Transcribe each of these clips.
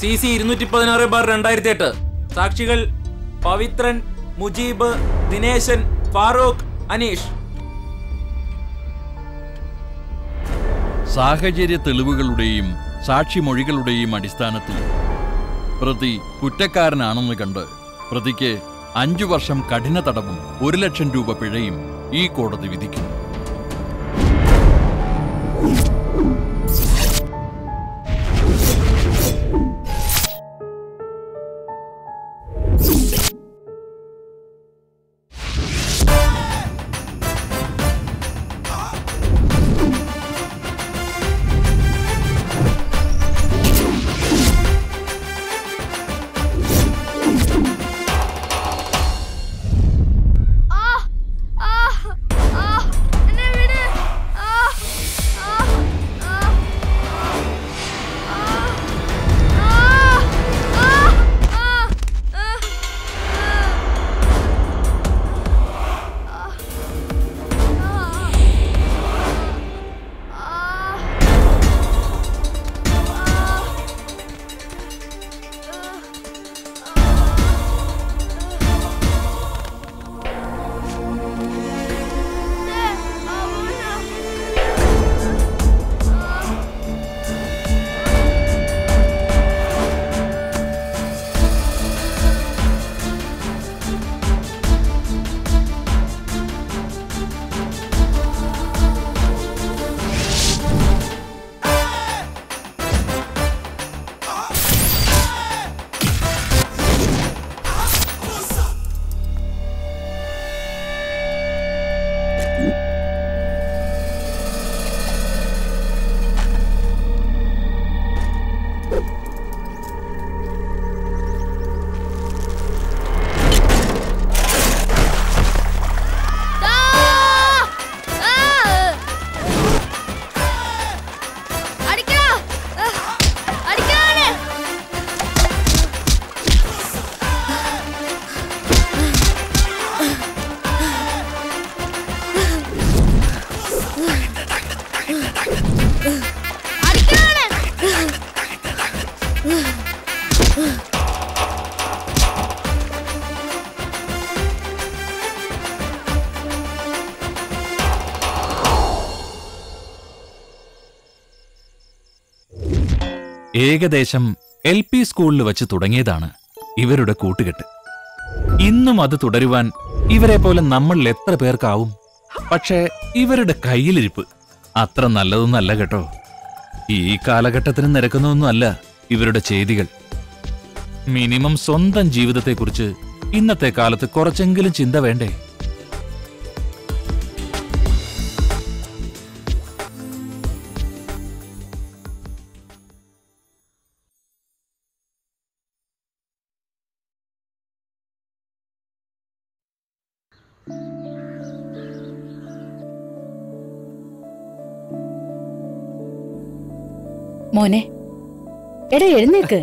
CC 216/2008. സാക്ഷികൾ പവിത്രൻ, മുജീബ്, ദിനേശൻ, ഫാറൂഖ്, അനീഷ്. സാഹചര്യ തെളിവുകളുടെയും സാക്ഷിമൊഴികളുടെയും അടിസ്ഥാനത്തിൽ പ്രതി കുറ്റക്കാരനാണെന്ന് കണ്ട് പ്രതിക്ക് 5 വർഷം കഠിന തടവും 1 ലക്ഷം രൂപ പിഴയും ഈ കോടതി വിധിക്കുന്നു. ഏകദേശം LP സ്കൂളിൽ വച്ച് തുടങ്ങിയതാണ് ഇവരുടെ കൂട്ടുകെട്ട്. ഇന്നും അത് തുടരുവാൻ ഇവരെ പോലെ നമ്മളിൽ എത്ര പേർക്കാവും? പക്ഷേ ഇവരുടെ കയ്യിലിരിപ്പ് അത്ര നല്ലതൊന്നല്ല കേട്ടോ. ഈ കാലഘട്ടത്തിന് നിരക്കുന്നൊന്നുമല്ല ഇവരുടെ ചെയ്തികൾ. മിനിമം സ്വന്തം ജീവിതത്തെക്കുറിച്ച് ഇന്നത്തെ കാലത്ത് കുറച്ചെങ്കിലും ചിന്ത വേണ്ടേ? മോനെ, എടാ എഴുന്നേക്ക്.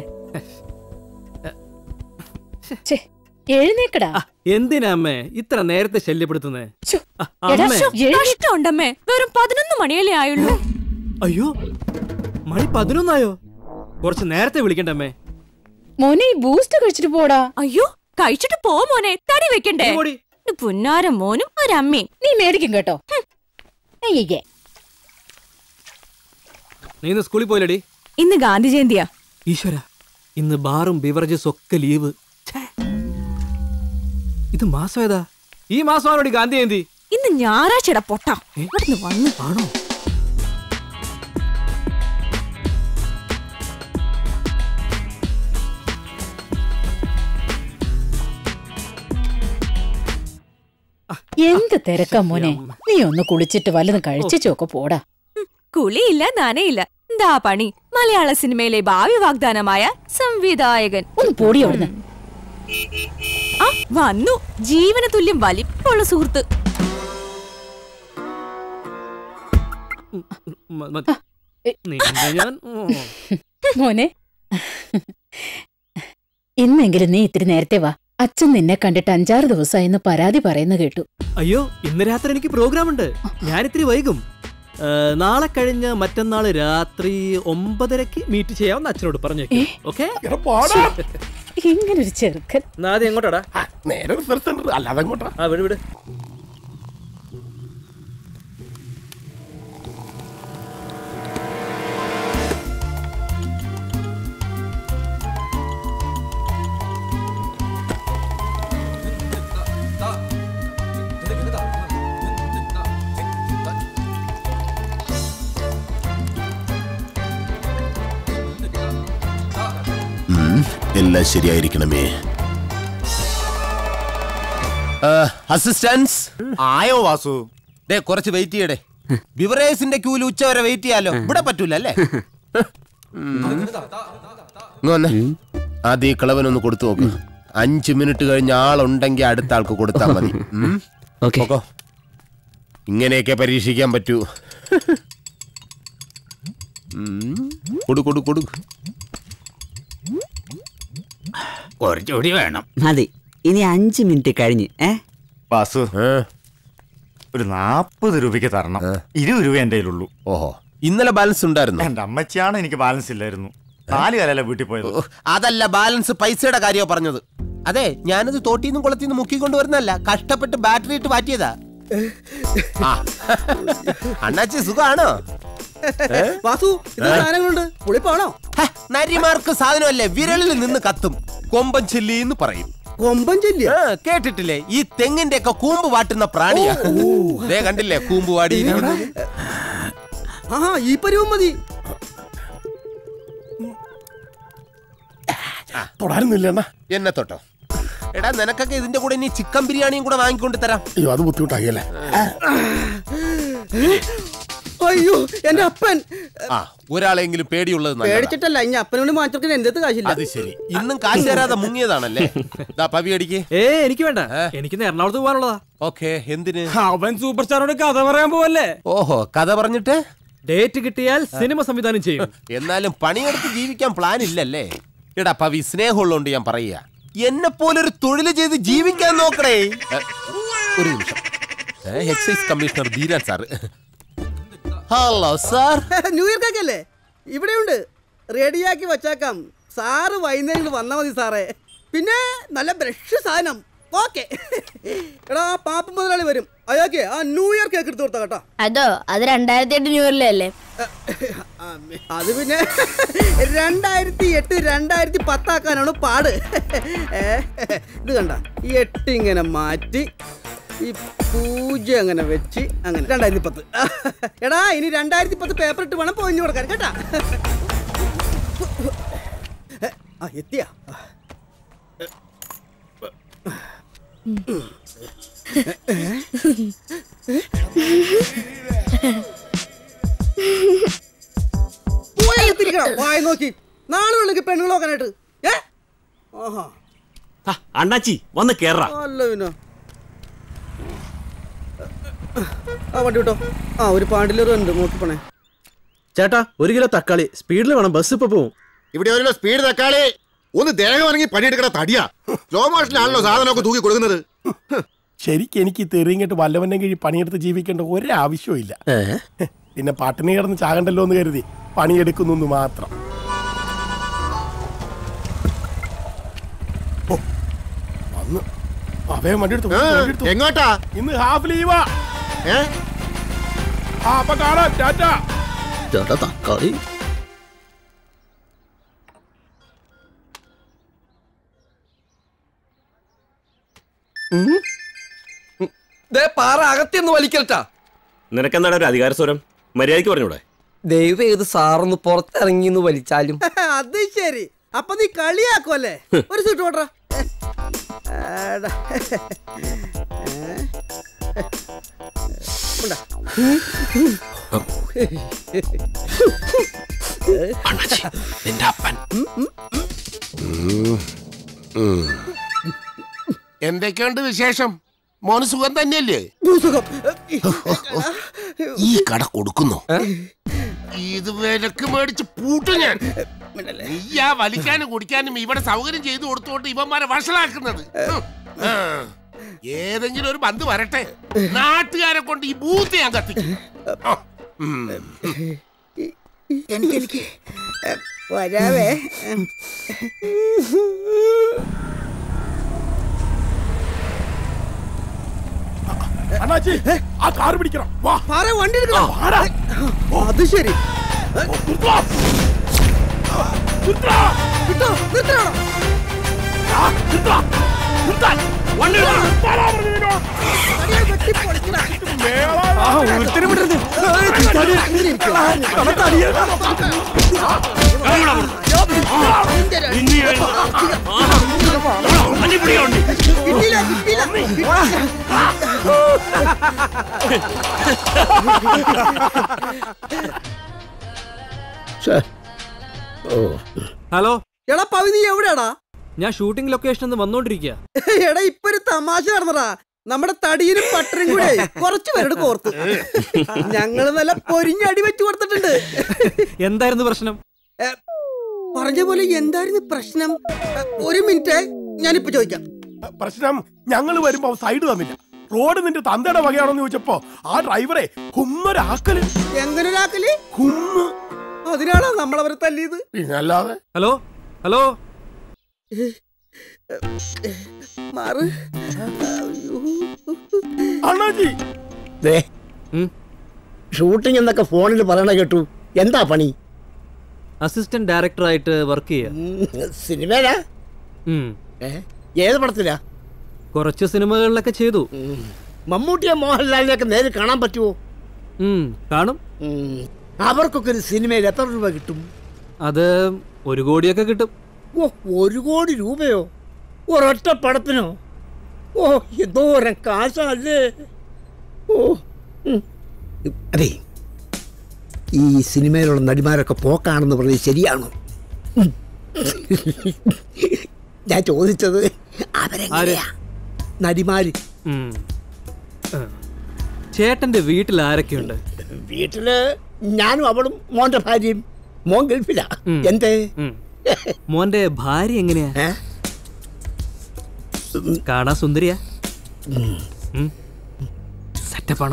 എഴുന്നേക്കടാ. എന്തിനാ അമ്മേ ഇത്ര നേരത്തെ ശല്യപ്പെടുത്തുന്നേ? കഷ്ടമുണ്ടമ്മേ, വെറും 11 മണിയല്ലേ ആയുള്ളൂ. അയ്യോ, മണി 11 ആയോ? കുറച്ച് നേരത്തെ വിളിക്കണ്ടമ്മേ. മോനെ, ഈ ബൂസ്റ്റ് കഴിച്ചിട്ട് പോടാ. അയ്യോ, കഴിച്ചിട്ട് പോ മോനെ, തടി വെക്കണ്ടേ? പുന്നാരം മോനും ഒരമ്മയും. നീ മേടിക്കും കേട്ടോ. നീ ഇന്ന് സ്കൂളിൽ പോയില്ലടി? ഇന്ന് ഗാന്ധി ജയന്തിയാ. ഈശ്വര, ഇന്ന് ബാറും ബിവറേജസും ഒക്കെ ലീവ്. ഇത് മാസം ഏതാ? ഈ മാസമാണോടി ഗാന്ധി ജയന്തി? ഇന്ന് ഞായറാഴ്ചയുടെ പൊട്ടാ. വന്നു ആണോ? എന്ത് തിരക്കാ മോനെ. നീ ഒന്ന് കുളിച്ചിട്ട് വല്ലതും കഴിച്ചൊക്കെ പോടാ. കുളിയില്ല, നനയില്ല. എന്താ പണി? മലയാള സിനിമയിലെ ഭാവി വാഗ്ദാനമായ സംവിധായകൻ. ഒന്ന് പോടി അവിടുന്ന്. വന്നു, ജീവന തുല്യം വലിപ്പമുള്ള സുഹൃത്ത്. മോനെ, ഇന്നെങ്കിലും നീ ഇത്തിരി നേരത്തെ വാ. അച്ഛൻ നിന്നെ കണ്ടിട്ട് 5-6 ദിവസമായിന്ന് പരാതി പറയുന്ന കേട്ടു. അയ്യോ, ഇന്ന് രാത്രി എനിക്ക് പ്രോഗ്രാം ഉണ്ട്. ഞാൻ ഇത്തിരി വൈകും. നാളെ കഴിഞ്ഞ് മറ്റന്നാള് രാത്രി 9:30 മീറ്റ് ചെയ്യാമെന്ന് അച്ഛനോട് പറഞ്ഞു. ഓക്കെ? ഇങ്ങനൊരു ചെറുക്കൻ. ആദ്യം എങ്ങോട്ടാടാ? നേരെ റിസർച്ച് സെന്റർ. അല്ലാതെ എങ്ങോട്ടാ? ആ വിട്. എല്ലാം ശരിയായിരിക്കണമേ. അസിസ്റ്റൻസ് ആയോ വാസു? കുറച്ച് വെയിറ്റ് ചെയ്യടേ. ബിവറേജിന്റെ ക്യൂല് ഉച്ച വരെ വെയിറ്റ് ചെയ്യാലോ. ഇവിടെ പറ്റൂല അല്ലേ? ആദ്യം ഈ കളവനൊന്ന് കൊടുത്തു നോക്ക്. 5 മിനിറ്റ് കഴിഞ്ഞ ആളുണ്ടെങ്കിൽ അടുത്ത ആൾക്ക് കൊടുത്താൽ മതി. ഇങ്ങനെയൊക്കെ പരീക്ഷിക്കാൻ പറ്റൂ. കൊടു കുറച്ചുകൂടി വേണം. മതി. ഇനി 5 മിനിറ്റ് കഴിഞ്ഞ്. വാസു, ഒരു 40 രൂപയ്ക്ക് തരണം. 20 രൂപ എന്റെ കയ്യിലുള്ളൂ. ഓഹോ, ഇന്നലെ ബാലൻസ് ഉണ്ടായിരുന്നു. എന്റെ അമ്മച്ചിയാണ് എനിക്ക് ബാലൻസ് ഇല്ലായിരുന്നു. 4 കാലല്ല വീട്ടിൽ പോയത്. അതല്ല ബാലൻസ്, പൈസയുടെ കാര്യമാണ് പറഞ്ഞത്. അതെ, ഞാനത് തോട്ടിന്നും കുളത്തിന്നും മുക്കിക്കൊണ്ടുവരുന്നല്ല, കഷ്ടപ്പെട്ട് ബാറ്ററി ഇട്ട് മാറ്റിയതാ. അണ്ണാച്ചി സുഖാണോ? വാസു, സാധനങ്ങളുണ്ട്. പുളിപ്പാണോ? നരിമാർക്ക് സാധനമല്ലേ, വിരലിൽ നിന്ന് കത്തും. കൊമ്പൻ ചെല്ലി എന്ന് പറയും. കൊമ്പൻ ചെല്ലി കേട്ടിട്ടില്ലേ? ഈ തെങ്ങിന്റെ ഒക്കെ കൂമ്പ് വാട്ടുന്ന പ്രാണിയാ. കണ്ടില്ലേ കൂമ്പ് വാടി? ഈ പരിവും മതി. തൊടാരുന്നില്ല. എന്നെ തൊട്ടോ? എടാ, നിനക്കൊക്കെ ഇതിന്റെ കൂടെ ഇനി ചിക്കൻ ബിരിയാണിയും കൂടെ വാങ്ങിക്കൊണ്ട് തരാം. അയ്യോ, അത് ബുദ്ധിമുട്ടായില്ലേ? അയ്യോ, എന്റെ അപ്പൻ. ഒരാളെങ്കിലും പേടിയുള്ളത് പേടിച്ചിട്ടല്ല, ഇനി അപ്പനോട് മാറ്റത്തിന് എന്റെ കാശില്ല. അത് ശരി, ഇന്നും കാശ് തരാതെ മുങ്ങിയതാണല്ലേ? പവി അടിക്ക്. എനിക്ക് വേണ്ട, എനിക്ക് എറണാകുളത്ത് പോകാനുള്ളതാ. ഓക്കെ, എന്തിന്? അവൻ സൂപ്പർ സ്റ്റാറോട് കഥ പറയാൻ പോവല്ലേ? ഓഹോ, കഥ പറഞ്ഞിട്ട് ഡേറ്റ് കിട്ടിയാൽ സിനിമ സംവിധാനം ചെയ്യും. എന്നാലും പണിയെടുത്ത് ജീവിക്കാൻ പ്ലാൻ ഇല്ലല്ലേ? എടാ പവി, സ്നേഹമുള്ളതുകൊണ്ട് ഞാൻ പറയുക, എന്നെ പോലൊരു തൊഴിൽ ചെയ്ത് ജീവിക്കാൻ നോക്കണേ. ഒരു നിമിഷം. Excise commissioner Dheeran sir. Hello sir. New year കേക്കല്ലേ? ഇവിടെയുണ്ട്, റെഡിയാക്കി വച്ചേക്കാം. സാറ് വൈകുന്നേരം വന്നാൽ മതി സാറേ. പിന്നെ നല്ല ബ്രഷ് സാധനം. ഓക്കെ. എടാ, പാപ്പ മുതലാളി വരും, അയാൾക്ക് ആ ന്യൂ ഇയർ കേക്ക് എടുത്ത് കൊടുത്താ കേട്ടോ. അതോ, അത് 2008 ന്യൂ ഇയറിലല്ലേ? അത് പിന്നെ 2008 2010 ആക്കാനാണ് പാട്. ഇത് കണ്ട, ഈ 8 ഇങ്ങനെ മാറ്റി ഈ 0 അങ്ങനെ വെച്ച് അങ്ങനെ 2010. എടാ, ഇനി 2010 പേപ്പർ ഇട്ട് വേണം പോയിഞ്ഞു കൊടുക്കാൻ കേട്ടാ. എത്തിയാ? വായി നോക്കി നാളെ വിളിക്ക് പെണ്ണുങ്ങൾ നോക്കാനായിട്ട്. അണ്ണാച്ചി വന്ന് കേറാ. അല്ല പിന്നെ വണ്ടി വിട്ടോ. ഒരു പാണ്ടിലറും ഉണ്ട്, നോക്കിപ്പോണേ. ചേട്ടാ, 1 കിലോ തക്കാളി. സ്പീഡിൽ വേണം, ബസ് ഇപ്പൊ പോവും. ഇവിടെ 1 കിലോ സ്പീഡ് തക്കാളി. ഒന്ന് ദേഹം ഇറങ്ങി പണിയെടുക്കണ തടിയാ. സ്ലോ മോഷനിലാണല്ലോ സാധനമൊക്കെ തൂക്കി കൊടുക്കുന്നത്. ശരിക്കും എനിക്ക് തെറിയിങ്ങിട്ട് വല്ലവന്റെ കീഴിൽ പണിയെടുത്ത് ജീവിക്കേണ്ട ഒരാവശ്യവും ഇല്ല. പിന്നെ പട്ടിണി കിടന്ന് ചാകണ്ടല്ലോ എന്ന് കരുതി പണിയെടുക്കുന്നു മാത്രം. വന്ന് അവയെ വണ്ടി എടുത്തു. എങ്ങോട്ടാ? ഇന്ന് ഹാഫ് ലീവാ. അപ്പൊ കാണാം. ടാറ്റാ. ചേട്ടാ, തക്കാളി. പാറ അകത്തെന്ന് വലിക്കട്ടാ. നിനക്കെന്താണ് ഒരു അധികാര സ്വരം? മര്യാദയ്ക്ക് പറഞ്ഞൂടെ? ദൈവം ഏത് സാറൊന്ന് പുറത്തിറങ്ങിന്ന് വലിച്ചാലും. അത് ശരി, അപ്പൊ നീ കളിയാക്കുമല്ലേ? ഒരു സീറ്റ് ഓട്ടറ. നിന്റെ അപ്പൻ. എന്തൊക്കെയുണ്ട് വിശേഷം? മോന് സുഖം തന്നെയല്ലേ? ഈ കട കൊടുക്കുന്നു. ഇത് വിലക്ക് മേടിച്ച് പൂട്ടു ഞാൻ. നീയാ വലിക്കാനും കുടിക്കാനും ഇവിടെ സൗകര്യം ചെയ്തു കൊടുത്തോണ്ട് ഇവന്മാരെ വഷളാക്കുന്നത്. ഏതെങ്കിലും ഒരു ബന്ധു വരട്ടെ, നാട്ടുകാരെ കൊണ്ട് ഈ ബൂത്ത് ഞാൻ കത്തിക്കും. എനിക്ക് വരാവേ. അണ്ണാച്ചി ആ കാർ പിടിക്കണം. വണ്ടി എടുക്കണം. അത് ശരി. ഹലോ എടാ പവി, നീ എവിടെയാടാ? ഞാൻ ഷൂട്ടിംഗ് ലൊക്കേഷൻ വന്നോണ്ടിരിക്കുക. എടാ ഇപ്പൊ ഒരു തമാശ നടന്നടാ. നമ്മുടെ തടിയിലും പട്ടരും കൂടെ കുറച്ചു പേരുടെ കോർത്ത് ഞങ്ങള് നല്ല പൊരിഞ്ഞടി വെച്ചു കൊടുത്തിട്ടുണ്ട്. എന്തായിരുന്നു പ്രശ്നം? പറഞ്ഞ പോലെ എന്തായിരുന്നു പ്രശ്നം? ഒരു മിനിറ്റ്, ഞാനിപ്പോ ചോദിക്കാം. പ്രശ്നം ഞങ്ങൾ വരുമ്പോ സൈഡ് തന്നില്ല. റോഡ് നിന്റെ തന്തയുടെ വകയാണോന്ന് ചോദിച്ചപ്പോ ആ ഡ്രൈവറെ കുമ്മൊരാക്കല്. എങ്ങനൊരാക്കല്? കുമ്മ്. അതിനാണോ നമ്മളവരെ തല്ലിയത്? പിന്നല്ലാതെ. ഹലോ ഹലോ മാറ്. അണ്ണാജി ഷൂട്ടിംഗ് എന്നൊക്കെ ഫോണിൽ പറയണ കേട്ടു. എന്താ പണി? അസിസ്റ്റന്റ് ഡയറക്ടറായിട്ട് വർക്ക് ചെയ്യാ. സിനിമയിലാ? ഏത് പടത്തിലാ? കുറച്ച് സിനിമകളിലൊക്കെ ചെയ്തു. മമ്മൂട്ടിയെ മോഹൻലാലിനെയൊക്കെ നേരിൽ കാണാൻ പറ്റുമോ? കാണും. അവർക്കൊക്കെ ഒരു സിനിമയിൽ എത്ര രൂപ കിട്ടും? അത് 1 കോടിയൊക്കെ കിട്ടും. ഓ, 1 കോടി രൂപയോ ഒരൊറ്റ പടത്തിനോ? ഓ, എന്തോരം കാശല്ലേ. ഓ, അതെ, ഈ സിനിമയിലുള്ള നടിമാരൊക്കെ പോക്കാണെന്ന് പറഞ്ഞത് ശരിയാണോ? ഞാൻ ചോദിച്ചത് അവരെങ്ങനെയാ നടിമാര്? ചേട്ടന്റെ വീട്ടിൽ ആരൊക്കെയുണ്ട്? വീട്ടില് ഞാനും അവളും മോന്റെ ഭാര്യയും. മോൻ ഗൾഫിലാ. എന്തേ? മോന്റെ ഭാര്യ എങ്ങനെയാ? കാണാ സുന്ദരിയാ? സെറ്റപ്പാണോ?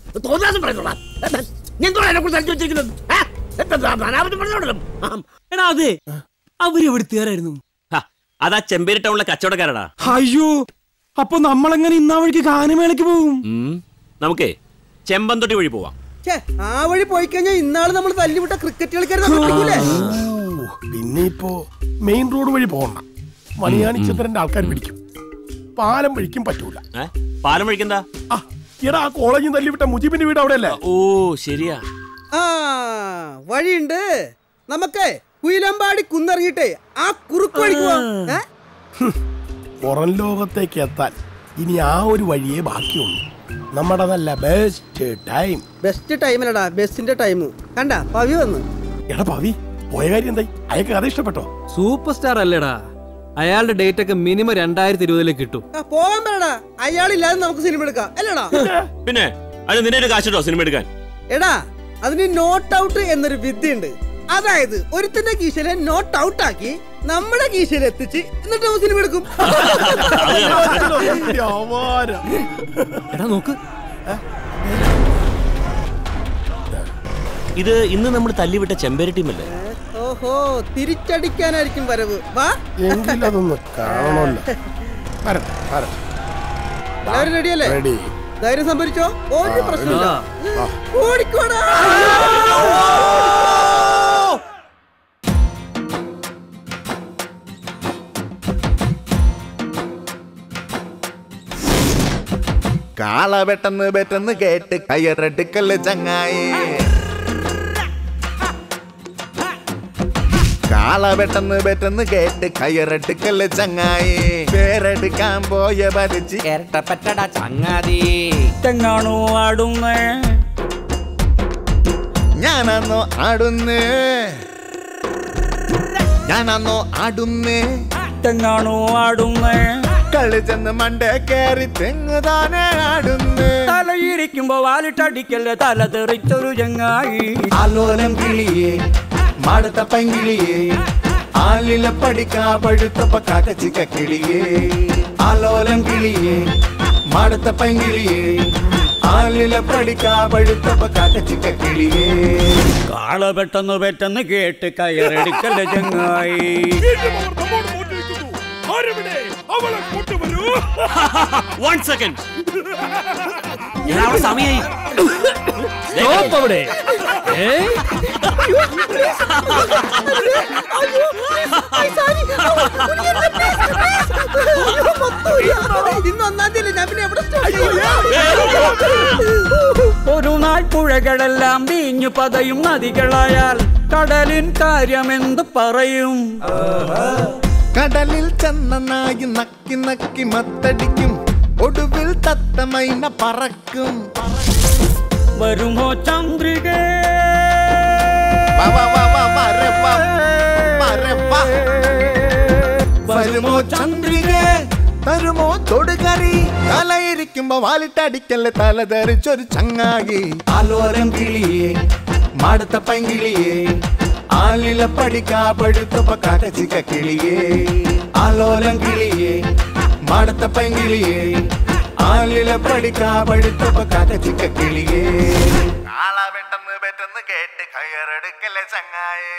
അതെ, അവരെവിടുത്തുകാരായിരുന്നു. അതാ ചെമ്പേരി ടൗണിലെ കച്ചവടക്കാരടാ. അയ്യോ, അപ്പൊ നമ്മളെങ്ങനെ ഇന്നാ വഴിക്ക് ഗാനമേളയ്ക്ക് പോകും? നമുക്കേ ചെമ്പന്തൊട്ടി വഴി പോവാം. ആ വഴി പോയി കഴിഞ്ഞാൽ ഇന്നാള് നമ്മൾ തല്ലിവിട്ട ക്രിക്കറ്റ് കളിക്കാരെ. പിന്നെ ഇപ്പോ മെയിൻ റോഡ് വഴി പോകണ്ട. മണിയാണിച്ചന്ദ്രന്റെ ആൾക്കാർ പിടിക്കും. പാലം വഴിക്കും പറ്റൂല. പാലം വഴിക്കെന്താ? എടാ, ആ കോളേജിൽ തല്ലിവിട്ട മുജീബിന്റെ വീട് അവിടെ അല്ലേ? ഓ ശരിയാ. ആ വഴിയുണ്ട്. നമുക്ക് കുയിലമ്പാടി കുന്നിറങ്ങിട്ടേ ആ കുറുക്ക് വഴിക്ക് പോവാം. പുറം ലോകത്തേക്ക് എത്താൻ ഇനി ആ ഒരു വഴിയേ ബാക്കിയുള്ളൂ. നമ്മുടെ നല്ല ബെസ്റ്റ് ടൈം. ബെസ്റ്റ് ടൈമല്ലടാ, ബെസ്റ്റിന്റെ ടൈം. കണ്ട പവി വന്ന്. എടാ പവി, പോയ കാര്യം എന്തായി? അയാൾക്ക് കഥ ഇഷ്ടപ്പെട്ടോ? സൂപ്പർ സ്റ്റാർ അല്ലേടാ. അയാളുടെ ഡേറ്റ് ഒക്കെ മിനിമം 2020 കിട്ടും. പോകാൻ പറയടാ. അയാളില്ലാതെ നമുക്ക് സിനിമ എടുക്കാം അല്ലേടാ? പിന്നെ അത് നിന്റെ കാശിട്ടോ സിനിമ എടുക്കാൻ? എടാ, അതിന് നോട്ട് ഔട്ട് എന്നൊരു വിദ്യയുണ്ട്. അതായത് ഒരുത്തിന്റെ കീശയിലെ നോട്ട് ഔട്ട് ആക്കി നമ്മുടെ കീശയിൽ എത്തിച്ച് എന്നിട്ട് നമുക്ക് സിനിമ എടുക്കും. എടാ നോക്ക്, ഇത് ഇന്ന് നമ്മൾ തല്ലിവിട്ട ചെമ്പേരി ടീമല്ലേ? ഓഹോ, തിരിച്ചടിക്കാനായിരിക്കും വരവ്. വാ, എങ്കിലതൊന്ന് കാണണമല്ലോ. എല്ലാവരും റെഡിയല്ലേ? ധൈര്യം സംഭരിച്ചോ, ഒരു പ്രശ്നമില്ല. ഓടിക്കോടാ. കാള പെട്ടെന്ന് കേട്ട് കയറെടുക്കല് ചങ്ങായി. കാള പെട്ടെന്ന് കേട്ട് കയറെടുക്കല് ചങ്ങായി. പേരെടുക്കാൻ പോയ പരിച്ച് ഇരട്ടപ്പറ്റട ചങ്ങാതി. തെങ്ങാണോ ആടുന്നേ? ഞാനന്നോ ആടുന്നേ. തെങ്ങാണോ ആടുന്നേ? കളി ചെന്ന് മണ്ടേ കയറി തെങ്ങ് താനേ ആടുന്നേ. തലയിരിക്കുമ്പോ വാലിട്ടടിക്കല്ലേ തല തെറിച്ചൊരു ചങ്ങായി. ആലോലം കിളിയേ, മാടത്ത പൈങ്കിളിയേ, ആലില പഠിക്കാ പഴുത്തപ്പ കാക്കച്ചിക്ക കിളിയേ. ആലോലം കിളിയേ, മാടത്ത പൈങ്കിളിയേ, ആലില പഠിക്കാ പഴുത്തപ്പ കാക്കച്ചിക്ക കിളിയേ. കാള പെട്ടെന്ന് കേട്ട് കയറടിക്കല്ല ചങ്ങായി. One second. സമയായി. അവിടെ ഒരു നാൾ പുഴകളെല്ലാം വീഞ്ഞു പതയും നദികളായാൽ കടലിൻ കാര്യമെന്ത് പറയും? കടലിൽ ചെന്നായി നക്കി നക്കി മത്തടിക്കും, ഒടുവിൽ തത്തമൈന പറക്കും. വരുമോ ചന്ദ്രിക വരുമോ ചന്ദ്രിക തരുമോ തൊടുകറി. തലയിരിക്കുമ്പോ വാലിട്ടടിക്കല്ലേ തല തെറിച്ചൊരു ചങ്ങായി. ആലോലം കിളിയേ മാടത്ത പൈങ്കിളിയേ, ആലില പഠിക്കാ പഴുത്തപ്പ കാക്കച്ചിക്ക കിളിയേ. ആലോലം കിളിയേ മാടത്ത പൈങ്കിളിയേ, ആലില പഠിക്കാ പഴുത്തപ്പ കാക്കച്ചിക്ക കിളിയേ. ആള പെട്ടെന്ന് കേട്ട് കയറെടുക്കല്ലേ ചങ്ങായേ.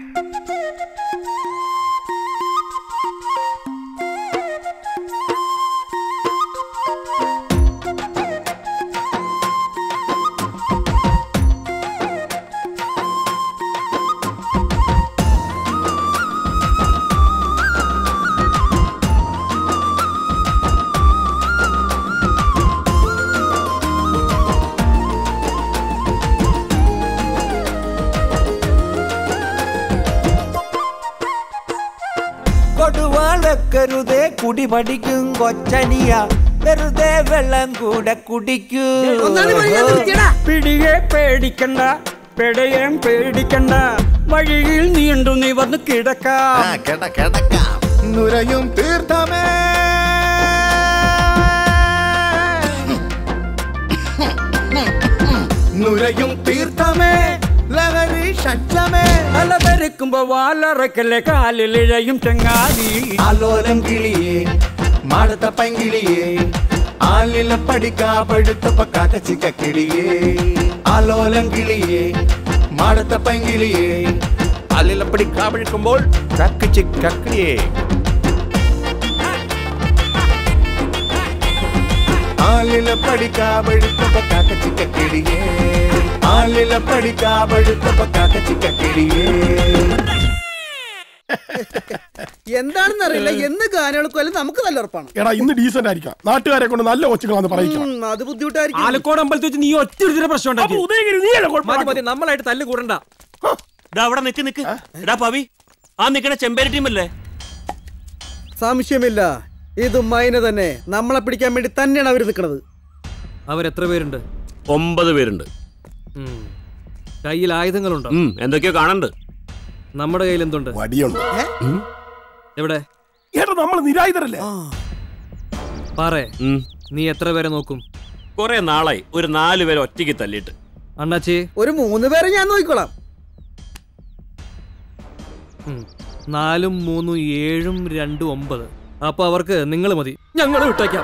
കൊടുവാളക്കരുതേ കുടി പഠിക്കും കൊച്ചനിയ, വെറുതെ വെള്ളം കൂടെ കുടിക്കൂ. പിടിയെ പേടിക്കണ്ട, പെടയേം പേടിക്കണ്ട, വഴിയിൽ നീണ്ടു നിവർന്ന് കിടക്കാം. നുരയും തീർത്ഥമേ നുരയും തീർത്ഥമേ ലഹരി ഷഡ്ജമേ. അലവരക്കുമ്പോ വാലറക്കല്ലേ കാലിലിഴയും ചങ്ങാതി. ആലോലം കിളിയേ മാടത്ത പൈങ്കിളിയേ, ആലില പഠിക്കാ പഴുത്തപ്പ കാക്കച്ചിക്ക കിളിയേ. ആലോലം കിളിയേ മാടത്ത പൈങ്കിളിയേ, ആലില പഠിക്കാ പഴുക്കുമ്പോൾ കാക്കച്ചിക്ക കിളിയേ. ആലില പഠിക്കാ പഴുത്തപ്പ കാക്കച്ചിക്ക കിളിയേ. ആലില പഠിക്കാ പഴുത്തപ്പ കാക്കച്ചിക്ക കിളിയേ. എന്താണെന്നറിയില്ല, എന്ന് ഗാനങ്ങൾക്കും നമുക്ക് നല്ല ഉറപ്പാണ്. എടാ ഇന്ന് ഡീസന്റ് ആയിരിക്കാം, നാട്ടുകാരെ കൊണ്ട് നല്ല കൊച്ചുകളാന്ന് പറയിക്കാം. അത് ബുദ്ധിമുട്ടായിരിക്കും. ആലക്കോട് അമ്പലത്തിൽ വെച്ച് നീ ഒറ്റ പ്രശ്നം ഉണ്ടാക്കി. മതി നമ്മളായിട്ട് തല്ല് കൂടണ്ട. അവിടെ നിക്ക്. എടാ പവി, ആ നിക്കണ ചെമ്പേരി ടീമല്ലേ? സംശയമില്ല, ഇത് മൈന തന്നെ. നമ്മളെ പിടിക്കാൻ വേണ്ടി തന്നെയാണ് അവർ നിൽക്കുന്നത്. അവരെത്ര പേരുണ്ട്? 9 പേരുണ്ട്. കയ്യിൽ ആയുധങ്ങളുണ്ടോ? എന്തൊക്കെയോ കാണണ്ട്. നമ്മുടെ കയ്യിൽ എന്തുണ്ട്? വടിയുണ്ട്. എവിടെ? ഏട്ടാ നമ്മൾ നിരായുധരല്ലേ? പറേ, നീ എത്ര പേരെ നോക്കും? കുറെ നാളായി ഒരു 4 പേരെ ഒറ്റയ്ക്ക് തല്ലിട്ട്. അണ്ണാച്ചി, ഒരു 3 പേരെ ഞാൻ നോക്കിക്കോളാം. 4 3 7 2 9. അപ്പൊ അവർക്ക് നിങ്ങൾ മതി, ഞങ്ങൾ വിട്ടേക്കാം.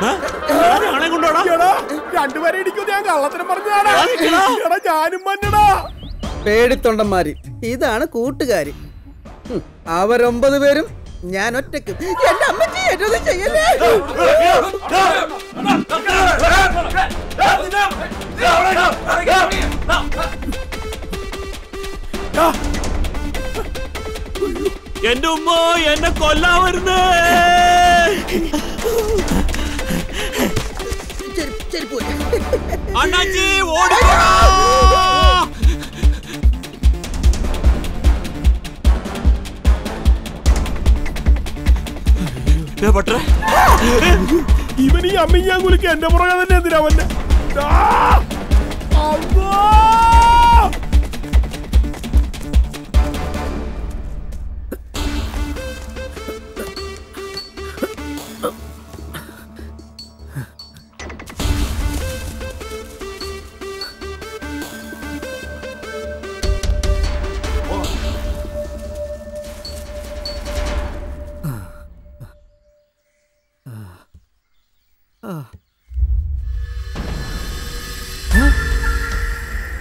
രണ്ടുപേരെ ഇടിക്കും ഞാൻ കള്ളത്തിനും പറഞ്ഞാടാ. ഞാനും മന്നടാ. പേടിത്തൊണ്ടന്മാര്, ഇതാണ് കൂട്ടുകാര്. അവർ 9 പേരും, ഞാൻ ഒറ്റക്ക്. എന്റെ അമ്മച്ചി ഏറ്റവും ചെയ്യല്ലേ. എന്റെ ഉമ്മ എന്നെ കൊല്ലാ വരുന്നേ. അണ്ണാച്ചി ഓടിക്കോടാ. ഇവൻ ഈ അമ്മിഞ്ഞാൻ കുലിക്ക് എന്റെ പുറകെ തന്നെ എന്തിനാ അവന്റെ.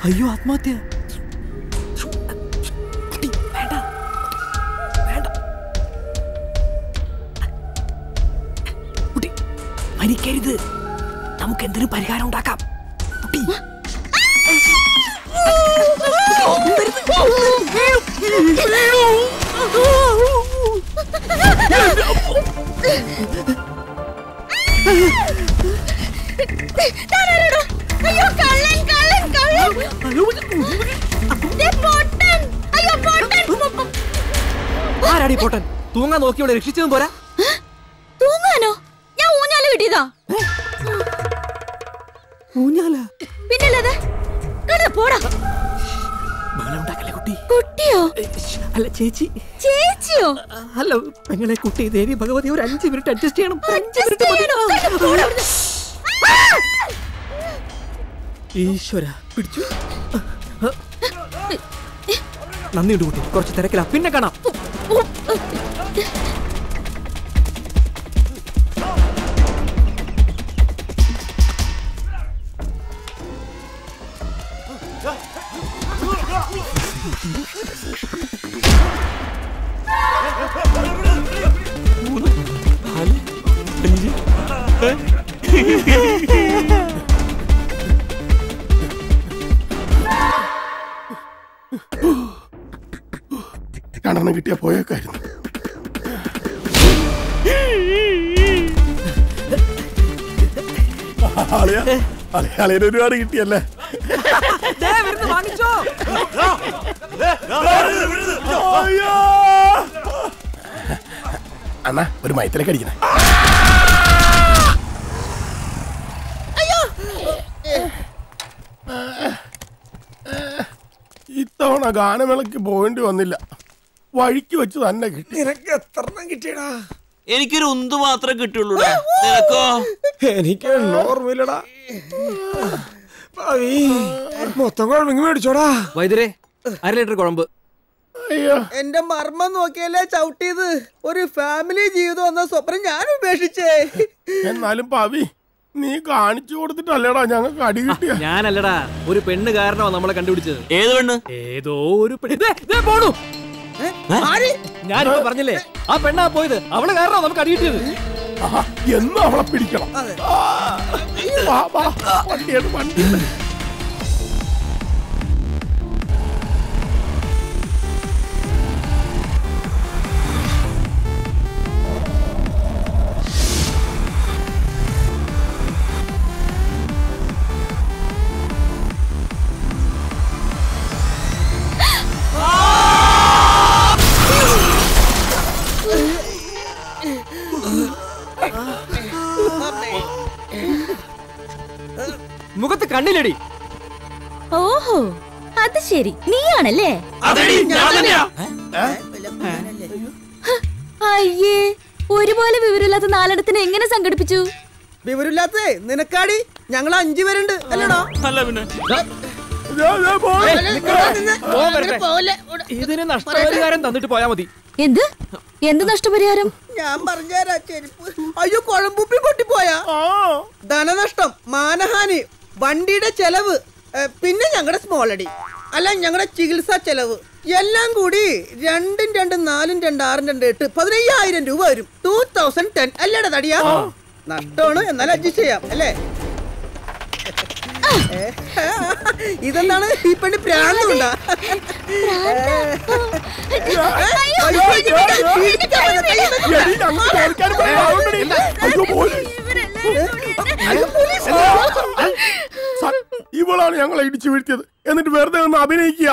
അയ്യോ ആത്മഹത്യ. മരിക്കരുത്, നമുക്ക് എന്തൊരു പരിഹാരം ഉണ്ടാക്കാം. ആരാടി പൊട്ടൻ? തൂങ്ങാൻ നോക്കിയോടെ രക്ഷിച്ചതും പോരാ. തൂങ്ങാനോ? ഞാൻ ഊഞ്ഞാല് കിട്ടിയതാ. ഊഞ്ഞാല? പിന്നല്ലാതെ. പോടാ. കുട്ടിയോ? അല്ല ചേച്ചി. ചേച്ചിയോ? അല്ല പെങ്ങളെ കുട്ടി ദേവി ഭഗവതി ഒരു 5 മിനിറ്റ് അഡ്ജസ്റ്റ് ചെയ്യണം. 5 മിനിറ്റ്. ഈശ്വര പിടിച്ചു. നന്ദിയുണ്ട് കുട്ടി, കുറച്ച് തിരക്കിലാ, പിന്നെ കാണാം. രണ്ടെണ്ണം കിട്ടിയാ പോയേക്കായിരുന്നു. ഒരുപാട് കിട്ടിയല്ലേ? അണ്ണാ ഒരു മയത്തിലേക്ക് അടിക്കണേ. ഇത്തവണ ഗാനമേളക്ക് പോകേണ്ടി വന്നില്ല, വഴിക്ക് വെച്ച് തന്നെ കിട്ടി. നിനക്ക് എത്രണ്ണം കിട്ടിയടാ? എനിക്കൊരു ഉന്ത് മാത്രമേ കിട്ടുള്ളൂ. നിനക്കോ? എനിക്ക് ഓർമ്മയില്ലടാ. മൊത്തം കുഴമ്പ് മേടിച്ചോടാ. വൈദ്യരെ 1/2 ലിറ്റർ കുഴമ്പ്. എന്റെ മർമ്മം നോക്കിയല്ലേ ചവിട്ടിയത്. ഒരു ഫാമിലി ജീവിതം എന്ന സ്വപ്നം ഞാൻ ഉപേക്ഷിച്ചേ. എന്നാലും പവി നീ കാണിച്ചു കൊടുത്തിട്ടല്ലേടാ ഞങ്ങൾക്ക് അടി കിട്ടിയ. ഞാനല്ലടാ, ഒരു പെണ്ണ് കാരണോ നമ്മളെ കണ്ടുപിടിച്ചത്. ഏത് പെണ്ണ്? ഏതോ ഒരു പെണ്ണ്. ഞാനിപ്പോ പറഞ്ഞില്ലേ, ആ പെണ്ണാ പോയത്. അവള് കാരണോ നമുക്ക് അടി കിട്ടിയത്. എന്നും അവളെ പിടിക്കണം. വണ്ടി മുഖത്ത് കണ്ണിലടി. ഓഹോ അത് ശരി, നീയാണല്ലേ? അയ്യേ, ഒരുപോലെ വിവരമില്ലാത്ത 4 എങ്ങനെ സംഘടിപ്പിച്ചു? വിവരമില്ലാത്തേ നിനക്കാടി. ഞങ്ങൾ 5 പേരുണ്ട് അല്ലടാ. ഇതിന് നഷ്ടപരിഹാരം തന്നിട്ട് പോയാ മതി. എന്ത് നഷ്ടപരിഹാരം? ഞാൻ പറഞ്ഞുതരാ. ചെരുപ്പ് അയ്യോ കുഴമ്പുപ്പി പൊട്ടിപ്പോയാ ധനനഷ്ടം, മാനഹാനി, വണ്ടിയുടെ ചെലവ്, പിന്നെ ഞങ്ങളുടെ സ്മോൾ അടി, അല്ല ഞങ്ങളുടെ ചികിത്സാ ചെലവ് എല്ലാം കൂടി 2 2 4 2 6 2 8 15,000 രൂപ വരും. 2010 അല്ലേടാ തടിയാ? നഷ്ടമാണ്, എന്നാലും അഡ്ജസ്റ്റ് ചെയ്യാം അല്ലേ? ഇതെന്താണ് ഈ പെണ്ണ് പ്രാന്തുണ്ടാ? ഇവളാണ് ഞങ്ങളെ ഇടിച്ചു വീഴ്ത്തിയത്. എന്നിട്ട് വെറുതെ ഒന്ന് അഭിനയിക്കുക.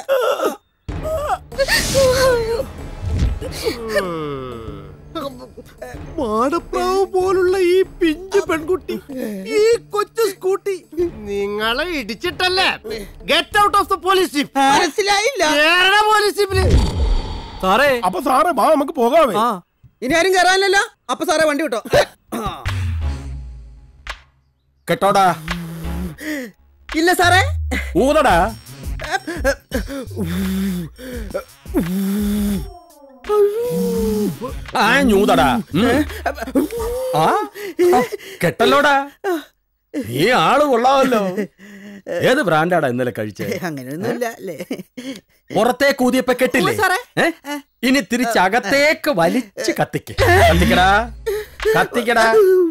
മാടപ്രാവ് പോലുള്ള ഈ പിഞ്ചു പെൺകുട്ടി, ഈ കൊച്ചു സ്കൂട്ടി നിങ്ങളെ ഇടിച്ചിട്ടല്ലേ? Get out of the police jeep. മനസ്സിലായില്ല? പോലീസ് ജീപ്പില്. സാറേ, അപ്പൊ സാറേ വാ നമുക്ക് പോകാമേ. ഇനി ആരും കയറാനല്ലോ. അപ്പൊ സാറേ വണ്ടി വിട്ടോ. കേട്ടോടാ? ഇല്ല സാറേ. ഊതടാ. ഞൂതടാ. കെട്ടല്ലോടാ. ഈ ആള് കൊള്ളാമല്ലോ. ഏത് ബ്രാൻഡാടാ ഇന്നലെ കഴിച്ചേ? അങ്ങനെയൊന്നുമില്ല അല്ലേ? പുറത്തേക്ക് ഊതിയപ്പോ കെട്ടില്ലേ? ഇനി തിരിച്ചകത്തേക്ക് വലിച്ച് കത്തിക്ക്. കത്തിക്കടാ, കത്തിക്കടാ.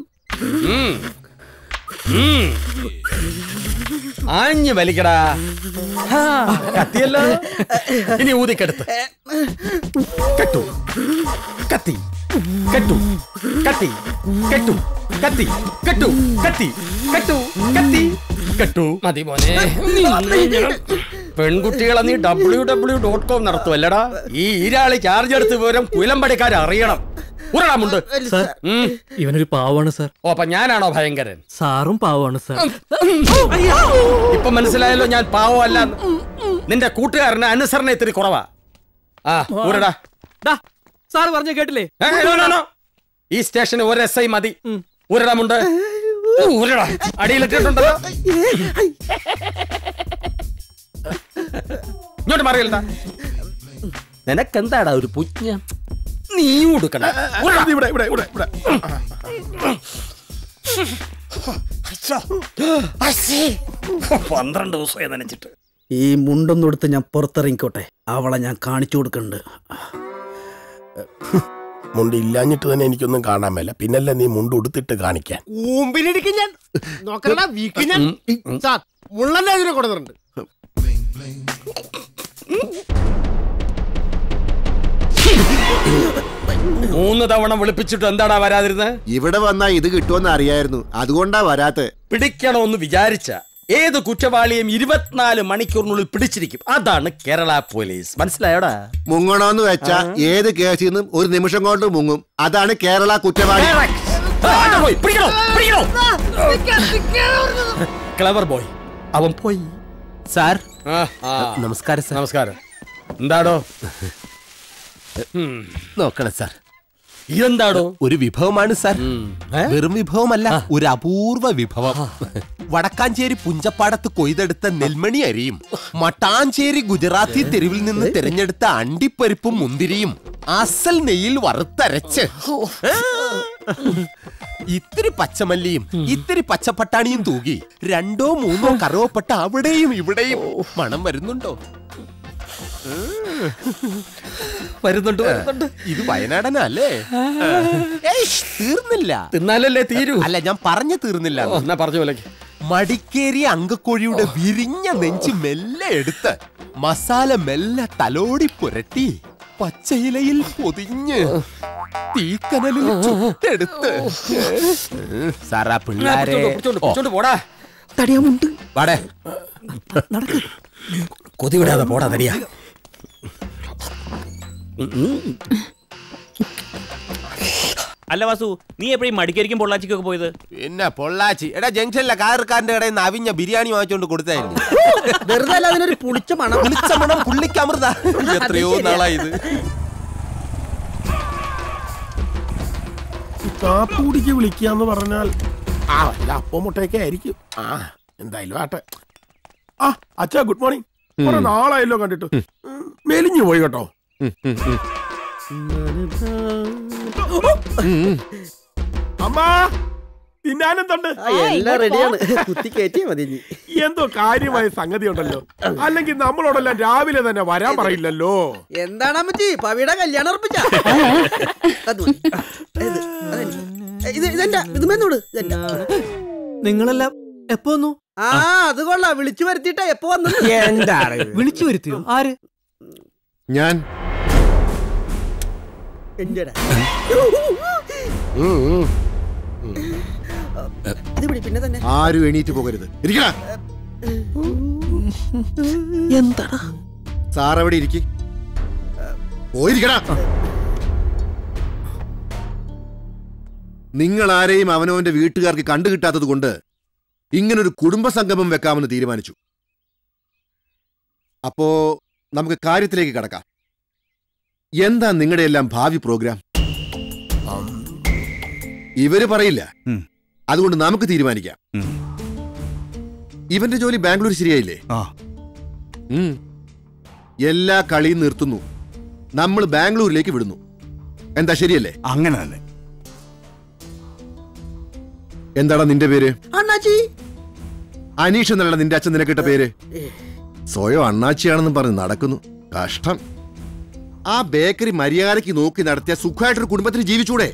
ആഞ്ഞു വലിക്കടാ. കത്തിയല്ലോ. ഇനി ഊതിക്കെടുത്ത് കെട്ടു. കത്തി കെട്ടു. കത്തി കെട്ടു. കത്തി കെട്ടു. കത്തി കെട്ടു. കത്തി കെട്ടു. മതി മോനെ. പെൺകുട്ടികളെ നീ www.com നടത്തുവല്ലടാ. ഈ ഈരാളി ചാർജ് എടുത്ത് വിവരം കുലമ്പടിക്കാർ അറിയണം. ഉറടാമുണ്ട്. ഇവനൊരു പാവാണ് സാർ. ഓ, അപ്പൊ ഞാനാണോ ഭയങ്കരൻ? സാറും പാവാണ് സാർ. ഇപ്പൊ മനസ്സിലായല്ലോ ഞാൻ പാവമല്ല. നിന്റെ കൂട്ടുകാരന് അനുസരണ ഇത്തിരി കുറവാ. ആ ഊരടാ. സാറ് പറഞ്ഞ കേട്ടില്ലേ? ഈ സ്റ്റേഷന് ഒരു SI മതി. ഊരടാമുണ്ട്. ഊരടാ. അടിയിലിട്ടിട്ടുണ്ടല്ലോ. ഇങ്ങോട്ട് മാറിയല്ല. നിനക്കെന്താടാ ഒരു പുജ്ഞ? നീ കൊടുക്കണ 12 ദിവസമായി നനച്ചിട്ട്. ഈ മുണ്ടൊന്നും എടുത്ത് ഞാൻ പുറത്തിറങ്ങിക്കോട്ടെ. അവളെ ഞാൻ കാണിച്ചു കൊടുക്കുന്നുണ്ട്. മുണ്ട് ഇല്ലാഞ്ഞിട്ട് തന്നെ എനിക്കൊന്നും കാണാൻ മേല. പിന്നല്ല നീ മുണ്ട് ഉടുത്തിട്ട് കാണിക്കാൻ. ൂമ്പിലിരിക്കും ഞാൻ. നോക്കണ വീക്ക് ഞാൻ മുള്ളന്റെ അതിനെ കൊടുത്തിട്ടുണ്ട്. മൂന്ന് തവണ വിളിപ്പിച്ചിട്ട് എന്താടാ വരാതിരുന്നത്? ഇവിടെ വന്നാ ഇത് കിട്ടുമെന്ന് അറിയായിരുന്നു, അതുകൊണ്ടാ വരാത്ത. പിടിക്കണമെന്ന് വിചാരിച്ച ഏത് കുറ്റവാളിയും 24 മണിക്കൂറിനുള്ളിൽ പിടിച്ചിരിക്കും. അതാണ് കേരള പോലീസ്. മനസ്സിലായോടാ? മുങ്ങണോന്ന് വെച്ചാ ഏത് കേസിൽ നിന്നും ഒരു നിമിഷം കൊണ്ട് മുങ്ങും. അതാണ് കേരള കുറ്റവാളി. Clever boy. അവൻ പോയി. സാർ നമസ്കാരം. സാർ നമസ്കാരം. എന്താടോ നോക്കണം സാർ? ഇതെന്താടോ? ഒരു വിഭവമാണ് സാർ. വെറും വിഭവമല്ല, ഒരു അപൂർവ വിഭവം. വടക്കാഞ്ചേരി പുഞ്ചപ്പാടത്ത് കൊയ്തെടുത്ത നെൽമണി അരിയും മട്ടാഞ്ചേരി ഗുജറാത്തി തെരുവിൽ നിന്ന് തിരഞ്ഞെടുത്ത അണ്ടിപ്പരിപ്പും മുന്തിരിയും അസൽ നെയ്യിൽ വറുത്തരച്ച് ഇത്തിരി പച്ചമല്ലിയും ഇത്തിരി പച്ചപ്പട്ടാണിയും തൂകി 2 or 3 കറുവപ്പട്ട അവിടെയും ഇവിടെയും. മണം വരുന്നുണ്ടോ? വരുന്നുണ്ട്. ഇത് വയനാടനല്ലേ? തീർന്നില്ല. തിന്നാലല്ലേ തീരൂ. അല്ല, ഞാൻ പറഞ്ഞു തീർന്നില്ല. എന്നാ പറഞ്ഞു പോലെ. മടിക്കേറിയ അങ്കക്കോഴിയുടെ വിരിഞ്ഞ നെഞ്ച് മെല്ലെ എടുത്ത് മസാല മെല്ലെ തലോടി പുരട്ടി പച്ചയിലയിൽ പൊതിഞ്ഞ് തീക്കനലിൽ ചുട്ടെടുത്ത് സാറാ പിള്ളാരെ പോടാ. തടിയാമുണ്ട്. വാടേ, കൊതി വിടാതെ പോടാ തടിയാ. അല്ല വാസു, നീ എപ്പോഴും മടിക്കരിക്കും പൊള്ളാച്ചിക്കൊക്കെ പോയത്? പിന്നെ പൊള്ളാച്ചി എടാ ജംഗ്ഷനിലെ കാർക്കാരന്റെ കടയിൽ നിന്ന് അവിഞ്ഞ ബിരിയാണി വാങ്ങിച്ചോണ്ട് കൊടുത്തായിരുന്നു. വെറുതെ അല്ല, അതിനൊരു പുളിച്ച മണം. പുളിച്ച മണം പുള്ളിക്ക് അമൃത. എത്രയോ നാളായി ഇത്. കാപ്പൂടിക്ക് വിളിക്കാന്ന് പറഞ്ഞാൽ അല്ല അപ്പം മുട്ടയൊക്കെ ആയിരിക്കും. എന്തായാലും ആട്ടെ. അച്ഛാ ഗുഡ് മോർണിംഗ്. കുറെ നാളായല്ലോ കണ്ടിട്ട്. മെലിഞ്ഞു പോയി കേട്ടോ. അമ്മാ തിന്നാനെന്തുണ്ട്? എല്ലാം റെഡിയാണ്. കുത്തി കയറ്റിയാ മതി. എന്തോ കാര്യമായ സംഗതി ഉണ്ടല്ലോ. അല്ലെങ്കിൽ നമ്മളോടെല്ലാം രാവിലെ തന്നെ വരാൻ പറയില്ലല്ലോ. എന്താണ് അമ്മച്ചി പവിയുടെ കല്യാണം ഉറപ്പിച്ച? നിങ്ങളെല്ലാം എപ്പോ വന്നു? അത് കൊള്ളാം. വിളിച്ചു വരുത്തിട്ടാ എപ്പോ വന്നു? എന്താണ് വിളിച്ചു വരുത്തിയോ? ആര്? ഞാൻ. ആരും എണീറ്റ് പോകരുത്. എന്താ സാർ എവിടെ ഇരിക്ക്. പോയിരിക്കടാ. നിങ്ങൾ ആരെയും അവനവന്റെ വീട്ടുകാർക്ക് കണ്ടുകിട്ടാത്തത് കൊണ്ട് ഇങ്ങനൊരു കുടുംബ സംഗമം വെക്കാമെന്ന് തീരുമാനിച്ചു. അപ്പോ നമുക്ക് കാര്യത്തിലേക്ക് കടക്കാം. എന്താ നിങ്ങളുടെ എല്ലാം ഭാവി പ്രോഗ്രാം? ഇവര് പറയില്ല, അതുകൊണ്ട് നമുക്ക് തീരുമാനിക്കാം. ഇവന്റെ ജോലി ബാംഗ്ലൂർ ശരിയായില്ലേ? എല്ലാ കളിയും നിർത്തുന്നു, നമ്മൾ ബാംഗ്ലൂരിലേക്ക് വിടുന്നു. എന്താ ശരിയല്ലേ? അങ്ങനെ തന്നെ. എന്താടാ നിന്റെ പേര്? അണ്ണാച്ചി. അനീഷ് എന്നല്ല നിന്റെ അച്ഛൻ നിനക്കിട്ട പേര്. സ്വയം അണ്ണാച്ചിയാണെന്നും പറഞ്ഞ് നടക്കുന്നു. കഷ്ടം. ആ ബേക്കറി മര്യാദയ്ക്ക് നോക്കി നടത്തിയ സുഖമായിട്ടൊരു കുടുംബത്തിന് ജീവിച്ചൂടെ?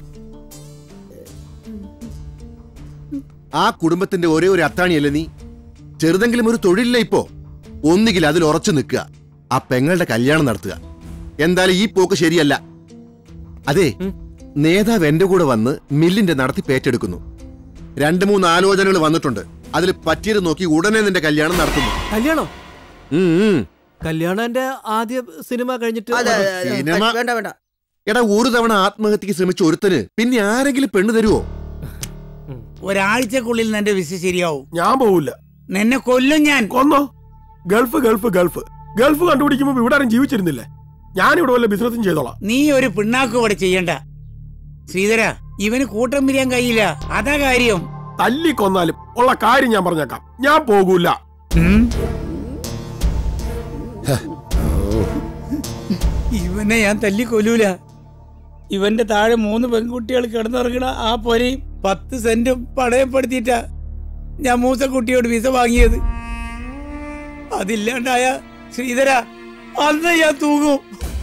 ആ കുടുംബത്തിന്റെ ഒരേ ഒരു അത്താണിയല്ലേ നീ? ചെറുതെങ്കിലും ഒരു തൊഴിലില്ല ഇപ്പോ. ഒന്നുകിൽ അതിൽ ഉറച്ചു നിൽക്കുക, ആ പെങ്ങളുടെ കല്യാണം നടത്തുക. എന്തായാലും ഈ പോക്ക് ശരിയല്ല. അതെ, നേതാവ് എന്റെ കൂടെ വന്ന് മില്ലിന്റെ നടത്തി പേറ്റെടുക്കുന്നു. 2-3 ആലോചനകൾ വന്നിട്ടുണ്ട്. അതിൽ പറ്റിയത് നോക്കി ഉടനെ നിന്റെ കല്യാണം നടത്തുന്നു. കല്യാണോ? കല്യാണം എന്റെ ആദ്യ സിനിമ കഴിഞ്ഞിട്ട്. വേണ്ട വേണ്ട. എടാ, ഒരു തവണ ആത്മഹത്യക്ക് ശ്രമിച്ച ഒരുത്തന് പിന്നെ ആരെങ്കിലും പെണ്ണ് തരുവോ? ഒരാഴ്ചക്കുള്ളിൽ നിന്റെ വിസ ശരിയാവും. ഞാൻ പോവില്ല. നിന്നെ കൊല്ലും ഞാൻ. കൊന്നോ? ഗൾഫ് ഗൾഫ് ഗൾഫ് ഗൾഫ് കണ്ടുപിടിക്കുമ്പോ ഇവിടെ ആരും ജീവിച്ചിരുന്നില്ലേ? ഞാനിവിടെ വല്ല ബിസിനസും ചെയ്തോളാം. നീ ഒരു പിണ്ണാക്കും ഇവിടെ ചെയ്യണ്ട ശ്രീധര. ഇവന് കൂട്ടം പിരിയാൻ കഴിയില്ല, അതാ കാര്യം. തല്ലിക്കൊന്നാലും ഉള്ള കാര്യം ഞാൻ പറഞ്ഞേക്കാം, ഞാൻ പോകൂല. ഇവനെ ഞാൻ തല്ലിക്കൊല്ലൂല. ഇവന്റെ താഴെ 3 പെൺകുട്ടികൾ കിടന്നിറങ്ങണ ആ പൊരയും 10 സെന്റും പണയപ്പെടുത്തിയിട്ടാ ഞാൻ മൂസക്കുട്ടിയോട് വിസ വാങ്ങിയത്. അതില്ലാണ്ടായ ശ്രീധര അന്ന് ഞാൻ തൂങ്ങും.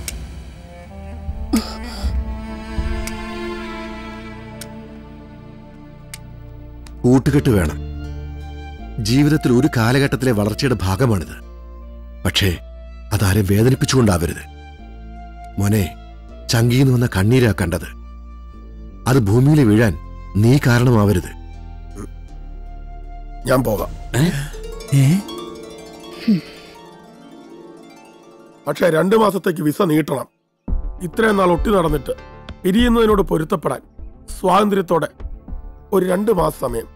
കൂട്ടുകെട്ട് വേണം. ജീവിതത്തിൽ ഒരു കാലഘട്ടത്തിലെ വളർച്ചയുടെ ഭാഗമാണിത്. പക്ഷേ അതാരും വേദനിപ്പിച്ചുകൊണ്ടാവരുത്. മോനെ, ചങ്കീന്ന് വന്ന കണ്ണീരാ കണ്ടത്. അത് ഭൂമിയിൽ വീഴാൻ നീ കാരണമാവരുത്. ഞാൻ പോകാം. പക്ഷെ 2 മാസത്തേക്ക് വിസ നീട്ടണം. ഇത്രയും നാൾ ഒട്ടി നടന്നിട്ട് പിരിയുന്നതിനോട് പൊരുത്തപ്പെടാൻ സ്വാതന്ത്ര്യത്തോടെ ഒരു 2 മാസം സമയം.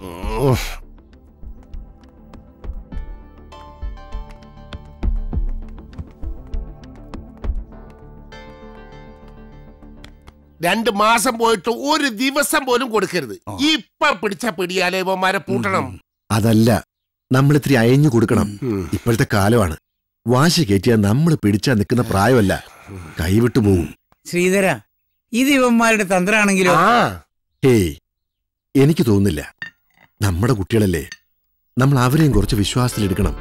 രണ്ട് മാസം പോയിട്ട് ഒരു ദിവസം പോലും കൊടുക്കരുത്. ഇപ്പൊ പിടിച്ച പിടിയാലേ ഇവന്മാരെ പൂട്ടണം. അതല്ല, നമ്മൾ ഇത്തിരി അയഞ്ഞു കൊടുക്കണം. ഇപ്പോഴത്തെ കാലമാണ്. വാശി കയറ്റിയാൽ നമ്മൾ പിടിച്ചാ നിൽക്കുന്ന പ്രായമല്ല, കൈവിട്ടു പോകും. ശ്രീധര, ഇത് ഇവന്മാരുടെ തന്ത്രാണെങ്കിലോ? ഹേയ്, എനിക്ക് തോന്നുന്നില്ല. നമ്മുടെ കുട്ടികളല്ലേ, നമ്മൾ അവരെയും കുറച്ച് വിശ്വാസത്തിലെടുക്കണം.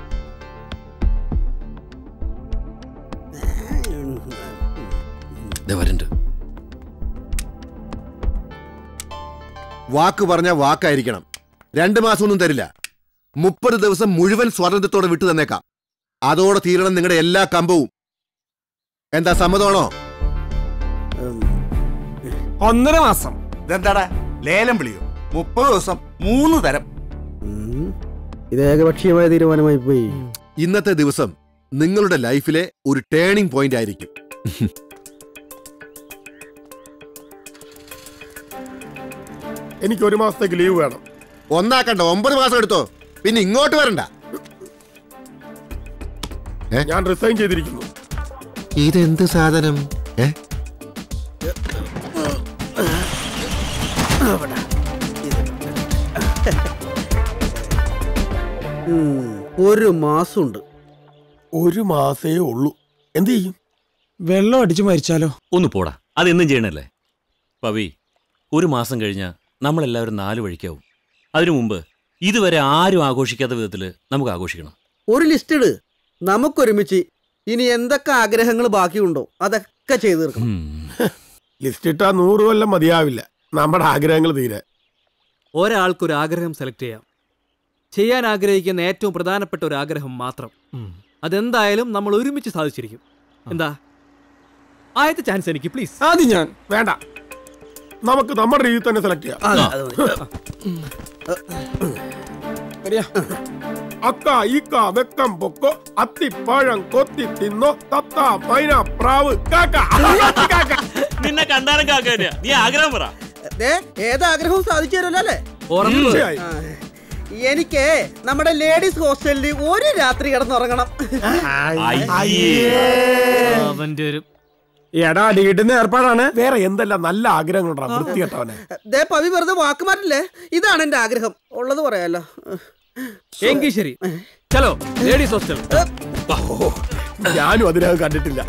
വാക്ക് പറഞ്ഞ വാക്കായിരിക്കണം. 2 മാസമൊന്നും തരില്ല. 30 ദിവസം മുഴുവൻ സ്വാതന്ത്ര്യത്തോടെ വിട്ടു തന്നേക്കാം. അതോടെ തീരണം നിങ്ങളുടെ എല്ലാ കമ്പവും. എന്താ, സമ്മതമാണോ? 1.5 മാസം. ഇതെന്താടാ ലേലം വിളിയോ? 30 ദിവസം 3 തരം. ഇത് ഏകപക്ഷീയമായ തീരുമാനമായി പോയി. ഇന്നത്തെ ദിവസം നിങ്ങളുടെ ലൈഫിലെ ഒരു ടേണിംഗ് പോയിന്റ് ആയിരിക്കും. എനിക്ക് 1 മാസത്തേക്ക് ലീവ് വേണം. ഒന്നാക്കണ്ട, 9 മാസം എടുത്തോ. പിന്നെ ഇങ്ങോട്ട് വരണ്ട. ഞാൻ റിസൈൻ ചെയ്തിരിക്കുന്നു. ഇതെന്ത് സാധനം? ഒരു മാസമുണ്ട്. 1 മാസേ ഉള്ളൂ. എന്ത് ചെയ്യും? വെള്ളം അടിച്ചു മരിച്ചാലോ? ഒന്ന് പോടാ, അതെന്നും ചെയ്യണല്ലേ. പവി, 1 മാസം കഴിഞ്ഞാൽ നമ്മളെല്ലാവരും 4 വഴിക്കാവും. അതിനു മുമ്പ് ഇതുവരെ ആരും ആഘോഷിക്കാത്ത വിധത്തിൽ നമുക്ക് ആഘോഷിക്കണം. ഒരു ലിസ്റ്റ് ഇട്, നമുക്കൊരുമിച്ച്. ഇനി എന്തൊക്കെ ആഗ്രഹങ്ങൾ ബാക്കിയുണ്ടോ അതൊക്കെ ചെയ്തു തീർക്കണം. ലിസ്റ്റ് ഇട്ടാ 100 കൊല്ലം മതിയാവില്ല നമ്മുടെ ആഗ്രഹങ്ങൾ തീരെ. ഒരാൾക്കൊരു ആഗ്രഹം സെലക്ട് ചെയ്യാം. ചെയ്യാൻ ആഗ്രഹിക്കുന്ന ഏറ്റവും പ്രധാനപ്പെട്ട ഒരു ആഗ്രഹം മാത്രം. അതെന്തായാലും നമ്മൾ ഒരുമിച്ച് സാധിച്ചിരിക്കും. എന്താ, ആദ്യത്തെ ചാൻസ് എനിക്ക് പ്ലീസ്. ആദ്യം ഞാൻ. വേണ്ട, നമുക്ക് നമ്മുടെ രീതിയിൽ തന്നെ സെലക്ട് ചെയ്യാം. അക്ക ഈക്ക വെക്കം പൊക്കോ അത്തിപ്പഴം കൊത്തി തിന്നോ തത്ത മൈന പ്രാവ് കാക്ക. നിന്നെ കണ്ടാലും കാക്ക. നീ ആഗ്രഹം പറ. ഏതാഗ്രഹവും സാധിച്ചു തരുമല്ലോ അല്ലേ? എനിക്ക് നമ്മുടെ ലേഡീസ് ഹോസ്റ്റലിൽ ഒരു രാത്രി കിടന്നുറങ്ങണം. അവന്റെ ഒരു എടാ കിട്ടുന്ന ഏർപ്പാടാണ്. വേറെ എന്തെല്ലാം നല്ല ആഗ്രഹങ്ങളുണ്ടാ വൃത്തികെട്ടവനെ. പവി വെറുതെ വാക്ക് മാറ്റില്ലേ. ഇതാണ് എന്റെ ആഗ്രഹം, ഉള്ളത് പറയാലോ. എങ്കിൽ ശരി, ചലോ ലേഡീസ് ഹോസ്റ്റൽ. ഞാനും അതിനകം കണ്ടിട്ടില്ല.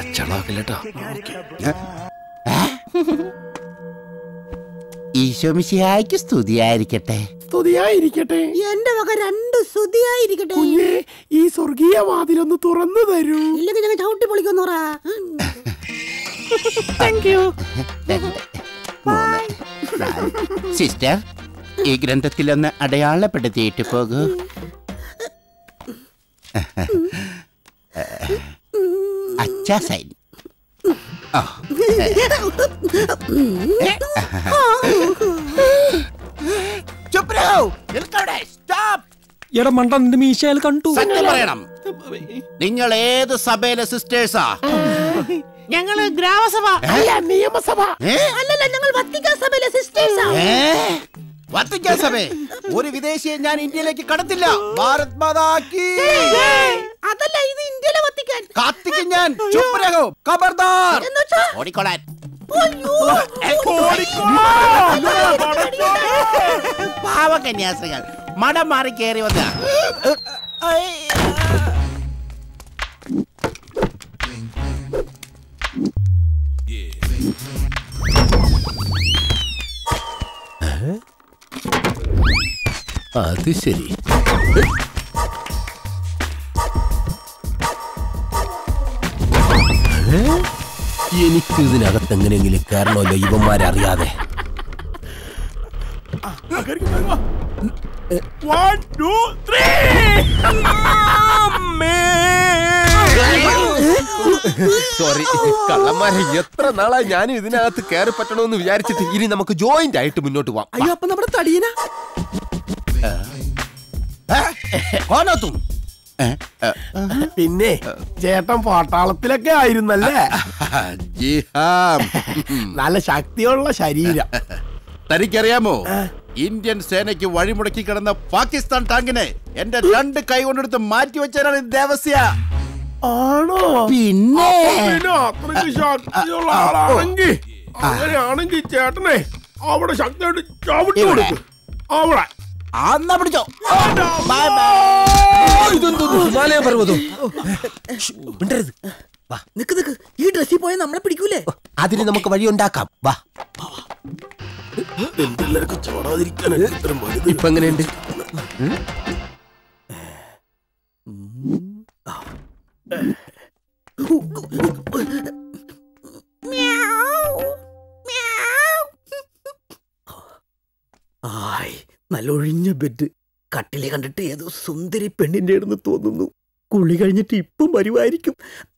വച്ചളാക്കില്ലട്ടോ. ഈശോമിശിഹായ്ക്ക് സ്തുതിയായിരിക്കട്ടെ. സ്തുതിയായിരിക്കട്ടെ. എന്റെ വക 2 സ്തുതിയായിരിക്കട്ടെ. കുഞ്ഞേ, ഈ സ്വർഗീയ വാതിലൊന്ന് തുറന്നു തരൂ. ഇല്ലെങ്കിൽ ഞങ്ങൾ ചവിട്ടി പൊളിക്കുന്നോറാ. സിസ്റ്റർ, ഈ ഗ്രന്ഥത്തിലൊന്ന് അടയാളപ്പെടുത്തിയിട്ട് പോകൂ. അച്ഛാ സൈൻ. എടാ മണ്ട, നിന്റെ മീശയിൽ കണ്ടു. സത്യം പറയണം, നിങ്ങൾ ഏത് സഭയിലെ സിസ്റ്റേഴ്സാ? ഞങ്ങള് ഗ്രാമസഭ. നിയമസഭ. അല്ലല്ല, ഞങ്ങൾ വത്തിക്കാൻ സഭയിലെ സിസ്റ്റേഴ്സാ. വത്തിക്കാൻ സഭ? ഒരു വിദേശിയെ ഞാൻ ഇന്ത്യയിലേക്ക് കടത്തില്ല. ഭാരത് മാതാ കീ. അതല്ല, ഇത് ഇന്ത്യയിലെ വത്തിക്കാൻ. കാത്തിക്കും ഞാൻ. ചുപ്പ് രഹോ, ഖബർദാർ. ഓടിക്കോളാൻ. പാവകന്യാസ്ത്രീകൾ മടം മാറി കയറി വന്ന. അത് ശരി. എനിക്ക് ഇതിനകത്ത് എങ്ങനെയെങ്കിലും കയറണമല്ലോ, ഇവന്മാരറിയാതെ. 1 2 3. സോറി കള്ളന്മാരെ, എത്ര നാളായി ഞാനും ഇതിനകത്ത് കയറി പറ്റണമെന്ന് വിചാരിച്ചിട്ട്. ഇനി നമുക്ക് ജോയിന്റ് ആയിട്ട് മുന്നോട്ട് പോവാം. അയ്യോ, അപ്പൊ നമ്മുടെ തടിയനാ. പിന്നെ ചേട്ടൻ പട്ടാളത്തിലൊക്കെ ആയിരുന്നല്ലേ? നല്ല ശക്തിയുള്ള ശരീരം. തനിക്കറിയാമോ, ഇന്ത്യൻ സേനയ്ക്ക് വഴിമുടക്കി കിടന്ന പാകിസ്ഥാൻ ടാങ്കിനെ എന്റെ 2 കൈ കൊണ്ടെടുത്ത് മാറ്റിവെച്ചാണ് ദേവസ്യ. ആണോ? പിന്നെ അത്രയ്ക്ക് ശക്തിയുള്ള ആളാണെങ്കിൽ, അങ്ങനെയാണെങ്കിൽ ചേട്ടനെ അവിടെ ശക്തിയായിട്ട് ചവിട്ടി കൊടുക്കും. അവിടെ പിടിച്ചോ. ഹിമാലയ പർവ്വതം. നിക്ക്, ഈ ഡ്രസ്സിൽ പോയാൽ നമ്മളെ പിടിക്കൂലേ? അതിന് നമുക്ക് വഴി ഉണ്ടാക്കാം. വാ. ഇപ്പൊ എങ്ങനെയുണ്ട്? നല്ല ഒഴിഞ്ഞ ബെഡ്. കട്ടിലെ കണ്ടിട്ട് ഏതോ സുന്ദരി പെണ്ണിന്റെ അടുന്ന് തോന്നുന്നു. കുളി കഴിഞ്ഞിട്ട് ഇപ്പം വരുമായിരിക്കും.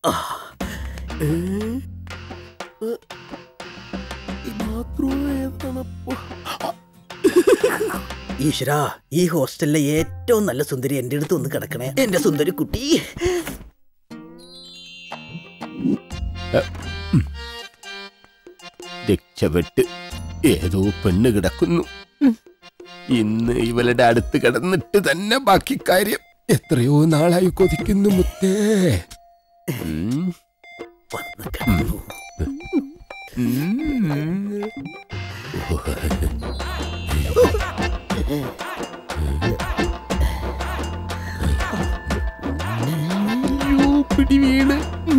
ഈശ്വരാ, ഈ ഹോസ്റ്റലിലെ ഏറ്റവും നല്ല സുന്ദരി എന്റെ അടുത്ത് ഒന്ന് കിടക്കണേ, എന്റെ സുന്ദരി കുട്ടി. രക്ഷപ്പെട്ട്. ഏതോ പെണ്ണ് കിടക്കുന്നു. ഇന്ന് ഇവളുടെ അടുത്ത് കിടന്നിട്ട് തന്നെ ബാക്കി കാര്യം. എത്രയോ നാളായി കൊതിക്കുന്നു മുത്തേ. പിടി വീണ്.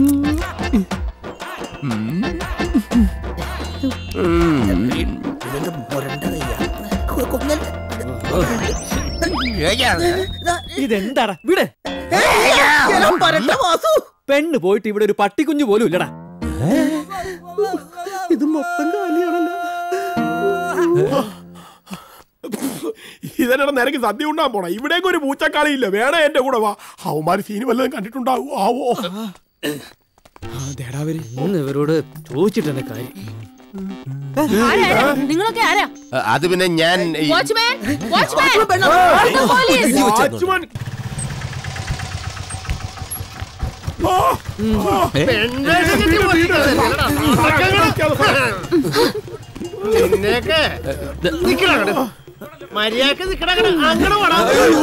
ഇതെന്താടാ? വിടെ പെണ്ണ് പോയിട്ട് ഇവിടെ ഒരു പട്ടിക്കുഞ്ഞു പോലും ഇല്ലടാ. ഇത് മൊത്തം കാലിയാണല്ലോ. ഇതെന്നെ നിനക്ക് സദ്യ ഉണ്ടാൻ പോണ. ഇവിടേക്ക് ഒരു പൂച്ചക്കാളിയില്ല. വേണേ എന്റെ കൂടെ വാ. അവന്മാര് സീന് വല്ലതും കണ്ടിട്ടുണ്ടാവോ ആവോ? ഇവരോട് ചോദിച്ചിട്ടെന്നെ കാര്യം. നിങ്ങളൊക്കെ ആരാ? അത് പിന്നെ ഞാൻ വാച്ച്മാൻ, വാച്ച്മാൻ, വാച്ച്മാൻ. മര്യാദക്ക് നിക്കണ അങ്ങനെ വേണം.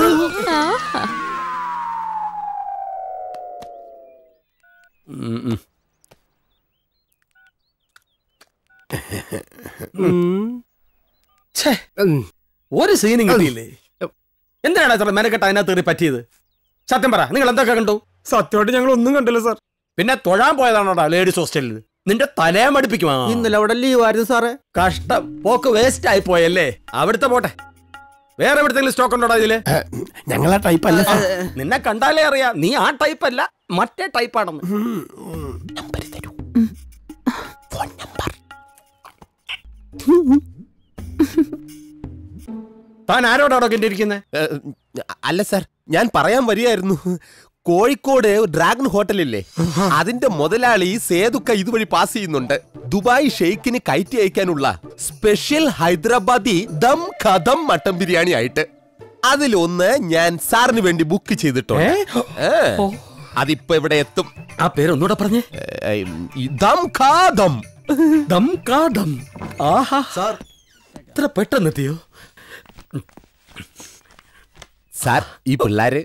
ഒരു സീനും കിട്ടിയില്ലേ? എന്തിനാണ് അത്ര മെനക്കെട്ട് അതിനകത്ത് കയറി പറ്റിയത്? സത്യം പറ, നിങ്ങൾ എന്തൊക്കെ കണ്ടു? സത്യമായിട്ട് ഞങ്ങൾ ഒന്നും കണ്ടില്ല സാർ. പിന്നെ തൊഴാൻ പോയതാണോടാ ലേഡീസ് ഹോസ്റ്റലിൽ? നിന്റെ തലയെ മടിപ്പിക്കുവാ. ഇന്നലെ അവിടെ ലീവായിരുന്നു സാറേ. കഷ്ടം, പോക്ക് വേസ്റ്റ് ആയി പോയല്ലേ. അവിടുത്തെ പോട്ടെ, വേറെ എവിടത്തെങ്കിലും സ്റ്റോക്ക് ഉണ്ടോടാ ഇതില്? ഞങ്ങളാ ടൈപ്പ് അല്ല. നിന്നെ കണ്ടാലേ അറിയാം നീ ആ ടൈപ്പ് അല്ല, മറ്റേ ടൈപ്പാണെന്ന്. നമ്പർ തരൂ. Phone number. താൻ ആരോടാണോ കണ്ടിരിക്കുന്നത്? അല്ല സാർ, ഞാൻ പറയാൻ വരികയായിരുന്നു. കോഴിക്കോട് ഡ്രാഗൺ ഹോട്ടലില്ലേ, അതിന്റെ മുതലാളി സേതുക്ക ഇതുവഴി പാസ് ചെയ്യുന്നുണ്ട്. ദുബായ് ഷെയ്ക്കിന് കയറ്റി അയക്കാനുള്ള സ്പെഷ്യൽ ഹൈദരാബാദി ദം ഖദം മട്ടൻ ബിരിയാണി ആയിട്ട് അതിലൊന്ന് ഞാൻ സാറിന് വേണ്ടി ബുക്ക് ചെയ്തിട്ടുണ്ട്. അതിപ്പോ ഇവിടെ എത്തും. ആ പേരൊന്നുകൂടെ പറഞ്ഞേ. ദം ഖദം. ദം ഖദം. ആഹാ സാർ, ഇത്ര പെട്ടെന്ന് എത്തിയോ? സാർ, ഈ പിള്ളേര്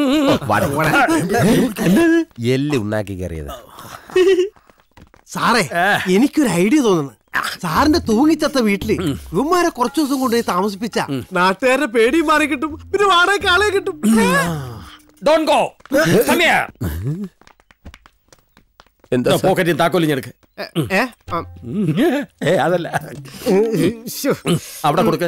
എല്ലാം ഉണ്ടാക്കി കയറിയത്. സാറേ, എനിക്കൊരു ഐഡിയ തോന്നുന്നു. സാറിന്റെ തൂങ്ങിച്ചത്ത വീട്ടില് ഇവന്മാരെ കുറച്ചു ദിവസം കൊണ്ടുപോയി താമസിപ്പിച്ച നാട്ടുകാരുടെ പേടിയും മാറി കിട്ടും, പിന്നെ വാടക ആളെ കിട്ടും. Don't go. Come here. എന്താ പോക്കറ്റിൽ താക്കോലി ഞെടുക്ക്. അതല്ല, അവിടെ കൊടുക്ക്.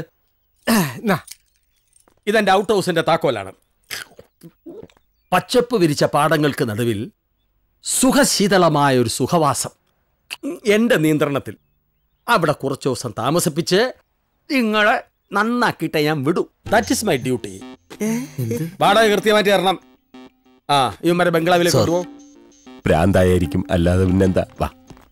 ഇതെന്റെ ഔട്ട് ഹൗസിന്റെ താക്കോലാണ്. പച്ചപ്പ് വിരിച്ച പാടങ്ങൾക്ക് നടുവിൽ സുഖശീതളമായ ഒരു സുഖവാസം എന്റെ നിയന്ത്രണത്തിൽ. അവിടെ കുറച്ചു ദിവസം താമസിപ്പിച്ച് നിങ്ങളെ നന്നാക്കിയിട്ട് ഞാൻ വിടൂ. That is my duty. വാടക കൃത്യമായിട്ട് തരണം. ആ, ഇവന്മാരെ ബംഗ്ലാവിലേക്ക് കൊണ്ടുപോകും. ഭ്രാന്തായിരിക്കും, അല്ലാതെ പിന്നെന്താ. വാ.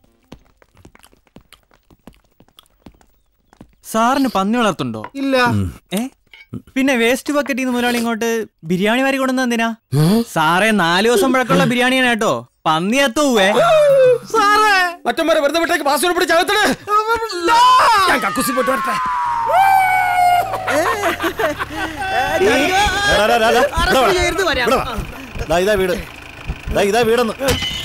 സാറിന് പന്നി വളർത്തുണ്ടോ? ഇല്ല. പിന്നെ വേസ്റ്റ് ബക്കറ്റിൽ നിന്ന് മുതലാളി ഇങ്ങോട്ട് ബിരിയാണി വാരി കൊണ്ടുവന്ന എന്തിനാ? സാറേ, 4 ദിവസം പഴക്കമുള്ള ബിരിയാണിയാണ് കേട്ടോ. പന്നി എത്തൂവേ സാറേ. മറ്റന്മാരെ വെറുതെ വിട്ടേക്ക്. പാസ്വേഡ് പിടിച്ച് അകത്തിട്. ഞാൻ കക്കൂസി പോയിട്ട് വരട്ടെ. ഇതാ വീട്, ഇതാ വീടെന്ന്.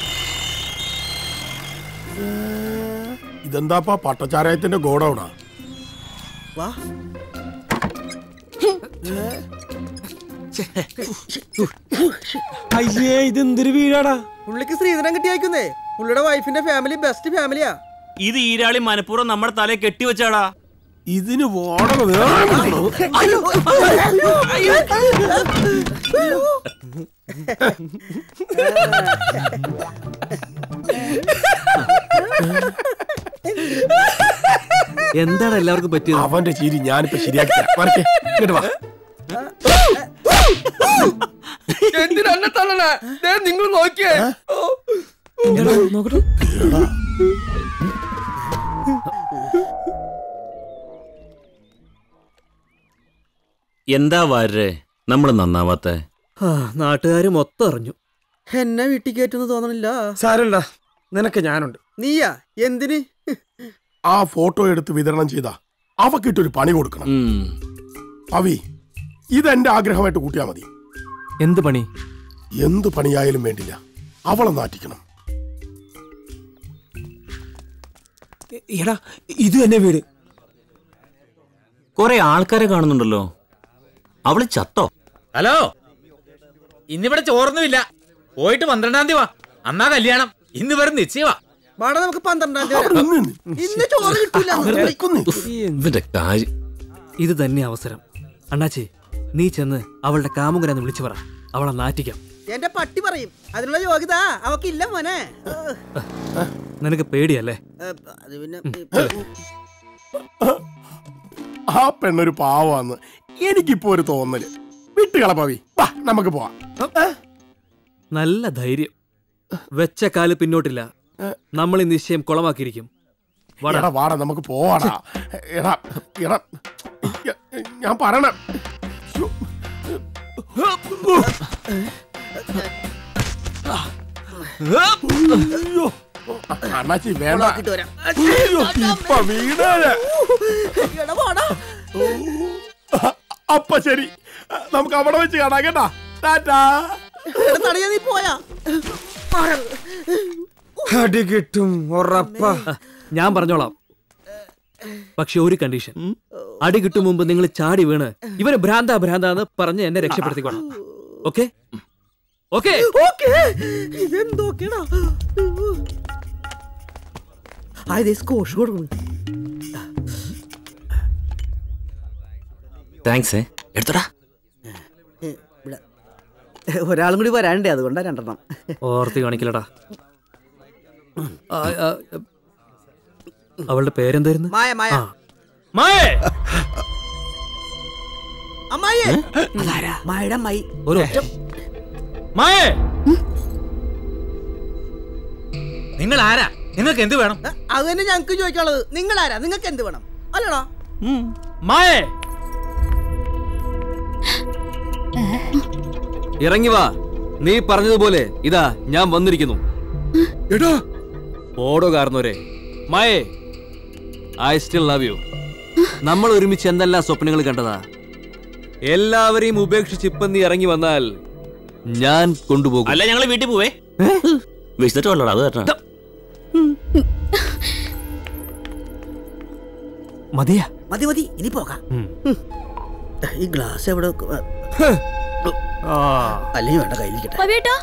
ഇതെന്താപ്പാ പട്ടച്ചാരായത്തിന്റെ ഗോഡൌണാ? അയ്യേ, ഇതെന്തൊരു വീടാടാ. പുള്ളിക്ക് ശ്രീധരൻ കിട്ടിയേക്കുന്നേ. പുള്ളിയുടെ വൈഫിന്റെ ഫാമിലി ബെസ്റ്റ് ഫാമിലിയാ. ഇത് ഈരാളി മനഃപൂർവ്വം നമ്മുടെ തലയെ കെട്ടിവെച്ചാടാ. ഇതിന് വാടക എന്താണ് എല്ലാവർക്കും പറ്റിയത്? അവന്റെ ചിരി ഞാനിപ്പോ ശരിയാക്കി. എന്തിനാ തള്ളണേ? നിങ്ങൾ നോക്കിയേ. നോക്കട്ടെ. എന്താ വാരേ നമ്മൾ നന്നാവാത്ത? നാട്ടുകാര് മൊത്തം അറിഞ്ഞു. എന്നെ വീട്ടിൽ കയറ്റുന്നു തോന്നണില്ല. സാരല്ല, നിനക്ക് ഞാനുണ്ട്. നീയാ? എന്തിന്? ആ ഫോട്ടോ എടുത്ത് വിതരണം ചെയ്താ അവക്കിട്ടൊരു പണി കൊടുക്കണം. അവി, ഇതെന്റെ ആഗ്രഹമായിട്ട് കൂട്ടിയാ മതി. എന്ത് പണി? എന്ത് പണിയായാലും വേണ്ടില്ല, അവളെ നാറ്റിക്കണം. എടാ, ഇത് തന്നെ വീട്. കുറെ ആൾക്കാരെ കാണുന്നുണ്ടല്ലോ. അവള് ചത്തോ? ഹലോ, ഇന്നിവിടെ ചോറൊന്നുമില്ല. പോയിട്ട് 12-ാം തീയതി വാ. അന്നാ കല്യാണം. ഇന്ന് വെറും നിശ്ചയവാ. വാടാ, നമുക്ക് 12-ാം തീയതി. ഇന്ന് ചോറ് കിട്ടൂല. ഇത് തന്നെ അവസരം. അണ്ണാച്ചി, നീ ചെന്ന് അവളുടെ കാമുകനെന്ന് വിളിച്ചു പറ. അവളെ നാറ്റിക്കാം. എന്റെ പട്ടി പറയും. അതിനുള്ള യോഗ്യത അവക്കില്ല മോനെ. നിനക്ക് പേടിയല്ലേ? അത് പിന്നെ ആ പെണ്ണൊരു പാവാന്ന് എനിക്കിപ്പോ ഒരു തോന്നല്. വിട്ടുകളപ്പവി, നമുക്ക് പോവാം. നല്ല ധൈര്യം. വെച്ച കാല് പിന്നോട്ടില്ല. നമ്മൾ ഈ നിശ്ചയം കുളമാക്കിയിരിക്കും. വാടാ, നമുക്ക് പോവാടാ. എടാ, ഞാൻ പറയണ. അണ്ണാച്ചി വേണ്ട. ഇപ്പൊ വീട്. അപ്പൊ ശരി, നമുക്ക് അവിടെ വെച്ച് കാണാം കേട്ടാ. ടാറ്റാ. നീ പോയാ അടി കിട്ടും ഉറപ്പാ. ഞാൻ പറഞ്ഞോളാം. പക്ഷെ ഒരു കണ്ടീഷൻ. അടി കിട്ടും മുമ്പ് നിങ്ങൾ ചാടി വീണ് ഇവന് ഭ്രാന്താന്ന് പറഞ്ഞ് എന്നെ രക്ഷപ്പെടുത്തിക്കോളാം. ഓക്കെ? ഓക്കെ ഇതെന്തോക്കെയാ ആയത് സ്കോഷ് കൊടുക്കുന്നു. താങ്ക്സ് എടുത്തോടാ. ഒരാളും കൂടി വരാണ്ടേ, അതുകൊണ്ടാ 2 ഓർത്തി കാണിക്കലടാ. അവളുടെ പേരെന്തായിരുന്നു? മായ മായ മായേ. അമ്മായിയെ മായയുടെ അമ്മായി ഒരു മായേ. നിങ്ങൾ ആരാ? നിങ്ങൾക്ക് എന്ത് വേണം? അത് തന്നെ ഞങ്ങൾക്ക് ചോദിക്കാനുള്ളത്. നിങ്ങൾ ആരാ? നിങ്ങൾക്ക് എന്ത് വേണം? അല്ലടാ മായേ ഇറങ്ങി വാ. നീ പറഞ്ഞതുപോലെ ഇതാ ഞാൻ വന്നിരിക്കുന്നു. ഓടോ കാരണവരെ. മായേ, ഐ സ്റ്റിൽ ലവ് യു. നമ്മൾ ഒരുമിച്ച് എന്തെല്ലാം സ്വപ്നങ്ങൾ കണ്ടതാ. എല്ലാവരെയും ഉപേക്ഷിച്ച് ഇപ്പം നീ ഇറങ്ങി വന്നാൽ ഞാൻ കൊണ്ടുപോകും. അല്ല, ഞങ്ങൾ വീട്ടിൽ പോവേ. വിശന്നിട്ട് വല്ലടാ. അത് കേട്ടോ. മതിയാ? മതി മതി, ഇനി പോകാം. ഈ ഗ്ലാസ് എവിടെ? അല്ലെങ്കിൽ വേണ്ട, കയ്യിലിരിക്കട്ടെ.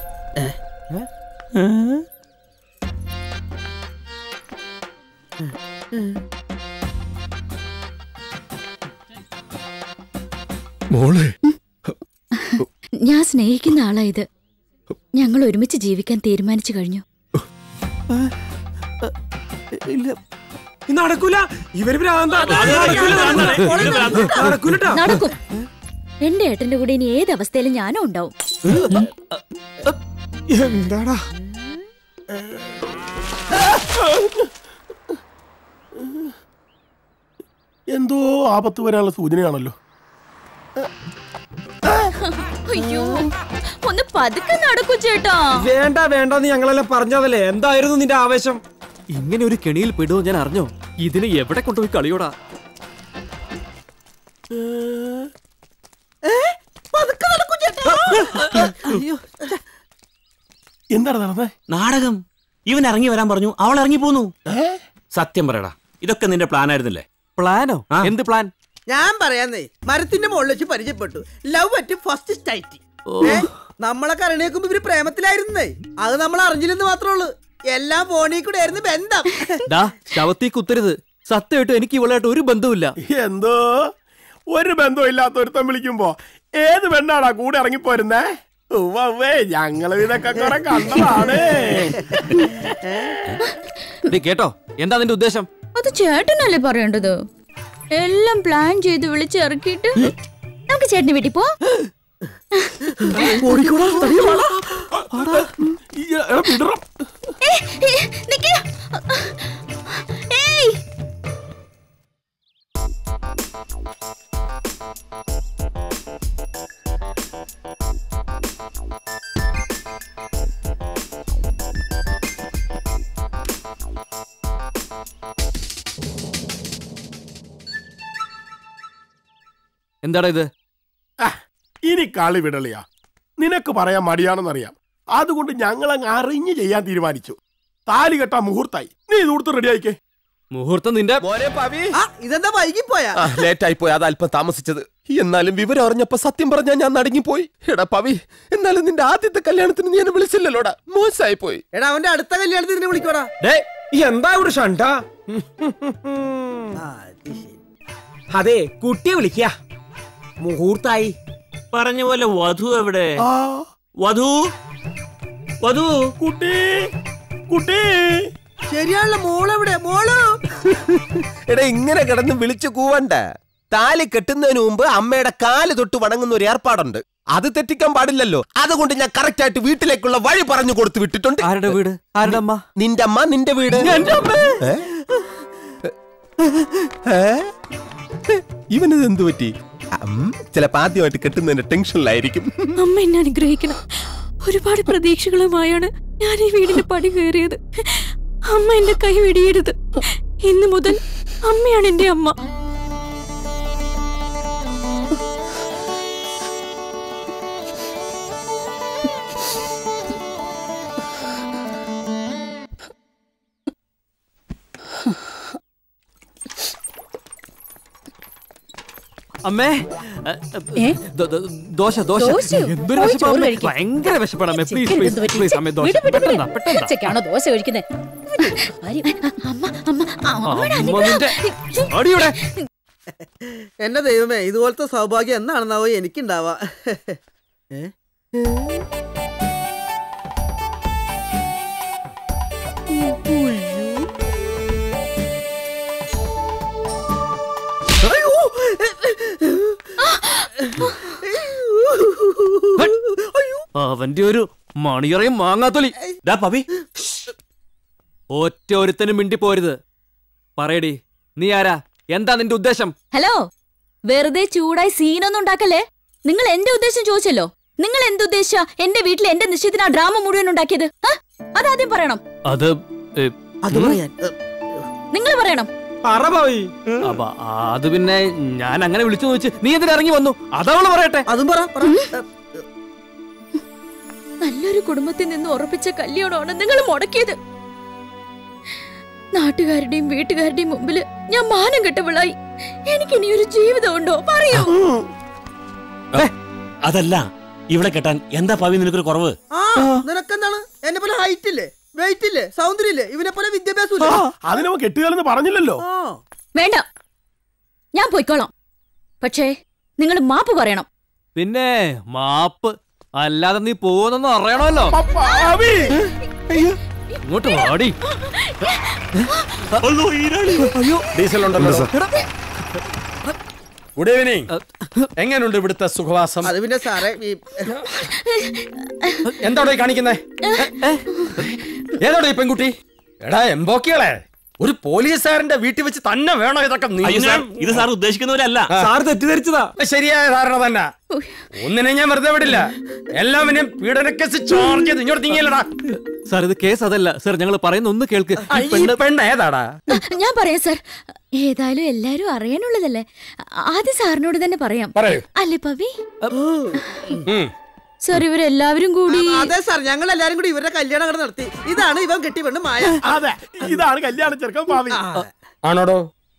മോളെ, ഞാൻ സ്നേഹിക്കുന്ന ആളാ ഇത്. ഞങ്ങൾ ഒരുമിച്ച് ജീവിക്കാൻ തീരുമാനിച്ചു കഴിഞ്ഞു. നടക്കൂല. ഇവര് നടക്കും. എന്റെ ഏട്ടന്റെ കൂടെ ഇനി ഏത് അവസ്ഥയിലും ഞാനും ഉണ്ടാവും. എന്താടാ എന്തോ ആപത്ത് വരാനുള്ള സൂചനയാണല്ലോ. അയ്യോ, ഒന്ന് പതുക്കെ നടക്കൂ ചേട്ടാ. വേണ്ട വേണ്ടെന്ന് ഞങ്ങളെല്ലാം പറഞ്ഞതല്ലേ. എന്തായിരുന്നു നിന്റെ ആവേശം? ഇങ്ങനെ ഒരു കെണിയിൽ പെടുവോ ഞാൻ അറിഞ്ഞോ? ഇതിനെ എവിടെ കൊണ്ടുപോയി കളിയോടാ. എന്താണ് നടന്നേ? നാടകം. ഇവൻ ഇറങ്ങി വരാൻ പറഞ്ഞു, അവൾ ഇറങ്ങി പോന്നു. സത്യം പറയടാ, ഇതൊക്കെ നിന്റെ പ്ലാൻ ആയിരുന്നില്ലേ? പ്ലാനോ? എന്ത് പ്ലാൻ? ഞാൻ പറയാന്നേ, മരത്തിന്റെ മുകളിൽ വെച്ച് പരിചയപ്പെട്ടു. Love at first sight. നമ്മളെ കരണേക്കുമ്പോ ഇവര് പ്രേമത്തിലായിരുന്നേ. അത് നമ്മൾ അറിഞ്ഞില്ലെന്ന് മാത്രമേ ഉള്ളൂ. എല്ലാം ഫോണിൽ കൂടെ ആയിരുന്നു ബന്ധം. ശവത്തി കുത്തരുത്. സത്യമായിട്ടും എനിക്ക് ഇവളായിട്ട് ഒരു ബന്ധവുമില്ല. എന്തോ ഒരു ബന്ധവും ഇല്ലാത്ത ഒരുത്തം വിളിക്കുമ്പോ ഏത് പെണ്ണാടാ കൂടെ ഇറങ്ങിപ്പോരുന്നേ? ഞങ്ങള് ഇതൊക്കെ കുറെ കണ്ടതാണ്. കേട്ടോ, എന്താ നിന്റെ ഉദ്ദേശം? അത് ചേട്ടനല്ലേ പറയേണ്ടത്. എല്ലാം പ്ലാൻ ചെയ്ത് വിളിച്ചിറക്കിയിട്ട് നമുക്ക് ചേട്ടന് വീട്ടിൽ പോ. എന്താടാ ഇത്? ഇനി കളി വിടളിയാ. നിനക്ക് പറയാൻ മടിയാണെന്നറിയാം. അതുകൊണ്ട് ഞങ്ങളങ്ങ് അറിഞ്ഞ് ചെയ്യാൻ തീരുമാനിച്ചു. താലി കെട്ടാ മുഹൂർത്തായി. നീ ഇത് കൊടുത്ത് റെഡി ആയിക്കേ. മുഹൂർത്തം നിന്റെ ഇതെന്താ വൈകിപ്പോയാ? ലേറ്റായി പോയി, അത് അല്പം താമസിച്ചത്. എന്നാലും വിവരം അറിഞ്ഞപ്പോ സത്യം പറഞ്ഞാൽ ഞാൻ നടുങ്ങിപ്പോയി. എടാ പവി, എന്നാലും നിന്റെ ആദ്യത്തെ കല്യാണത്തിന് നീ എന്നെ വിളിച്ചില്ലല്ലോടാ. മോശമായി പോയി. എടാ, അവന്റെ അടുത്ത കല്യാണത്തിന് വിളിക്കോടാ. എന്താ ഒരു ഷണ്ട? അതെ, കുട്ടിയെ വിളിക്ക. മുഹൂർത്തായി. പറഞ്ഞ പോലെ വധു എവിടെ? വധു, വധു, കുട്ടി, കുട്ടി. ശരിയാണല്ലോ, മോളെവിടെ? മോള്. എടാ, ഇങ്ങനെ കിടന്ന് വിളിച്ചു കൂവണ്ട. താലി കെട്ടുന്നതിന് മുമ്പ് അമ്മയുടെ കാല് തൊട്ട് വണങ്ങുന്ന ഒരു ഏർപ്പാടുണ്ട്. അത് തെറ്റിക്കാൻ പാടില്ലല്ലോ. അതുകൊണ്ട് ഞാൻ കറക്റ്റ് ആയിട്ട് വീട്ടിലേക്കുള്ള വഴി പറഞ്ഞു കൊടുത്തു വിട്ടിട്ടുണ്ട്. ആരുടെ വീട്? ആരുടെ അമ്മ? നിന്റെ അമ്മ, നിന്റെ വീട്. ഇവനത് എന്തു പറ്റി? ചിലപ്പോ ആദ്യമായിട്ട് കെട്ടുന്നതിന്റെ ടെൻഷനിലായിരിക്കും. അമ്മ എന്നെ അനുഗ്രഹിക്കണം. ഒരുപാട് പ്രതീക്ഷകളുമായാണ് ഞാൻ ഈ വീടിന്റെ പടി കയറിയത്. അമ്മ എന്റെ കൈ വെടിയരുത്. ഇന്നു മുതൽ അമ്മയാണ് എന്റെ അമ്മ. അമ്മേ, ദോശ ദോശ ദോശയോ? എന്തൊരു പോയി വിശപ്പാ ചോറ് അമ്മേ. കഴിക്ക്. ഭയങ്കര വിശപ്പാണ് പ്ലീസ് പ്ലീസ് പ്ലീസ് അമ്മേ ദോശ വിട്, വിട്, വിട്. പെട്ടെന്നാ പെട്ടെന്നാ ഉച്ചയ്ക്കാണോ ദോശ കഴിക്കുന്നത്? അടിയുടെ എന്റെ ദൈവമേ, ഇതുപോലത്തെ സൗഭാഗ്യം എന്നാണെന്നാവോ എനിക്കുണ്ടാവാ. അവന്റെ ഒരു മണിയറയും മാങ്ങാത്തൊലി. ഒറ്റ ഒരുത്തനും മിണ്ടി പോരുത്. പറയടി, നീ ആരാ? എന്താ നിന്റെ ഉദ്ദേശം? ഹലോ, വെറുതെ ചൂടായി സീനൊന്നും ഉണ്ടാക്കല്ലേ. നിങ്ങൾ എന്റെ ഉദ്ദേശം ചോദിച്ചല്ലോ. നിങ്ങൾ എന്തുദ്ദേശിച്ച എന്റെ വീട്ടിൽ എന്റെ നിശ്ചയത്തിന് ആ ഡ്രാമ മുഴുവൻ ഉണ്ടാക്കിയത്? അതാദ്യം പറയണം. അത് നിങ്ങൾ പറയണം. അത് പിന്നെ ഞാൻ അങ്ങനെ വിളിച്ചു ചോദിച്ചു. നീ എന്തിനാ ഇറങ്ങി വന്നു? അതവള് പറയട്ടെ. അതും പറ. നല്ലൊരു കുടുംബത്തിൽ നിന്ന് ഉറപ്പിച്ച കല്യാണമാണ് നിങ്ങൾ മുടക്കിയത്. നാട്ടുകാരുടെയും വീട്ടുകാരുടെയും മുമ്പില് ഞാൻ മാനം കെട്ടവളായി. എനിക്ക് ഇനിയൊരു ജീവിതം ഉണ്ടോ? പറയൂ. അതല്ല, ഇവിടെ കെട്ടാൻ എന്താ പവി നിനക്കൊരു കുറവ്? നിനക്കെന്താണ്? എന്നെ പോലെ ഹൈറ്റ് ഇല്ലേ, വെയിറ്റ് ഇല്ലേ, സൗന്ദര്യം ഇല്ലേ, ഇവനെ പോലെ വിദ്യാഭ്യാസം ഇല്ലേ? അതിനോ കെട്ടുകാരെന്ന് പറഞ്ഞില്ലല്ലോ. വേണ്ട, ഞാൻ പോയിക്കോളാം. പക്ഷേ നിങ്ങൾ മാപ്പ് പറയണം. പിന്നെ മാപ്പ് അല്ലാതെ നീ പോകുന്നെന്ന് അറിയണമല്ലോ. ഇങ്ങോട്ട് വാടി. ഡീസൽ ഉണ്ടല്ലോ. Good evening. എങ്ങനെയുണ്ട് ഇവിടുത്തെ സുഖവാസം? അത് പിന്നെ സാറേ, എന്താണോ കാണിക്കുന്നേ? ഏതോടെ ഈ പെൺകുട്ടി? എടാ എംബോക്കികളെ, ഒരു പോലീസുകാരന്റെ വീട്ടിൽ വെച്ച് തന്നെ വേണോ ഇതൊക്കെ? ഇത് സാർ ഉദ്ദേശിക്കുന്നവരല്ല. സാർ തെറ്റിദ്ധരിച്ചതാ. ശരിയായ ധാരണ തന്നെ. ഒന്നിനെ ഞാൻ വെറുതെ വിടില്ല. എല്ലാവരും പീഡനക്കേസ് ചാർജ് ചെയ്ത് ഇങ്ങോട്ട് നീങ്ങിയല്ലടാ. സാർ, ഇത് കേസ് അതല്ല സാർ. ഞങ്ങൾ പറയുന്ന ഒന്ന് കേൾക്ക്. പെണ്ണ് ഏതാടാ? ഞാൻ പറയാം സാർ. ഏതായാലും എല്ലാരും അറിയാനുള്ളതല്ലേ. ആദ്യം സാറിനോട് തന്നെ പറയാം. അല്ലേ പവി? സാർ, ഇവരെല്ലാവരും കൂടി. അതെ സാർ, ഞങ്ങൾ എല്ലാരും കൂടി ഇവരുടെ കല്യാണം അങ്ങോട്ട് നടത്തി. ഇതാണ് ഇവൻ കെട്ടി പെണ്ണ് മായ. അതെ, ഇതാണ് കല്യാണ ചെറുക്കൻ ഭാവി. ആണോടോ?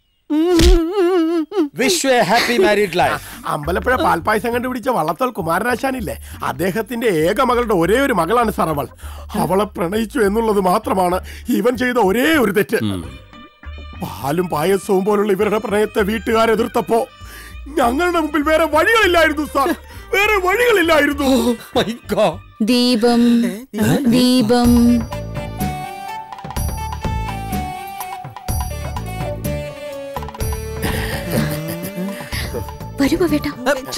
Wish a happy married life. Ambalappuzha പാൽപ്പായസം കണ്ടുപിടിച്ച വള്ളത്തോൾ കുമാരനാശാനില്ലേ, അദ്ദേഹത്തിന്റെ ഏക മകളുടെ ഒരേ ഒരു മകളാണ് സാർ അവൾ. അവളെ പ്രണയിച്ചു എന്നുള്ളത് മാത്രമാണ് ഇവൻ ചെയ്ത ഒരേ ഒരു തെറ്റ്. പാലും പായസവും പോലുള്ള ഇവരുടെ പ്രണയത്തെ വീട്ടുകാരെതിർത്തപ്പോ ഞങ്ങളുടെ മുമ്പിൽ വേറെ വഴികളില്ലായിരുന്നു സാർ. വേറെ വഴികളില്ലായിരുന്നു. ദീപം ദീപം വരൂ പവേട്ടാ.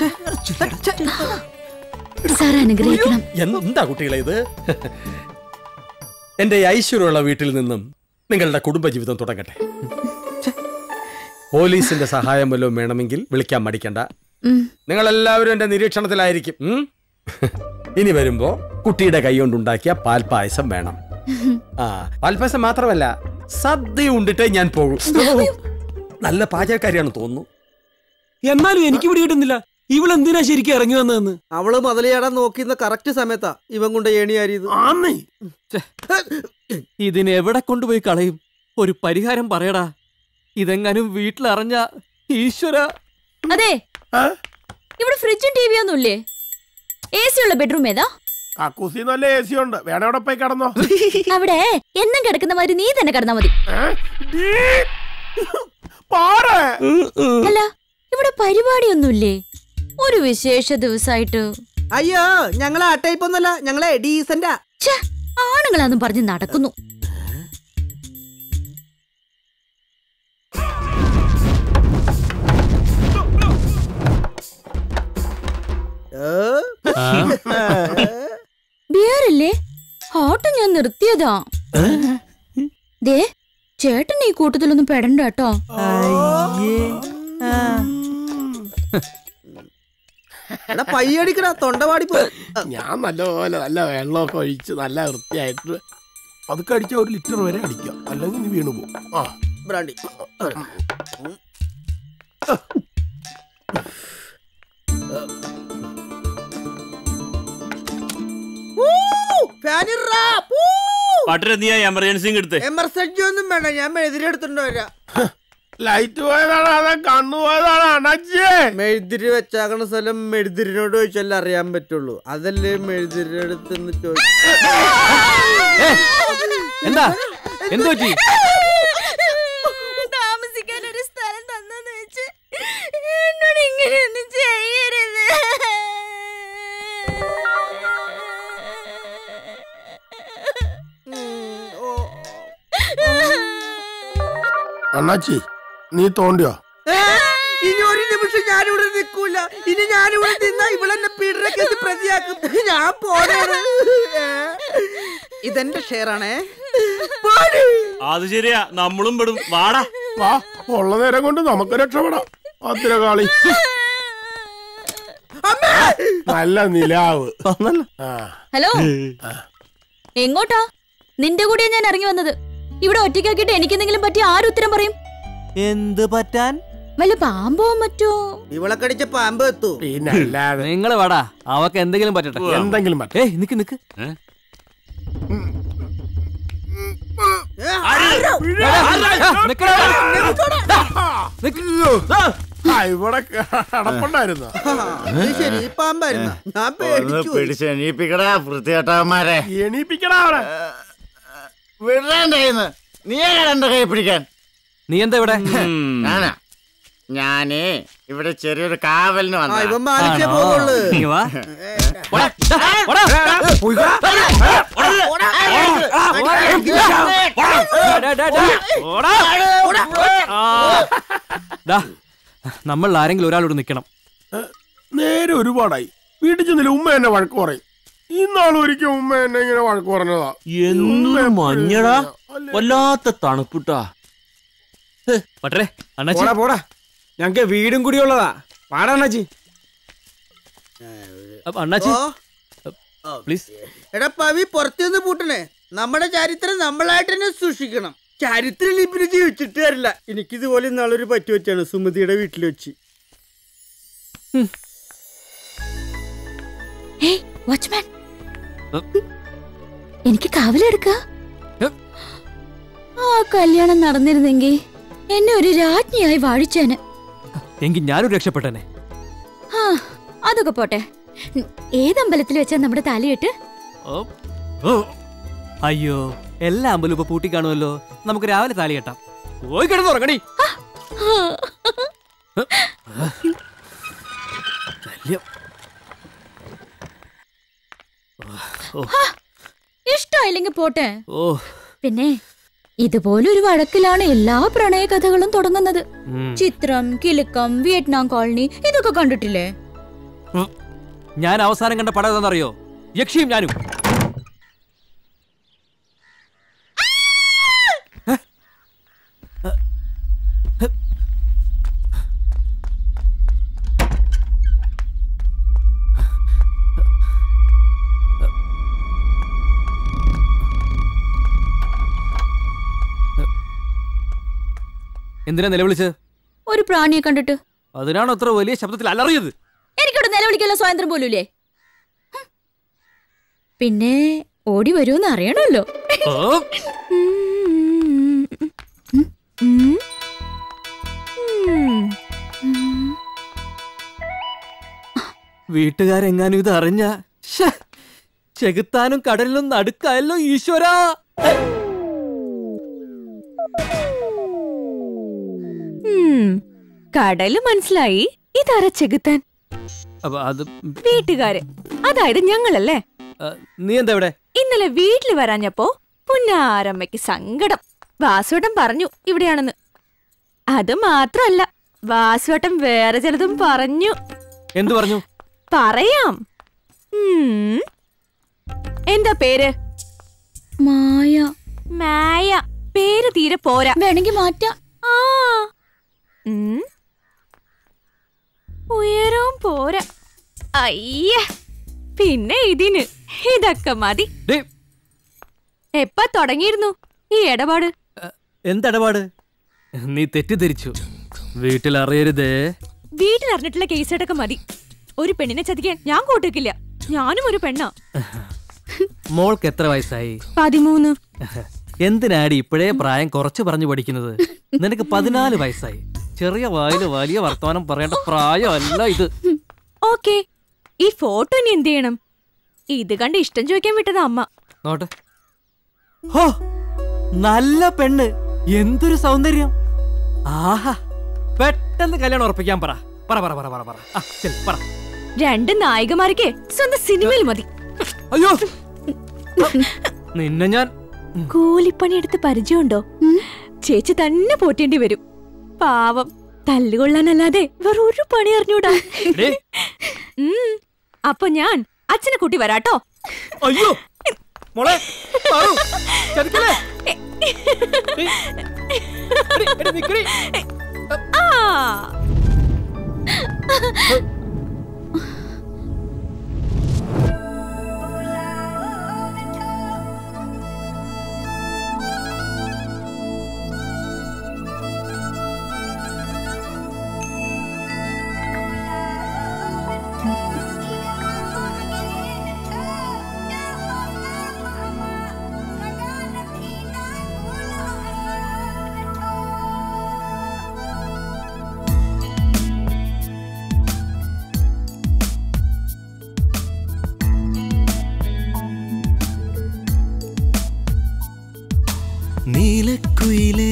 സാർ അനുഗ്രഹിക്കണം. എന്താ കുട്ടികളെ ഇത്? എന്റെ ഐശ്വര്യമുള്ള വീട്ടിൽ നിന്നും നിങ്ങളുടെ കുടുംബജീവിതം തുടങ്ങട്ടെ. പോലീസിന്റെ സഹായം വല്ലതും വേണമെങ്കിൽ വിളിക്കാൻ മടിക്കണ്ട. നിങ്ങൾ എല്ലാവരും എന്റെ നിരീക്ഷണത്തിലായിരിക്കും. ഇനി വരുമ്പോ കുട്ടിയുടെ കൈ കൊണ്ടുണ്ടാക്കിയ പാൽപ്പായസം വേണം. പാൽപ്പായസം മാത്രമല്ല, സദ്യ ഉണ്ടിട്ടേ ഞാൻ പോകും. നല്ല പാചകക്കാരിയാണ് തോന്നുന്നു. എന്നാലും എനിക്ക് ഇവിടെ കിട്ടുന്നില്ല. ഇവളെന്തിനാ ശരിക്കും ഇറങ്ങി വന്നതെന്ന്? അവള് മുതലയാടാൻ നോക്കിയിരുന്ന കറക്റ്റ് സമയത്താ ഇവൻ കൊണ്ട് ഏണിയാരിയത്. ഇതിന് എവിടെ കൊണ്ടുപോയി കളയും? ഒരു പരിഹാരം പറയടാ. ഇതെങ്ങാനും വീട്ടിലറിഞ്ഞ ഈശ്വര. അതെ, ഇവിടെ ഫ്രിഡ്ജും ടി വി ഒന്നും ഇല്ലേ? എ സി ഉള്ള ബെഡ്റൂം ഏതാ? കക്കൂസി നല്ല എ സി ഉണ്ട്. വേണം അവിടെ പോയി കിടന്നോ. അവിടെ എന്നും കിടക്കുന്ന മാതിരി നീ തന്നെ കിടന്നാ മതി. അല്ല, ഇവിടെ പരിപാടിയൊന്നുമില്ലേ? ഒരു വിശേഷ ദിവസമായിട്ട്? അയ്യോ, ഞങ്ങളെ ആ ടൈപ്പ് ഒന്നല്ല, ഞങ്ങളെ ഡീസന്റാ. ആണുങ്ങളാന്നും പറഞ്ഞ് നടക്കുന്നു. ബിയറില്ലേ? ഹോട്ട് ഞാൻ നിർത്തിയതാ. ദേ, ചേട്ടൻ ഈ കൂട്ടത്തിലൊന്നും പെടണ്ട കേട്ടോ. പയ്യടിക്കടാ, തൊണ്ടപാടിപ്പോ. ഞാൻ നല്ലപോലെ നല്ല വെള്ളമൊക്കെ ഒഴിച്ച് നല്ല വൃത്തിയായിട്ട് അതൊക്കെ അടിച്ച 1 ലിറ്റർ വരെ അടിക്കാം, അല്ലെങ്കിൽ നീ വീണു പോകും. ബ്രാൻഡി എമർജൻസി എമർജൻസി ഒന്നും വേണ്ട, ഞാൻ എതിരെടുത്തിട്ട് വരാം. ലൈറ്റ് പോയതാണ് അതെ കണ്ണു പോയതാണ് അണ്ണാച്ചിയെ. മെഴുതിരി വെച്ചാക്കണ സ്ഥലം മെഴുതിരിനോട് ചോദിച്ചല്ലേ അറിയാൻ പറ്റുള്ളൂ. അതല്ലേ മെഴുതിരി അടുത്ത് എന്താ എന്ത് പറ്റി? താമസിക്കാൻ ഒരു സ്ഥലം തന്നെന്ന് വെച്ച് എന്നോട് ഇങ്ങനെയൊന്നും ചെയ്യരുത്. അണ്ണാച്ചി നീ തോണ്ടിയോ? ഇനി ഒരു നിമിഷം ഞാനിവിടെ നിൽക്കൂല. ഇനി ഞാനിവിടെ നിന്നാ ഇവളെന്നെ പീഡന കേസ് പ്രതിയാക്കും. ഞാൻ പോരാണ്. ഇതെന്റെ ഷെയറാണേ. അത് ശരിയാ, നമ്മളും പെടും. വാടാ വാ, ഉള്ള നേരം കൊണ്ട് നമുക്ക് രക്ഷപ്പെടാം. ഭദ്രകാളി നല്ല നിലാവ്. ഹലോ, എങ്ങോട്ടാ? നിന്റെ കൂടെയാ ഞാൻ ഇറങ്ങി വന്നത്. ഇവിടെ ഒറ്റയ്ക്കാക്കിട്ട് എനിക്കെന്തെങ്കിലും പറ്റി ആരുത്തരം പറയും? എന്ത് പറ്റാൻ? വല്ല പാമ്പോ മറ്റോ? ഇവളെ കടിച്ച പാമ്പ് എത്തു. നിങ്ങള് വാടാ, അവക്ക് എന്തെങ്കിലും പറ്റട്ടെ. എന്തെങ്കിലും പറ്റേ. നിക്ക് നിക്ക്. ഇവിടെ കിടപ്പുണ്ടായിരുന്നു. ശരി, പാമ്പായിരുന്നു. ഞാൻ പേടിച്ചു. പിടിച്ചെണീപ്പിക്കടാ വൃത്തികെട്ടവന്മാരെ. എണീപ്പിക്കടാ അവിടെ. വിടേണ്ടായിരുന്നു. നീ എന്റെ കൈ പിടിക്കാൻ. നീ എന്താ ഇവിടെ? ഞാനേ ഇവിടെ ചെറിയൊരു കാവലിന് വന്നു. നമ്മൾ ആരെങ്കിലും ഒരാളോട് നിക്കണം. നേരെ ഒരുപാടായി. വീട്ടിൽ ചെന്നില്ല ഉമ്മ എന്നെ വഴക്ക് പറയും. ഇന്നാളും ഒരിക്കൽ ഉമ്മ എന്നെ ഇങ്ങനെ വഴക്ക് പറഞ്ഞതാ. എന്തൊരു മഞ്ഞടാ, വല്ലാത്ത തണുപ്പിട്ടാ. പട്ടേ പോടാ പോടാ, ഞങ്ങക്ക് വീടും കൂടിയുള്ളതാ. പാടാ അണ്ണാച്ചി. അണ്ണാച്ചി പ്ലീസ്. എടാ പവി, പുറത്തുനിന്ന് പൂട്ടണേ. നമ്മുടെ ചരിത്രം നമ്മളായിട്ട് തന്നെ സൂക്ഷിക്കണം. ചരിത്രം ലിപിന് ജീവിച്ചിട്ട് തരില്ല. എനിക്കിതുപോലെ ഇന്നാളൊരു പറ്റു വെച്ചാണ് സുമതിയുടെ വീട്ടിൽ വെച്ച്. വാച്ച്മാൻ, എനിക്ക് കാവലെടുക്ക. ആ കല്യാണം നടന്നിരുന്നെങ്കിൽ എന്നെ ഒരു രാജ്ഞിയായി വാഴിച്ചേനെ. എങ്കിൽ ഞാനൊരു രക്ഷപ്പെട്ടനെ. അതൊക്കെ പോട്ടെ. ഏതമ്പലത്തിൽ വെച്ചാ നമ്മുടെ താലികെട്ട്? അയ്യോ, എല്ലാ അമ്പലവും ഇപ്പൊ പൂട്ടി കാണുമല്ലോ. നമുക്ക് രാവിലെ താലി കെട്ടാം. പോയി കിടന്നുറങ്ങണി. ഇഷ്ടമായില്ലെങ്കിൽ പോട്ടെ. പിന്നെ ഇതുപോലൊരു വഴക്കിലാണ് എല്ലാ പ്രണയ കഥകളും തുടങ്ങുന്നത്. ചിത്രം, കിലുക്കം, വിയറ്റ്നാം കോളനി, ഇതൊക്കെ കണ്ടിട്ടില്ലേ? ഞാൻ അവസാനം കണ്ട പടം എന്താണെന്നറിയോ? യക്ഷിയും ഞാനും. എന്തിനാ നിലവിളിച്ചത്? ഒരു പ്രാണിയെ കണ്ടിട്ട്. അതിനാണോ അത്ര വലിയ ശബ്ദത്തിൽ അലറിയത്? എനിക്കിവിടെ നിലവിളിക്കല്ലോ സ്വാതന്ത്ര്യം പോലൂലേ. പിന്നെ ഓടി വരുമെന്ന് അറിയണമല്ലോ. വീട്ടുകാരെങ്ങാനും ഇത് അറിഞ്ഞ ചെകുത്താനും കടലിലും നടുക്കായല്ലോ ഈശ്വരാ. കടല് മനസ്സിലായി. ഇതാരാ ചെകുത്താൻ? വീട്ടുകാര്, അതായത് ഞങ്ങളല്ലേ. നീ എന്താ ഇവിടെ? ഇന്നലെ വീട്ടിൽ വരാഞ്ഞപ്പോ പുന്നാരമ്മയ്ക്ക് സങ്കടം. വാസുവേട്ടൻ പറഞ്ഞു ഇവിടെയാണെന്ന്. അത് മാത്രല്ല, വാസുവേട്ടൻ വേറെ ചിലതും പറഞ്ഞു. എന്തു പറഞ്ഞു? പറയാം. എന്താ പേര്? മായ. മായ. പേര് തീരെ പോരാ, വേണമെങ്കിൽ മാറ്റാം. ഉയരവും പോരാ. അയ്യ, പിന്നെ ഇതിന് ഇതൊക്കെ മതി. എപ്പ തുടങ്ങിയിരുന്നു ഈ ഇടപാട്? എന്തിടപാട്? നീ തെറ്റിദ്ധരിച്ചു. വീട്ടിൽ അറിയരുതേ. വീട്ടിൽ അറിഞ്ഞിട്ടുള്ള കേസെടുക്ക മതി. ഒരു പെണ്ണിനെ ചതിക്കാൻ ഞാൻ കൂട്ടിക്കില്ല. ഞാനും ഒരു പെണ്ണാ. മോൾക്ക് എത്ര വയസ്സായി? 13. എന്തിനാടി ഇപ്പോഴേ പ്രായം കുറച്ച് പറഞ്ഞു പഠിക്കുന്നത്? നിനക്ക് 14 വയസ്സായി. ചെറിയ വായില് വലിയ വർത്തമാനം പറയേണ്ട പ്രായമല്ല ഇത്. ഓക്കെ, ഈ ഫോട്ടോ ഇനി എന്ത് ചെയ്യണം? ഇത് കണ്ട് ഇഷ്ടം ചോദിക്കാൻ വിട്ടത് അമ്മ. നോട്ടെ. ഹോ, നല്ല പെണ്ണ്, എന്തൊരു സൗന്ദര്യം. ആഹാ, പെട്ടെന്ന് കല്യാണം ഉറപ്പിക്കാൻ പറ. പറ പറ പറ പറ പറ. ആ, ചെല്, പറ. 2 നായികമാർക്ക് സ്വന്തം സിനിമയിൽ മതി. അയ്യോ, നിന്നെ ഞാൻ കൂലിപ്പണിയെടുത്ത് പരിചയമുണ്ടോ? ചേച്ചി തന്നെ പോറ്റേണ്ടി വരും. പാവം, തല്ലുകൊള്ളാനല്ലാതെ വേറെ ഒരു പണി അറിഞ്ഞൂടാ. അപ്പൊ ഞാൻ അച്ഛനെ കൂട്ടി വരാട്ടോ. അയ്യോ മോളെ, ചതിക്കല്ലേ. നീലക്കുയിലേ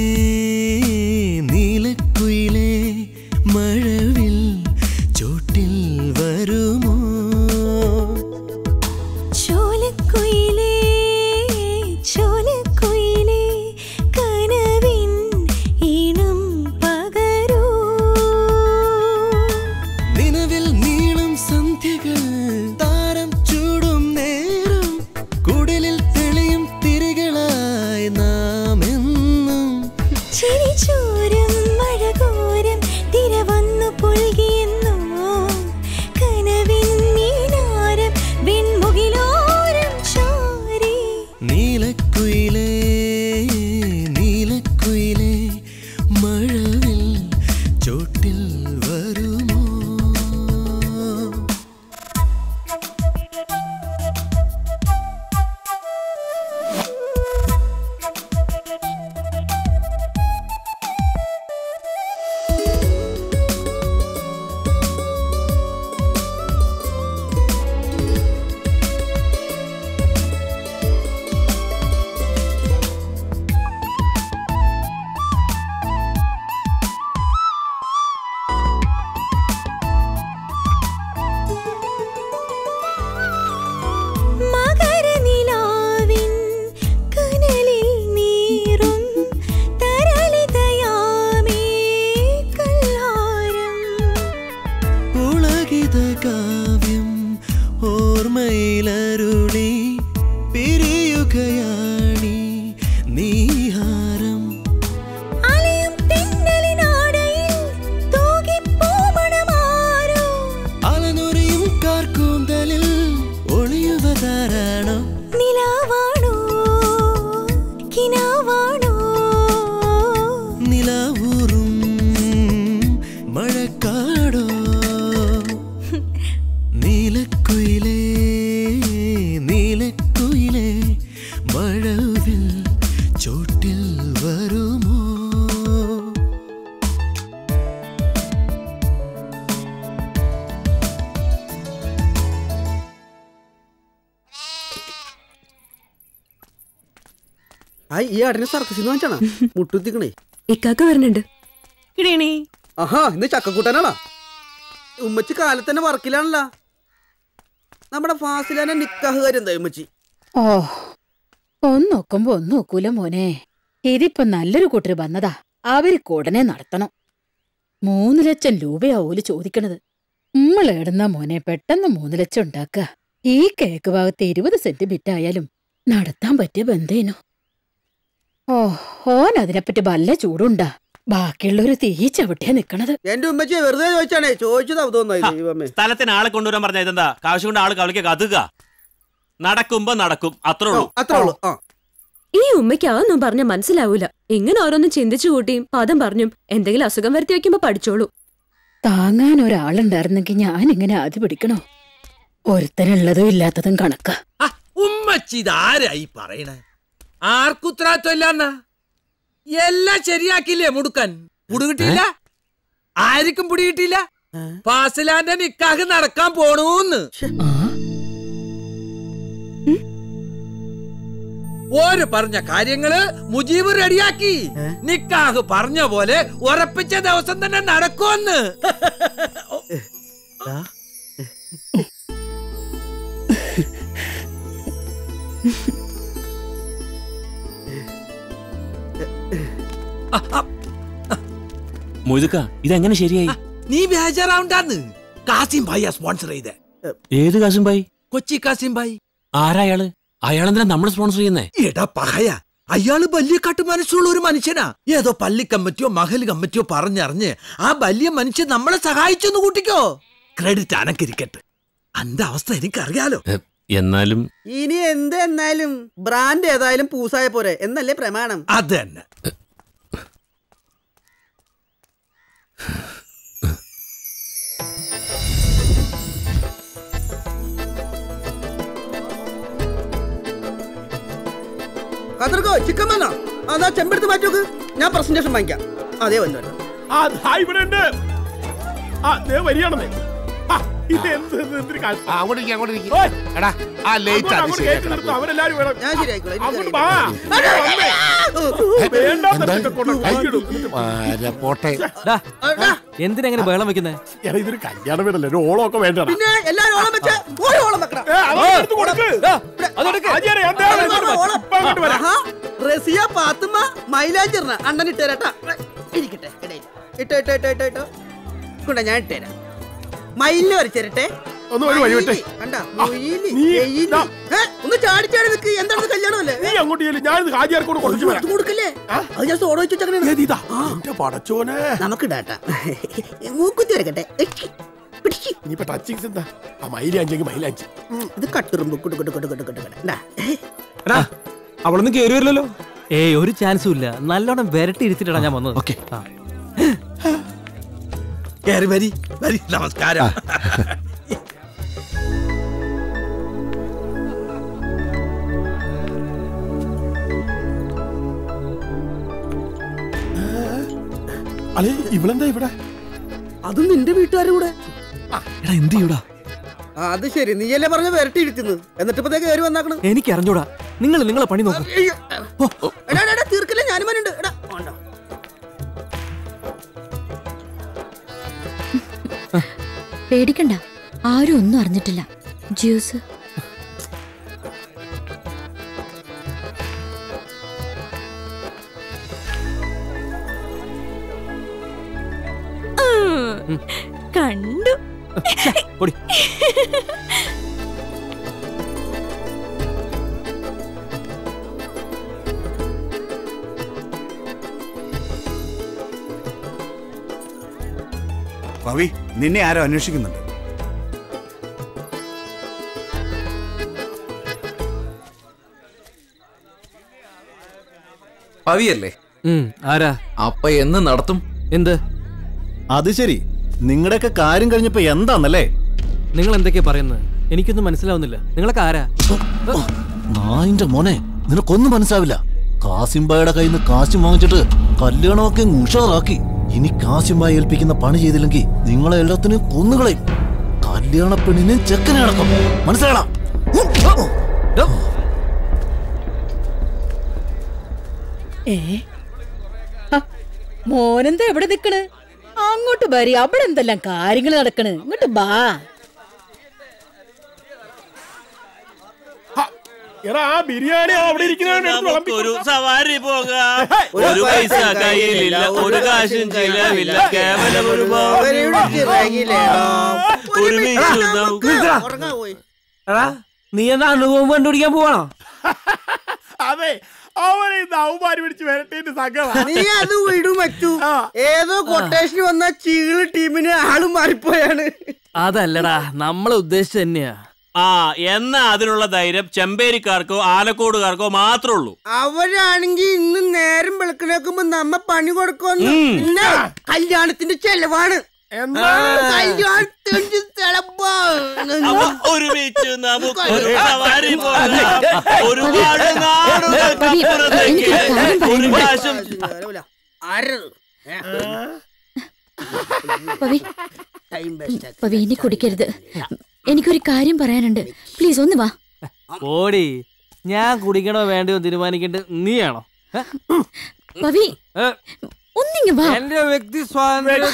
നീലക്കുയിലേ മഴവിൽ ചോട്ടിൽ വരുമോ? ചോലക്കുയിലേ ചോലക്കുയിലേ കനവിൻ ഈണം പകരൂ. നിലവിൽ നീളം സന്ധ്യകൾ താരം ചൂടും നേരം കുടലിൽ തെളിയും തിരികളായി നാം എന്നും. ചിരിച്ചോരം മഴകോരം തിര വന്നു പൊൽകിയെന്നോ കനവിൻ മീനാരം വെൺമുകിലോരം ചാരി. നീലക്കുയിലേ നീലക്കുയിലേ മഴവിൽ ചോട്ടിൽ വരുമോ? മകരനിലാവിൻ കനലിൽ നീറും തരളിതയാമേ കൽഹാരം. പുളകിത കാവ്യം ഓർമ്മയിലരുളി പിരിയുകയാണി നീഹാരം. അലയും തെന്നലിനാടയിൽ തൂകിപ്പൂമണമാരോ. അലനുറിയും കാർക്കൂന്തലിൽ ഒളിയുവതാരാണോ? നിലാവാണോ കിനാവാണോ? നിലാവൂറും മഴക്കാടോ? നീലക്കുയിലേ നീലക്കുയിലേ മഴവിൽ ചോട്ടിൽ വരുമോ? ഈ ആടിനെ സർക്കസിന്ന് വാങ്ങിച്ചാണോ മുട്ടുത്തിക്കണേ? ഇക്കാക്ക വരുന്നുണ്ട്. ആഹാ, ഇന്ന് ചക്കക്കൂട്ടാനാണോ? ഉമ്മച്ചി കാലത്ത് തന്നെ വർക്കിലാണല്ലോ. നമ്മുടെ ഫാസിലാനെ നിക്കാഹ് കാര്യം എന്താ ഉമ്മച്ചി? ഓ, ഒന്നൊക്കുമ്പോ ഒന്നൊക്കൂല മോനെ. ഇതിപ്പോ നല്ലൊരു കൂട്ടര് വന്നതാ. അവർക്ക് ഉടനെ നടത്തണം. 3 ലക്ഷം രൂപയാ ഓല് ചോദിക്കണത്. നമ്മളെടുന്ന മോനെ പെട്ടെന്ന് 3 ലക്ഷം ഉണ്ടാക്കുക. ഈ കേക്ക് ഭാഗത്ത് 20 സെന്റ് ബിറ്റായാലും നടത്താൻ പറ്റിയ ബന്ധേനു. ഓ, ഓൻ അതിനെപ്പറ്റി വല്ല ചൂടുണ്ടാ. ബാക്കിയുള്ളൊരു തീ ചവിട്ടിയാ നിക്കണത്. എന്റെ ഉമ്മച്ചി വെറുതെ ചോദിച്ചാണേ, ചോദിച്ചത്. സ്ഥലത്തിന് ആളെ കൊണ്ടുവരാൻ പറഞ്ഞ ഇതെന്താ? കാശ് കൊണ്ട് ആള് കളിക്ക കതുക. നടക്കുമ്പോ നടക്കും, അത്രേ ഉള്ളൂ. ഈ ഉമ്മയ്ക്ക് അതൊന്നും പറഞ്ഞ മനസ്സിലാവൂല. ഇങ്ങനെ ഓരോന്നും ചിന്തിച്ചു കൂട്ടിയും പദം പറഞ്ഞും എന്തെങ്കിലും അസുഖം വരുത്തി വെക്കുമ്പോ പഠിച്ചോളൂ. താങ്ങാൻ ഒരാളുണ്ടായിരുന്നെങ്കിൽ ഞാൻ ഇങ്ങനെ ആദ്യം പിടിക്കണോ? ഒരുത്തനുള്ളതും ഇല്ലാത്തതും കണക്കാ. ഉമ്മച്ചി ഇതാരായി പറയണേ? ആർക്കും ഉത്തരവാദിത്വമില്ലാന്ന എല്ലാം ശരിയാക്കിയില്ലേ മുടുക്കൻ? പുടുകിട്ടില്ല, ആർക്കും പിടികിട്ടില്ല. ഫാസിലാന്റെ നിക്കാഹ് നടക്കാൻ പോണൂന്ന്. ഓര് പറഞ്ഞ കാര്യങ്ങള് മുജീബ് റെഡിയാക്കി. നിക്കാഹ് പറഞ്ഞ പോലെ ഉറപ്പിച്ച ദിവസം തന്നെ നടക്കുമെന്ന്. മൊയ്തുക്ക ഇതെങ്ങനെ ശരിയായി? നീ ബേജാറാവണ്ടാന്ന്. കാസിം ഭായിയാ സ്പോൺസർ ചെയ്തേ. ഏത് കാസിം ഭായി? കൊച്ചി കാസിം ഭായി. ആരാ അയാള്? അയാളെന്തിനാ നമ്മള് സ്പോൺസർ ചെയ്യുന്നേ? എടാ പഹയ, അയാള് വലിയ കാട്ടു മനസ്സുള്ള ഒരു മനുഷ്യനാ. ഏതോ പള്ളി കമ്മിറ്റിയോ മഹൽ കമ്മിറ്റിയോ പറഞ്ഞറിഞ്ഞ് ആ വലിയ മനുഷ്യൻ നമ്മളെ സഹായിച്ചൊന്ന് കൂട്ടിക്കോ. ക്രെഡിറ്റ് അനക്കിരിക്കട്ടെ. അന്റെ അവസ്ഥ എനിക്കറിയാലോ. എന്നാലും ഇനി എന്തെന്നാലും ബ്രാൻഡ് ഏതായാലും പൂസായ പോരെ എന്നല്ലേ പ്രമാണം? അത് തന്നെ. കതർക്കോ ചിക്കൻ വന്നോ? അതാ ചെമ്പെടുത്ത് മാറ്റി നോക്ക്. ഞാൻ പ്രസന്റേഷൻ വാങ്ങിക്കാം. അതേ വല്ലോ. എന്തിനെങ്ങനെ ബഹളം വെക്കുന്നേ? ഇതൊരു കല്യാണം വീടല്ലേ, ഒരു ഓളമൊക്കെ വേണ്ട. പിന്നെ എല്ലാരും ഓളം വെച്ച് ഒരു ഓളം വെക്കണം. റസിയ പാത്തുമ്മ മൈലാഞ്ചിറ അണ്ണൻ ഇട്ടേരാട്ടാ. ഇരിക്കട്ടെ ഇട്ടോ ഇട്ടോ ഇട്ടോ ഇട്ടോ ഇട്ടോ കൊണ്ട ഞാൻ ഇട്ടേരാ. മയിലിനെ വരച്ചേരട്ടെ. ഒന്ന് ചാടി ചാടി നിൽക്ക്. എന്താണ് കല്യാണമല്ലേ? കൊടുക്കല്ലേ? അത് ഞാൻ സോഡ വെച്ചോനെ നമുക്ക് ഇടാട്ടാ. മൂക്കുത്തി വരക്കട്ടെ. ഇത് കട്ടുറുമ്പ് അവളൊന്നും കേറി വരില്ലല്ലോ. ഏയ് ഒരു ചാൻസും ഇല്ല. നല്ലോണം വരട്ടി ഇരുത്തിട്ടാ ഞാൻ വന്നത്. ഓക്കെ വരി വരി. നമസ്കാരം. ഇവളെന്താ ഇവിടെ? അത് നിന്റെ വീട്ടുകാരുടെ കൂടെ. എന്ത് ചെയ്യൂടാ? അത് ശരി, നീയല്ലേ പറഞ്ഞ വരട്ടി ഇരുത്തുന്നു. എന്നിട്ട് ഇപ്പത്തേക്ക് കയറി വന്നാക്കണം. എനിക്ക് അറിഞ്ഞൂടാ. നിങ്ങളെ പണി നോക്കും. തീർക്കില്ല, ഞാനും വന്നുണ്ട്. പേടിക്കണ്ട, ആരും ഒന്നും അറിഞ്ഞിട്ടില്ല. ജ്യൂസ് കണ്ടു. പവി, നിന്നെ ആരോ അന്വേഷിക്കുന്നുണ്ട്. പവിയല്ലേ? ആരാ? അപ്പൊ എന്ന് നടത്തും? എന്ത്? അത് ശരി, നിങ്ങളുടെയൊക്കെ കാര്യം കഴിഞ്ഞപ്പോ എന്താന്നല്ലേ? നിങ്ങൾ എന്തൊക്കെയാ പറയുന്നത്? എനിക്കൊന്നും മനസ്സിലാവുന്നില്ല. നിങ്ങളൊക്കെ ആരാ? നായിന്റെ മോനെ, നിനക്കൊന്നും മനസ്സിലാവില്ല. കാസിംബായുടെ കയ്യിൽ നിന്ന് കാശും വാങ്ങിച്ചിട്ട് കല്യാണമൊക്കെ ഉഷാറാക്കി. ഇനി കാസിംബായി ഏൽപ്പിക്കുന്ന പണി ചെയ്തില്ലെങ്കിൽ നിങ്ങളെ എല്ലാത്തിനും കൊന്നുകളയും. കല്യാണ പെണ്ണിനെ ചെക്കനെ അടക്കം. മനസ്സിലാക്കണം? മോനെന്താ എവിടെ നിക്കണ്? അങ്ങോട്ട് വരി. അവിടെ എന്തെല്ലാം കാര്യങ്ങൾ നടക്കണ്. ഇങ്ങോട്ട് ബാ. ബിരിയാണി അവിടെ ഒരു സവാരി പോകാം. ഒരു പൈസ കയ്യിലില്ല, ഒരു കാശും ചിലവില്ല, കേവലം ഒരു നീ എന്താ അനുഭവം കണ്ടുപിടിക്കാൻ പോവാണോ? അതെ, അവനെ നവമാരി പിടിച്ച് വരട്ടേന്റെ സംഘം. നീ അത് വിടും വെച്ചു. ഏതോ കൊട്ടേഷൻ വന്ന ചീള് ടീമിന് ആളും മാറിപ്പോയാണ്. അതല്ലടാ, നമ്മളെ ഉദ്ദേശിച്ച തന്നെയാ. എന്നാ അതിനുള്ള ധൈര്യം ചെമ്പേരിക്കാർക്കോ ആലക്കോടുകാർക്കോ മാത്രമേ ഉള്ളൂ. അവരാണെങ്കി ഇന്ന് നേരം വെളുക്കണേക്കുമ്പോ നമ്മ പണി കൊടുക്കുന്നു. കല്യാണത്തിന്റെ ചെലവാണ്. ഒരുമിച്ച് നമുക്കൊരു സവാരി പോകാം. ഒരുപാട് നാടുകൾക്കപ്പുറത്തേക്ക് ഒരു കാശും. പവി ഇനി കുടിക്കരുത്. എനിക്കൊരു കാര്യം പറയാനുണ്ട്. പ്ലീസ് ഒന്ന് വാ. ഓടി, ഞാൻ കുടിക്കണോ വേണ്ടയോ തീരുമാനിക്കേണ്ടത് നീയാണോ? പവി ഒന്നിങ്ങ് വാ. എന്റെ വ്യക്തി സ്വാതന്ത്ര്യം.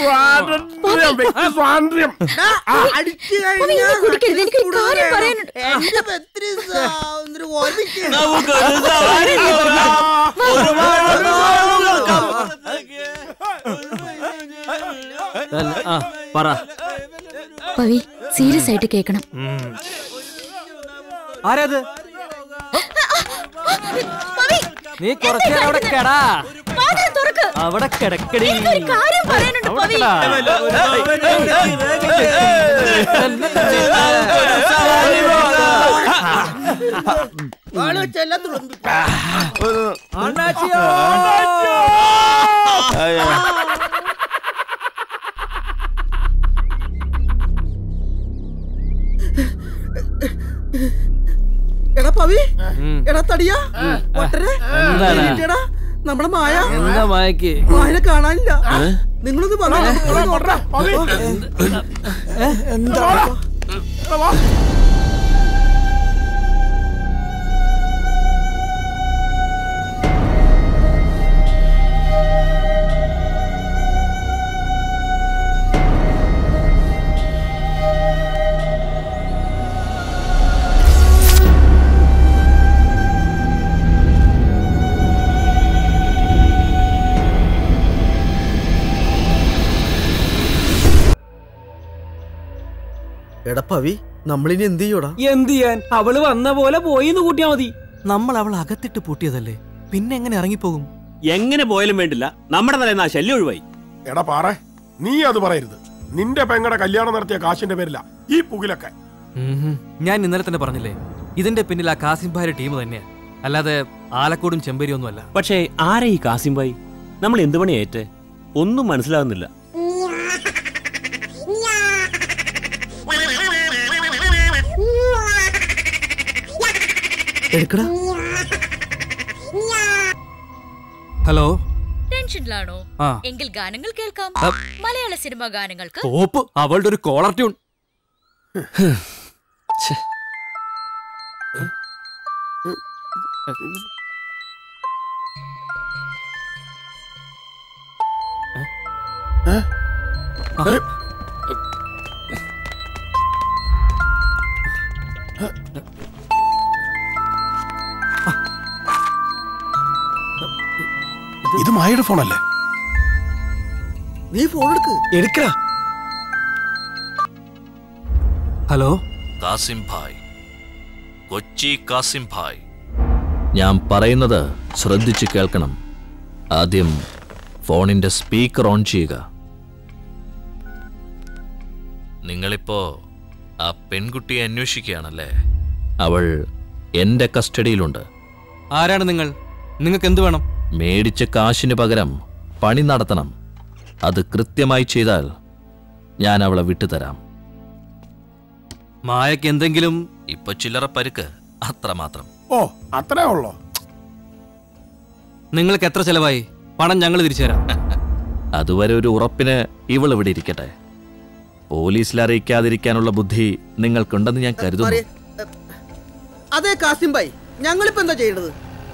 കുടിക്കരുത്. എനിക്കൊരു കാര്യം പറയാനുണ്ട്. നമുക്കൊരു സവാരി പോകാം. ഒരുപാട് നാടുകൾക്കപ്പുറത്തേക്ക്. പറ പവി, സീരിയസ് ആയിട്ട് കേക്കണം. ആരത്? നീ കുറച്ചു അവിടെ കെടാ. അവിടെ കിടക്കടി. എടാ പവി, എടാ തടിയാ, നമ്മുടെ മായ. എന്താ മായക്ക്? മായനെ കാണാനില്ല. നിങ്ങളൊന്ന് എന്താ? എടാ പവി, നമ്മളിനി എന്ത് ചെയ്യൂടാ? എന്ത് ചെയ്യാൻ? അവള് വന്ന പോലെ പോയിന്ന് കൂട്ടിയാ മതി. നമ്മൾ അവൾ അകത്തിട്ട് പൂട്ടിയതല്ലേ, പിന്നെ എങ്ങനെ ഇറങ്ങിപ്പോകും? എങ്ങനെ പോയാലും വേണ്ടില്ല, നമ്മുടെ തലേന്ന് ആ ശല്യം ഒഴിവായി. എടാ പാറേ, നീ അത് പറയരുത്. നിന്റെ പെങ്ങടെ കല്യാണം നടത്തിയ കാശിന്റെ പേരില ഈ പുകിലൊക്കെ. ഞാൻ ഇന്നലെ തന്നെ പറഞ്ഞില്ലേ, ഇതിന്റെ പിന്നിൽ ആ കാസിം ഭായിയുടെ ടീം തന്നെയാ, അല്ലാതെ ആലക്കോടും ചെമ്പേരി ഒന്നും അല്ല. പക്ഷേ ആരെ ഈ കാസിം ഭായി? നമ്മൾ എന്ത് പണി ഏറ്റേ? ഒന്നും മനസ്സിലാകുന്നില്ല. ഹലോ, ടെൻഷനിലാണോ? എങ്കിൽ ഗാനങ്ങൾ കേൾക്കാം. മലയാള സിനിമാ ഗാനങ്ങൾക്ക് ടോപ്പ്. അവളുടെ ഒരു കോളർ ട്യൂൺ. ഇത് മായയുടെ ഫോണല്ലേ? നീ ഫോൺ എടുക്കടാ. ഹലോ, കാസിം ഭായ്, കൊച്ചി കാസിം ഭായ്, ഞാൻ പറയുന്നത് ശ്രദ്ധിച്ച് കേൾക്കണം. ആദ്യം ഫോണിന്റെ സ്പീക്കർ ഓൺ ചെയ്യുക. നിങ്ങളിപ്പോ ആ പെൺകുട്ടിയെ അന്വേഷിക്കുകയാണല്ലേ? അവൾ എന്റെ കസ്റ്റഡിയിലുണ്ട്. ആരാണ് നിങ്ങൾ? നിങ്ങൾക്ക് എന്ത് വേണം? മേടിച്ച കാശിന് പകരം പണി നടത്തണം. അത് കൃത്യമായി ചെയ്താൽ ഞാൻ അവളെ വിട്ടുതരാം. മായക്ക് എന്തെങ്കിലും? ഇപ്പൊ ചില്ലറ പരുക്ക്, അത്രമാത്രം. ഓ, അത്രേ ഉള്ളോ? നിങ്ങൾക്ക് എത്ര ചെലവായി? പണം ഞങ്ങൾ തിരിച്ചു തരാം. അതുവരെ ഒരു ഉറപ്പിന് ഇവൾ ഇവിടെ ഇരിക്കട്ടെ. പോലീസിൽ അറിയിക്കാതിരിക്കാനുള്ള ബുദ്ധി നിങ്ങൾക്കുണ്ടെന്ന് ഞാൻ കരുതുന്നു. അതെ കാസിം ഭായ്, ഞങ്ങളിപ്പോ എന്താ ചെയ്യേണ്ടത്?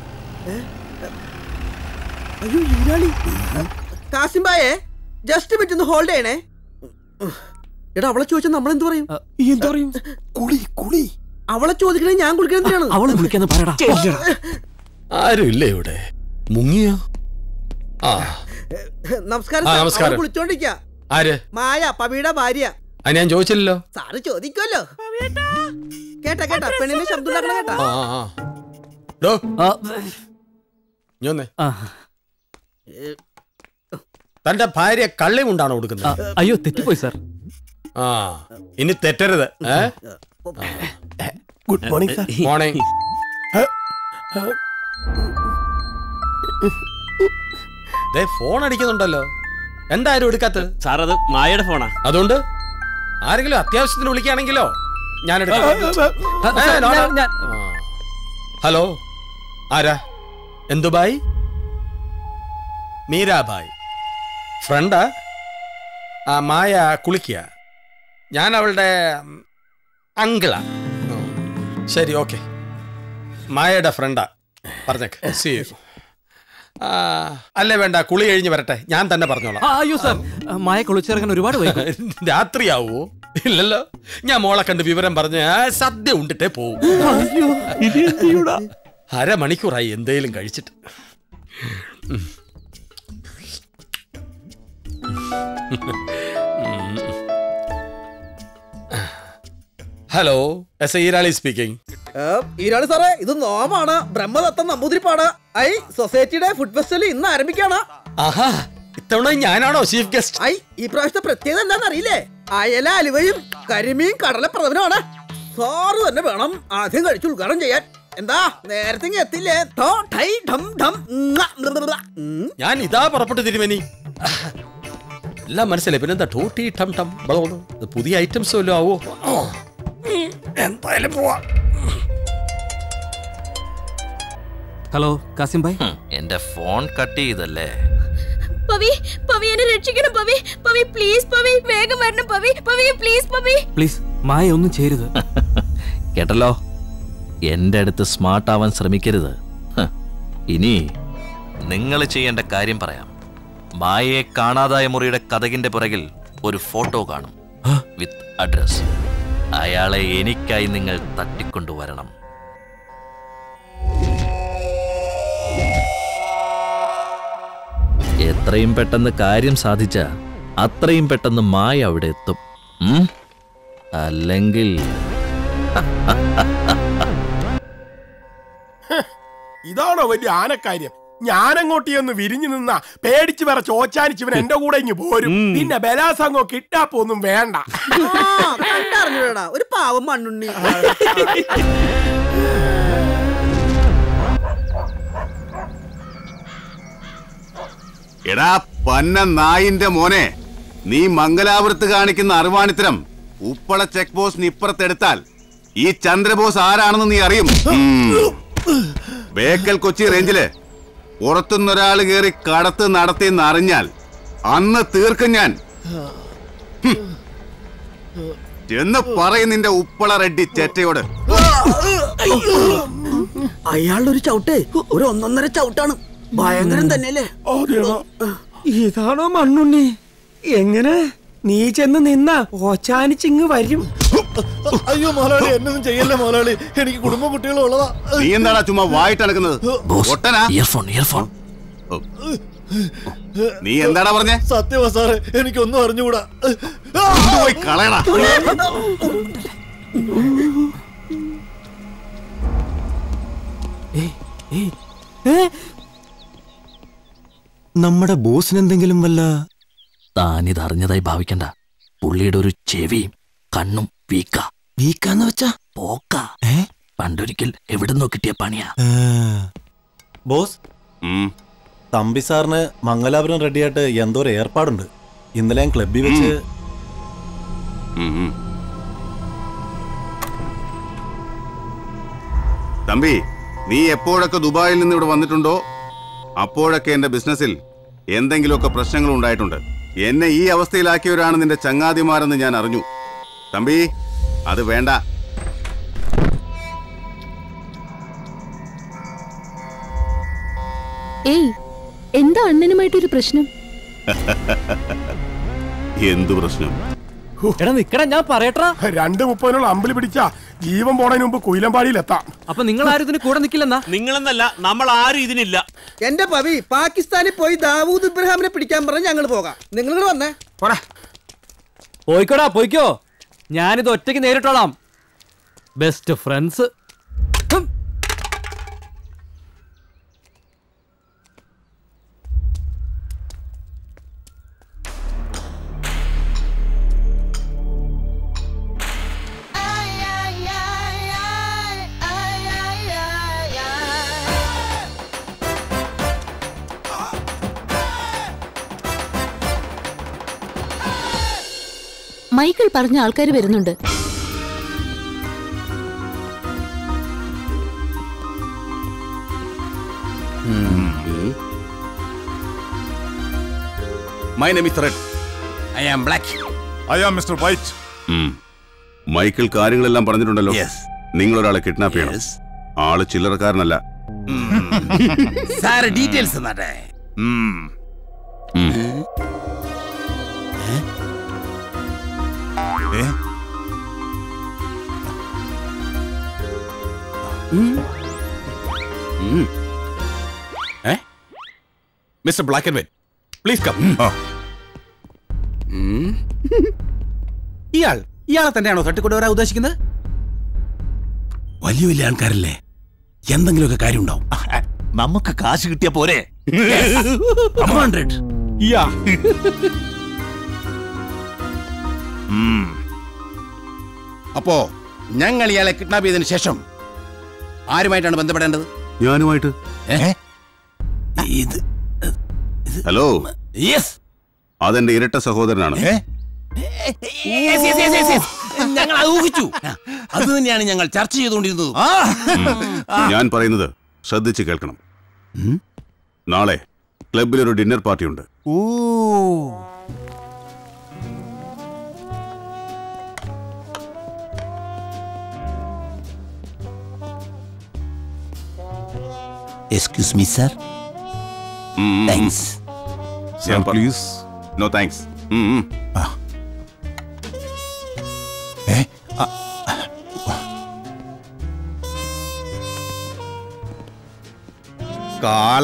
അയ്യോ ഈരാളി. കാസിം ഭായേ, ജസ്റ്റ് പറ്റുന്ന ഹോൾഡ് ചെയ്യണേ. എടാ, അവളെ ചോദിച്ചാൽ നമ്മളെന്ത് പറയും? കുളി കുളി. അവളെ ചോദിക്കണേ ഞാൻ കുളിക്കണെന്തിനാണ്? അവളെ വിളിക്കാന്ന് പറയടാ. ആരും ഇല്ല ഇവിടെ. മുങ്ങിയോ? നമസ്കാരം. നമസ്കാരം. കുളിച്ചോണ്ടിരിക്ക. ആര്? മായ, പവിയുടെ ഭാര്യ. ഞാൻ ചോദിച്ചില്ലല്ലോ. സാറ് ചോദിക്കുമല്ലോ. കേട്ടാ കേട്ടാ, പെണ്ണിന്റെ ശബ്ദം ഉണ്ടാക്കണം കേട്ടാ. തന്റെ ഭാര്യ കള്ളി കൊണ്ടാണോ കൊടുക്കുന്നത്? അയ്യോ, തെറ്റിപ്പോയി സാർ. ഇനി തെറ്റരുത്. Good morning sir. Morning. Phone അടിക്കുന്നുണ്ടല്ലോ. എന്തായാലും എടുക്കാത്ത സാർ അത് മായയുടെ ഫോണാ. അതുകൊണ്ട് ആരെങ്കിലും അത്യാവശ്യത്തിന് വിളിക്കുകയാണെങ്കിലോ ഞാൻ ഹലോ, ആരാ? എന്തുബായി? മീരാബായി ഫ്രണ്ടാ? ആ മായ കുളിക്കുക. ഞാൻ അവളുടെ അങ്കിളാ. ശരി, ഓക്കെ. മായയുടെ ഫ്രണ്ടാ, പറഞ്ഞേക്ക്. See you. അല്ലേ വേണ്ട, കുളി കഴിഞ്ഞ് വരട്ടെ, ഞാൻ തന്നെ പറഞ്ഞോളാം. അയ്യോ സാർ, മായ കുളിച്ചിറങ്ങാൻ ഒരുപാട് രാത്രിയാവോ? ഇല്ലല്ലോ, ഞാൻ മോളെ കണ്ട് വിവരം പറഞ്ഞ് സദ്യ ഉണ്ടിട്ടേ പോവും. അരമണിക്കൂറായി എന്തേലും കഴിച്ചിട്ട്. Hello, yes I Eerali speaking. Eerali സാറേ, ഇത് നോമാണ് ബ്രഹ്മദത്തം നമ്പൂതിരിപ്പാട്. ഐ സൊസൈറ്റിയുടെ ഫുഡ് ഫെസ്റ്റിവൽ ഇന്ന് ആരംഭിക്കാണ്. ആഹാ, ഇത്തവണ ഞാനാണോ ചീഫ് ഗസ്റ്റ്? ഐ ഈ പ്രാവശ്യത്തെ പ്രത്യേകത എന്താണെന്ന് അറിയില്ലേ? അയല അലുവയും കരിമീൻ കടലപ്രഥമനുമാണ്. സാറ് തന്നെ വേണം ആദ്യം കഴിച്ച് ഉദ്ഘാടനം ചെയ്യാൻ. എന്താ നേരത്തെ എത്തില്ലേ? ഞാൻ ഇതാ പുറപ്പെട്ടു തിരുമേനി. എല്ലാം മനസ്സിലായി. പിന്നെന്താ ടോട്ടി ടം ടം ബളോന്ന്? പുതിയ ഐറ്റംസ് വല്ലതും ആവോ? എന്തായാലും പോവാ. ഹലോ കാസിം ഭായ്, എന്റെ ഫോൺ കട്ട് ചെയ്തല്ലേ? പവി, പവി എന്നെ രക്ഷിക്കണം പവി. പവി പ്ലീസ്, പവി വേഗം വരണം പവി. Pavi please, Pavi please. മായ ഒന്നും ചെയ്യരുത്. കേട്ടല്ലോ, എന്റെ അടുത്ത് സ്മാർട്ട് ആവാൻ ശ്രമിക്കരുത്. ഇനി നിങ്ങൾ ചെയ്യേണ്ട കാര്യം പറയാം. മായയെ കാണാതായ മുറിയുടെ കതകിന്റെ പുറകിൽ ഒരു ഫോട്ടോ കാണും വിത്ത് അഡ്രസ്. അയാളെ എനിക്കായി നിങ്ങൾ തട്ടിക്കൊണ്ടുവരണം. എത്രയും പെട്ടെന്ന് കാര്യം സാധിച്ച അത്രയും പെട്ടെന്ന് മായ അവിടെ എത്തും. അല്ലെങ്കിൽ ഇതാണോ വലിയ ആനക്കാര്യം? ഞാനങ്ങോട്ടിയൊന്ന് വിരിഞ്ഞു നിന്ന പേടിച്ച് വേറെ ചോച്ചാനിച്ച് ഇവൻ എന്റെ കൂടെ ഇങ്ങ് പോരും. പിന്നെ ബലാസംഗോ കിട്ടാപ്പൊന്നും വേണ്ട. ഒരു പാവം മണ്ണുണ്ണി. എടാ പന്ന നായിന്റെ മോനെ, നീ മംഗലാപുരത്ത് കാണിക്കുന്ന അറിവാണിത്തരം ഉപ്പള ചെക്ക് പോസ്റ്റിന് ഇപ്പുറത്തെടുത്താൽ ഈ ചന്ദ്രബോസ് ആരാണെന്ന് നീ അറിയും. ബേക്കൽ കൊച്ചി റേഞ്ചില് പുറത്തുനിന്നൊരാൾ കയറി കടത്ത് നടത്തിയെന്ന് അറിഞ്ഞാൽ അന്ന് തീർക്കും ഞാൻ. എന്ന് പറയും നിന്റെ ഉപ്പള റെഡ്ഡി ചേറ്റയോട്. അയാളുടെ ഒരു ചവിട്ടേ ഒരു 1.5 ചവിട്ടാണ്. ഭയങ്കരം തന്നെയല്ലേ? ഇതാണോ മണ്ണുണ്ണി? എങ്ങനെ നീ ചെന്ന് നിന്ന ഓച്ചാനിച്ചിങ് വരും. അയ്യോ മോലാളി, എന്നൊന്നും ചെയ്യല്ലേ മോലാളി, എനിക്ക് കുടുംബ കുട്ടികളും ഉള്ളതാ. നീ എന്താടാ ചുമ്മാ വായിട്ടനക്കുന്നത്? നീ എന്താടാ പറഞ്ഞേ? സത്യമാ സാറേ, എനിക്കൊന്നും അറിഞ്ഞുകൂടാ. പോയി കളയടാ. നമ്മുടെ ബോസിന് എന്തെങ്കിലും വല്ല? താനിതറിഞ്ഞതായി ഭാവിക്കണ്ട. പുള്ളിയുടെ ഒരു ചെവിയും കണ്ണും വീക്കാന്ന് വെച്ചാ പോക്ക. പണ്ടൊരിക്കൽ എവിടുന്നോ കിട്ടിയ പണിയാ. ബോസ്, തമ്പി സാറിന് മംഗലാപുരം റെഡിയായിട്ട് എന്തോ ഒരു ഏർപ്പാടുണ്ട്. ഇന്നലെ ഞാൻ ക്ലബിൽ വെച്ച്. തമ്പി, നീ എപ്പോഴൊക്കെ ദുബായിൽ നിന്ന് ഇവിടെ വന്നിട്ടുണ്ടോ അപ്പോഴൊക്കെ എന്റെ ബിസിനസ്സിൽ എന്തെങ്കിലുമൊക്കെ പ്രശ്നങ്ങൾ ഉണ്ടായിട്ടുണ്ട്. എന്നെ ഈ അവസ്ഥയിലാക്കിയവരാണ് നിന്റെ ചങ്ങാതിമാരെന്ന് ഞാൻ അറിഞ്ഞു. തമ്പി, അത് വേണ്ട. ഏയ്, എന്താ അണ്ണനുമായിട്ടൊരു പ്രശ്നം? എന്തു പ്രശ്നം? എടാ നിക്കടാ, ഞാൻ പറയട്ടാ. 2:30 അമ്പിളി പിടിച്ച ജീവൻ പോണതിന് മുമ്പ് കൊയിലമ്പാടിയിലെത്താം. അപ്പൊ നിങ്ങൾ ആരും ഇതിന് കൂടെ നിക്കില്ലെന്നാ? നിങ്ങളെന്നല്ല, നമ്മൾ ആരും ഇതിനില്ല. എന്റെ പവി, പാകിസ്ഥാനിൽ പോയി ദാവൂദ് ഇബ്രാഹിമിനെ പിടിക്കാൻ പറഞ്ഞ് ഞങ്ങൾ പോകാം. നിങ്ങൾ വന്നേ. പോയിക്കോടാ, പോയിക്കോ. ഞാനിത് ഒറ്റയ്ക്ക് നേരിട്ടോളാം. Best friends. മൈക്കിൾ പറഞ്ഞ ആൾക്കാർ വരുന്നുണ്ട്. My name is Red. I am black. I am Mr. White. Michael കാര്യങ്ങളെല്ലാം പറഞ്ഞിട്ടുണ്ടല്ലോ. നിങ്ങൾ ഒരാളെ കിഡ്നാപ്പ് ചെയ്യണം. ആള് ചില്ലറക്കാരനല്ല. സാറ് ഡീറ്റെയിൽസ് തന്നാട്ടെ. Mister black and white, please come. ഇയാളെ തന്നെയാണോ തട്ടിക്കൊണ്ടുവരാൻ ഉദ്ദേശിക്കുന്നത്? വലിയ വലിയ ആൾക്കാരല്ലേ, എന്തെങ്കിലുമൊക്കെ കാര്യം ഉണ്ടാവും. നമുക്ക് കാശ് കിട്ടിയ പോരെ. അപ്പോ ഞങ്ങൾ ഇയാളെ കിഡ്നാപ്പ് ചെയ്തതിനു ശേഷം ആരുമായിട്ടാണ് ബന്ധപ്പെടേണ്ടത്? ഞാനുമായിട്ട്. ഹലോ, യെസ്, അതെന്റെ ഇരട്ട സഹോദരനാണ്. ഞങ്ങൾ അത് ഊഹിച്ചു. അത് തന്നെയാണ് ഞങ്ങൾ ചർച്ച ചെയ്തുകൊണ്ടിരുന്നത്. ഞാൻ പറയുന്നത് ശ്രദ്ധിച്ച് കേൾക്കണം. നാളെ ക്ലബിലൊരു ഡിന്നർ പാർട്ടി ഉണ്ട്. Excuse me sir. Thanks. Please. No thanks. കാള.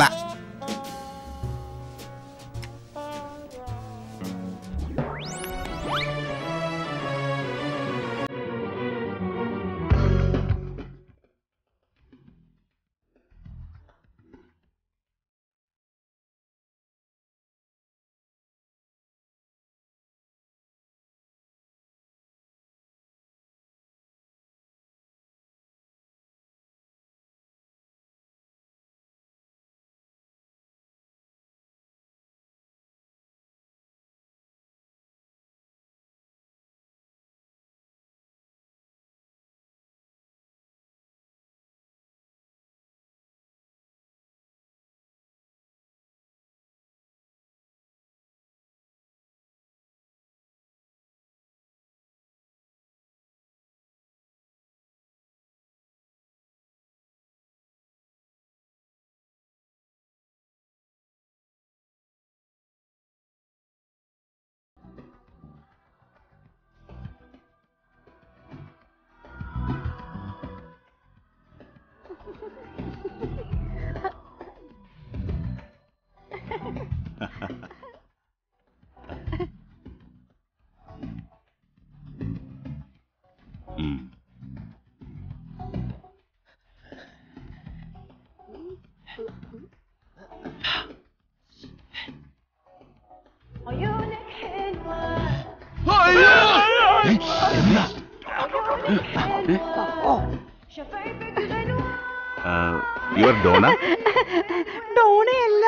Your Donna? ഡോണയല്ല,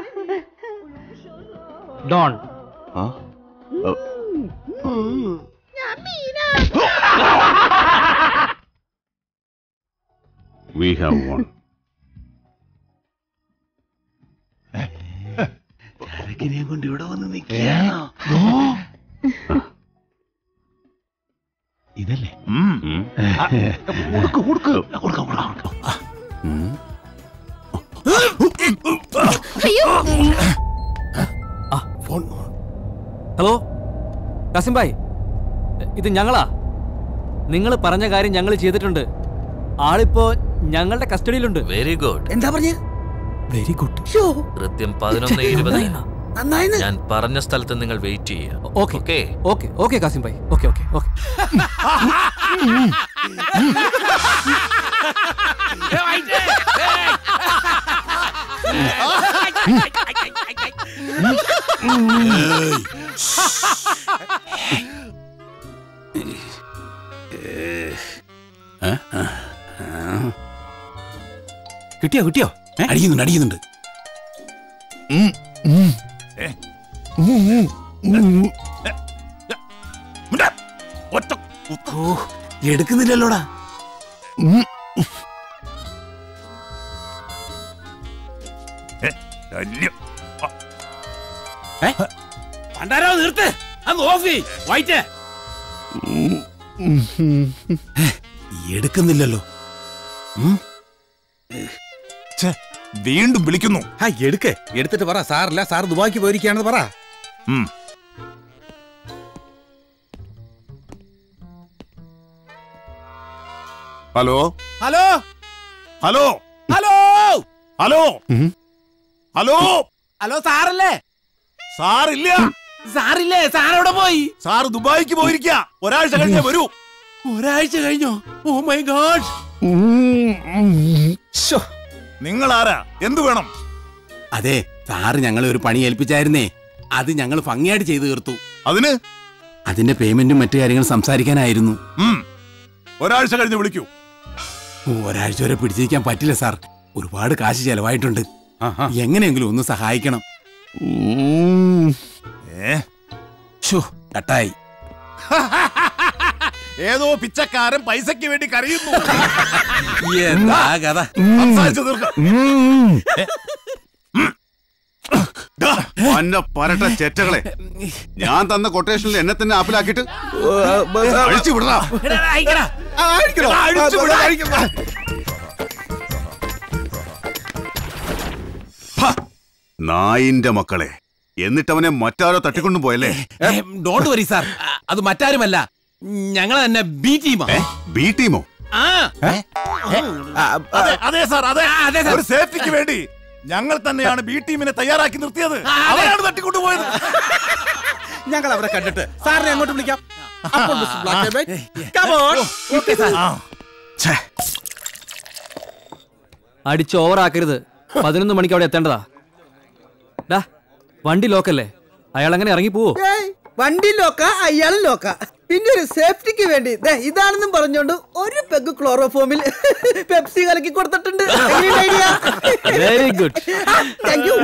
ഡോൺ. We have won. കൊണ്ട് ഇവിടെ വന്ന് നിൽക്കുകയാണോ? ഇതല്ലേ? ഹലോ കാസിം ഭായ്, ഇത് ഞങ്ങളാ. നിങ്ങൾ പറഞ്ഞ കാര്യം ഞങ്ങൾ ചെയ്തിട്ടുണ്ട്. ആളിപ്പോ ഞങ്ങളുടെ കസ്റ്റഡിയിലുണ്ട്. Very good. എന്താ പറഞ്ഞ? Very good. കൃത്യം 11:20 ഞാൻ പറഞ്ഞ സ്ഥലത്ത് നിങ്ങൾ വെയിറ്റ് ചെയ്യുക. Okay okay okay Kasim bhai. Okay okay okay. കിട്ടിയോ കിട്ടിയോ? അടിക്കുന്നുണ്ട് അടിക്കുന്നുണ്ട്. എടുക്കുന്നില്ലല്ലോടാ. പണ്ടാരോ നിർത്ത്, അന്ന് ഓഫ് വൈറ്റ്. എടുക്കുന്നില്ലല്ലോ. വീണ്ടും വിളിക്കുന്നു. എടുത്തിട്ട് പറ. സാറില്ല, സാർ ദുബായിക്ക് പോയിരിക്കുകയാണെന്ന് പറ. Hello hello hello hello hello hello hello, സാറല്ലേ? സാറില്ല. സാറില്ലേ? സാറെവിടെ പോയി? സാർ ദുബായിക്ക് പോയിരിക്കുക. ഒരാഴ്ച കഴിഞ്ഞേ വരൂ. ഒരാഴ്ച കഴിഞ്ഞോ? Oh my god. നിങ്ങൾ ആരാ? എന്തു വേണം? അതെ, സാറ് ഞങ്ങളെ ഒരു പണി ഏൽപ്പിച്ചായിരുന്നേ. അത് ഞങ്ങൾ ഭംഗിയായിട്ട് ചെയ്തു തീർത്തു. അതിന്റെ പേയ്മെന്റും മറ്റു കാര്യങ്ങളും സംസാരിക്കാനായിരുന്നു. ഒരാഴ്ച കഴിഞ്ഞ് വിളിക്കൂ. ഒരാഴ്ച വരെ പിടിച്ചിരിക്കാൻ പറ്റില്ല സാർ. ഒരുപാട് കാശ് ചെലവായിട്ടുണ്ട്. എങ്ങനെയെങ്കിലും ഒന്ന് സഹായിക്കണം. കട്ടായി. ഏതോ പിച്ചക്കാരൻ പൈസക്ക് വേണ്ടി കരയുന്നു. എന്താ കഥ? സംസാരിച്ചു തീർക്കാം. പരട്ട ചെറ്റകളെ, ഞാൻ തന്ന കൊട്ടേഷനിൽ എന്നെ തന്നെ ആപ്പിലാക്കിട്ട് അഴിച്ചു വിടറാ. നായിന്റെ മക്കളെ, എന്നിട്ടവനെ മറ്റാരോ തട്ടിക്കൊണ്ടു പോയല്ലേ? ഡോണ്ട് വരി സാർ, അത് മറ്റാരുമല്ല, ഞങ്ങൾ തന്നെ ബി ടീമോ. ബി ടീമോ? അതെ സാർ, അതെ. ഒരു സേഫ്റ്റിക്ക് വേണ്ടി ഞങ്ങൾ തന്നെയാണ് ബി ടീമിനെ തയ്യാറാക്കി നിർത്തിയത്. അവരാണ് തട്ടിക്കൊണ്ടുപോയത്. ഞങ്ങൾ അവരെ കണ്ടിട്ട് സാറിനെ അങ്ങോട്ട് വിളിക്കാം. അടിച്ച് ഓവറാക്കരുത്. 11 മണിക്ക് അവിടെ എത്തേണ്ടതാ. വണ്ടി ലോക്കല്ലേ, അയാൾ അങ്ങനെ ഇറങ്ങി പോവോ? വണ്ടി ലോക്ക, അയാൾ ലോക്ക. പിന്നെ ഒരു സേഫ്റ്റിക്ക് വേണ്ടി ഇതാണെന്നും പറഞ്ഞോണ്ട് ഒരു പെഗ് ക്ലോറോഫോമിൽ പെപ്സി കലക്കി കൊടുത്തിട്ടുണ്ട്. Very good. Thank you.